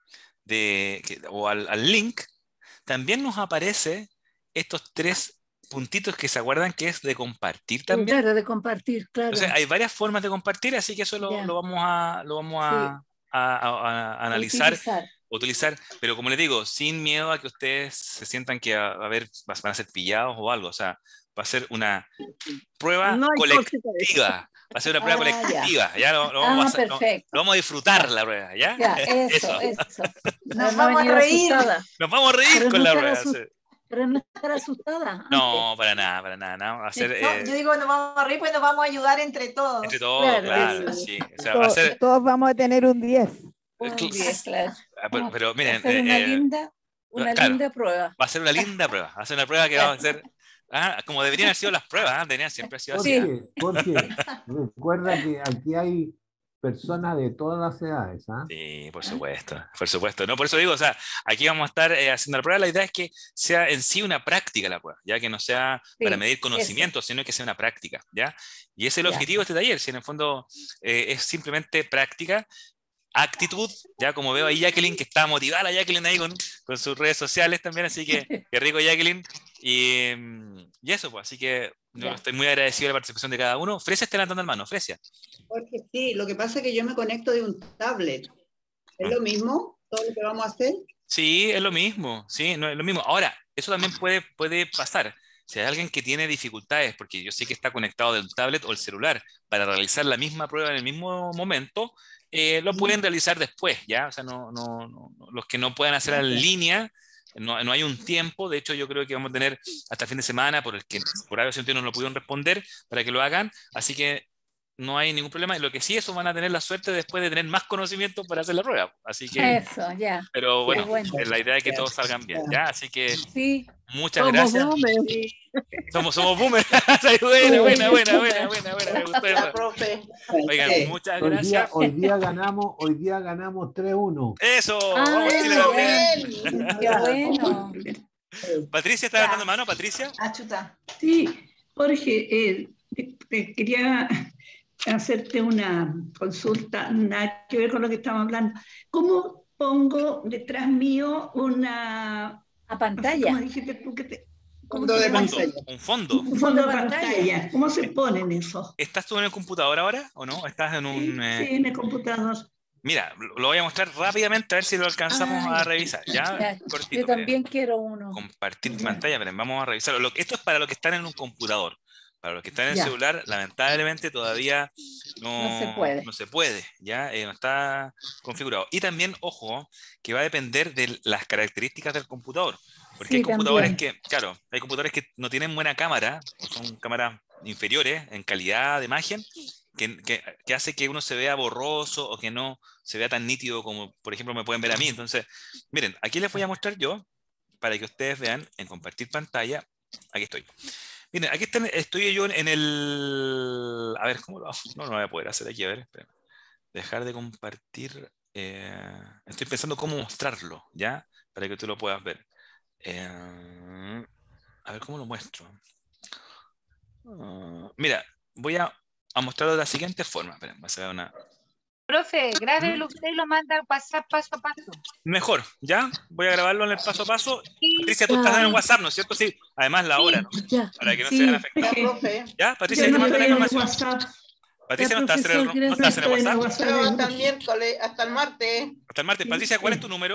de, que- o al, al link, también nos aparece estos tres puntitos que se acuerdan que es de compartir también. Claro, de compartir, claro. Entonces hay varias formas de compartir, así que eso lo, Ya. lo vamos a, lo vamos a, a- a- a analizar, Utilizar. utilizar, pero como les digo, sin miedo a que ustedes se sientan que a, a ver, van a ser pillados o algo, o sea, va a ser una prueba No hay colectiva, va a ser una prueba Ah, ya. colectiva, ya lo, lo vamos Ah, a hacer- lo- perfecto. lo vamos a disfrutar la prueba, ¿ya? Ya, eso, eso. Nos No vamos a venir reír. asustada. Nos vamos a reír Pero con no la estar prueba. asus- sí. Pero no estar asustada. No, para nada, para nada, no, va a ser No, eh, yo digo, nos vamos a reír, pues nos vamos a ayudar entre todos. entre todos, Claro, claro, eso. sí, o sea, va a To- ser, Todos vamos a tener un diez. Un cl- diez, claro. ah, pero, pero miren, Hacer una eh, eh, linda, una claro. linda prueba. va a ser una linda prueba, va a ser una prueba que vamos a hacer, ah, como deberían haber sido las pruebas, ¿ah? Deberían siempre haber sido así. ¿ah? Porque, porque recuerda que aquí hay personas de todas las edades, ¿ah? Sí, por supuesto, por supuesto. No, por eso digo, o sea, aquí vamos a estar eh, haciendo la prueba. La idea es que sea en sí una práctica la prueba, ya que no sea Sí, para medir conocimientos, sino que sea una práctica, ¿ya? Y ese es el Ya. objetivo de este taller, si en el fondo eh, es simplemente práctica, actitud, ya como veo ahí Jacqueline, que está motivada la Jacqueline ahí con, con sus redes sociales también, así que qué rico Jacqueline. Y, mm, y eso, pues, así que yo Ya. estoy muy agradecido de la participación de cada uno. Frecia está levantando la mano, Frecia. Porque sí, lo que pasa es que yo me conecto de un tablet. ¿Es lo mismo todo lo que vamos a hacer? Sí, es lo mismo, sí, no es lo mismo. Ahora, eso también puede, puede pasar. Si hay alguien que tiene dificultades, porque yo sé que está conectado del tablet o el celular para realizar la misma prueba en el mismo momento, eh, lo pueden realizar después, ¿ya? O sea, no, no, no- no- los que no puedan hacer en línea, no, no hay un tiempo. De hecho, yo creo que vamos a tener hasta el fin de semana, por el que por algo sentido no lo pudieron responder, para que lo hagan. Así que no hay ningún problema. Y lo que sí, eso van a tener la suerte después de tener más conocimiento para hacer la prueba. Así que, Eso, ya. pero bueno, Qué bueno. la idea es que todos salgan bien, ¿ya? Así que Sí. muchas Somos gracias. boomers. Somos, somos boomers. buena, buena, buena, buena, buena, buena. Me gustó Ya, eso. profe. Oigan, Sí. muchas Hoy día, gracias. hoy día ganamos, hoy día ganamos tres uno. Eso, Ah, vamos Chile eso, también. Qué bueno. Patricia, ¿está levantando mano, Patricia? Ah, chuta. Sí, Jorge, eh, te- te quería hacerte una consulta, nada que ver con lo que estamos hablando. ¿Cómo pongo detrás mío una a pantalla? ¿Cómo dijiste tú que te, cómo Fondo se de llama? pantalla. Un fondo. Un fondo de pantalla. ¿Cómo se ponen eso? ¿Estás tú en el computador ahora o no? ¿Estás en un...? eh, Sí, en el computador. Mira, lo lo voy a mostrar rápidamente a ver si lo alcanzamos Ah, a revisar. Ya, Ya, cortito. yo miren. también quiero uno. Compartir pantalla, miren, vamos a revisarlo. Lo- esto es para los que están en un computador. Para los que están en el Ya. celular, lamentablemente todavía no, No se puede. no se puede, ya eh, no está configurado. Y también, ojo, que va a depender de las características del computador. Porque Sí, hay computadores también. que, claro, hay computadores que no tienen buena cámara, o son cámaras inferiores en calidad de imagen, que, que, que hace que uno se vea borroso o que no se vea tan nítido como, por ejemplo, me pueden ver a mí. Entonces, miren, aquí les voy a mostrar yo, para que ustedes vean en compartir pantalla. Aquí estoy. Miren, aquí están, estoy yo en el... A ver, ¿cómo lo hago? No, no lo voy a poder hacer aquí, a ver. Espérame. Dejar de compartir. eh, Estoy pensando cómo mostrarlo, ¿ya? Para que tú lo puedas ver. Eh, A ver, ¿cómo lo muestro? Ah, mira, voy a, a mostrarlo de la siguiente forma. Esperen, voy a hacer una... Profe, grábelo usted y lo manda al WhatsApp paso a paso. Mejor, ¿ya? Voy a grabarlo en el paso a paso. Patricia, tú estás en el WhatsApp, ¿no es cierto? Sí, además la hora, ¿no? Ya. Para que no Sí. se vean afectados. Ya, profe. ¿Ya? Patricia, Yo te no mando la estoy en el información. WhatsApp. Patricia, Ya, ¿no estás en el, profesor, no, no estás en el estoy en el WhatsApp? WhatsApp. Pero hasta el miércoles, hasta el martes. Hasta el martes. Patricia, ¿cuál es tu número?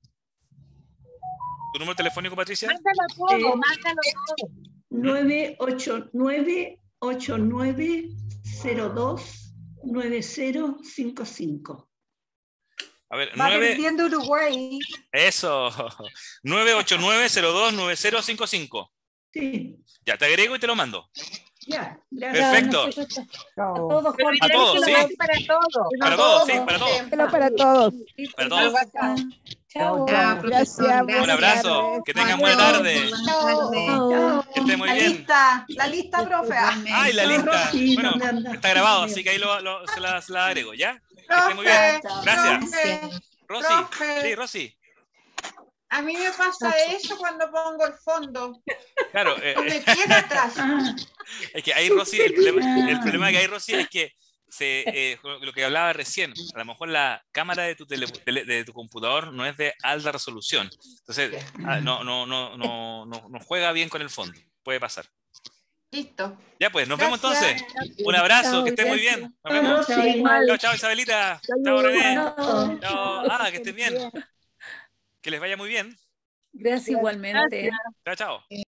¿Tu número telefónico, Patricia? Mándalo todo, Eh, mándalo todo. nueve ocho nueve, ocho nueve cero dos, nueve cero cinco cinco. A ver, Va nueve... perdiendo Uruguay. Eso. nueve ocho nueve, cero dos, nueve cero cinco cinco. Sí, Ya, te agrego y te lo mando. ya, gracias. Perfecto. A todos, Pero A dile todos, que lo sí. mande para todos. Para todos, sí, para todos. Pero para todos. Para todos. Chao. Ya, Gracias, profesor, buenas Un abrazo. tardes. Que tengan buena tarde. Chao. Que esté muy La bien. lista, la lista, profe. Ah, Ay, la Chao, lista. Rosy, Bueno, ¿dónde anda? está grabado, así que ahí lo, lo- se, la, se la agrego, ¿ya? Que esté muy bien. Profe, Gracias. profe, Rosy. profe. Sí, Rosy. a mí me pasa eso cuando pongo el fondo. Claro. eh, Se me queda atrás. Ah, Es que ahí, Rosy, el problema, el problema que hay, Rosy, es que se, eh, lo que hablaba recién, a lo mejor la cámara de tu, tele- tele- de tu computador no es de alta resolución. Entonces, ah, no, no, no, no, no, no juega bien con el fondo. Puede pasar. Listo. Ya pues, nos vemos Gracias. entonces. Un abrazo, Chao, que esté muy gracias. bien. Nos vemos. Rosy, igual. Chao, chao, Isabelita. Chao, René. Chao. Chao. Ah, que estén bien. Que les vaya muy bien. Gracias igualmente. Chao, chao.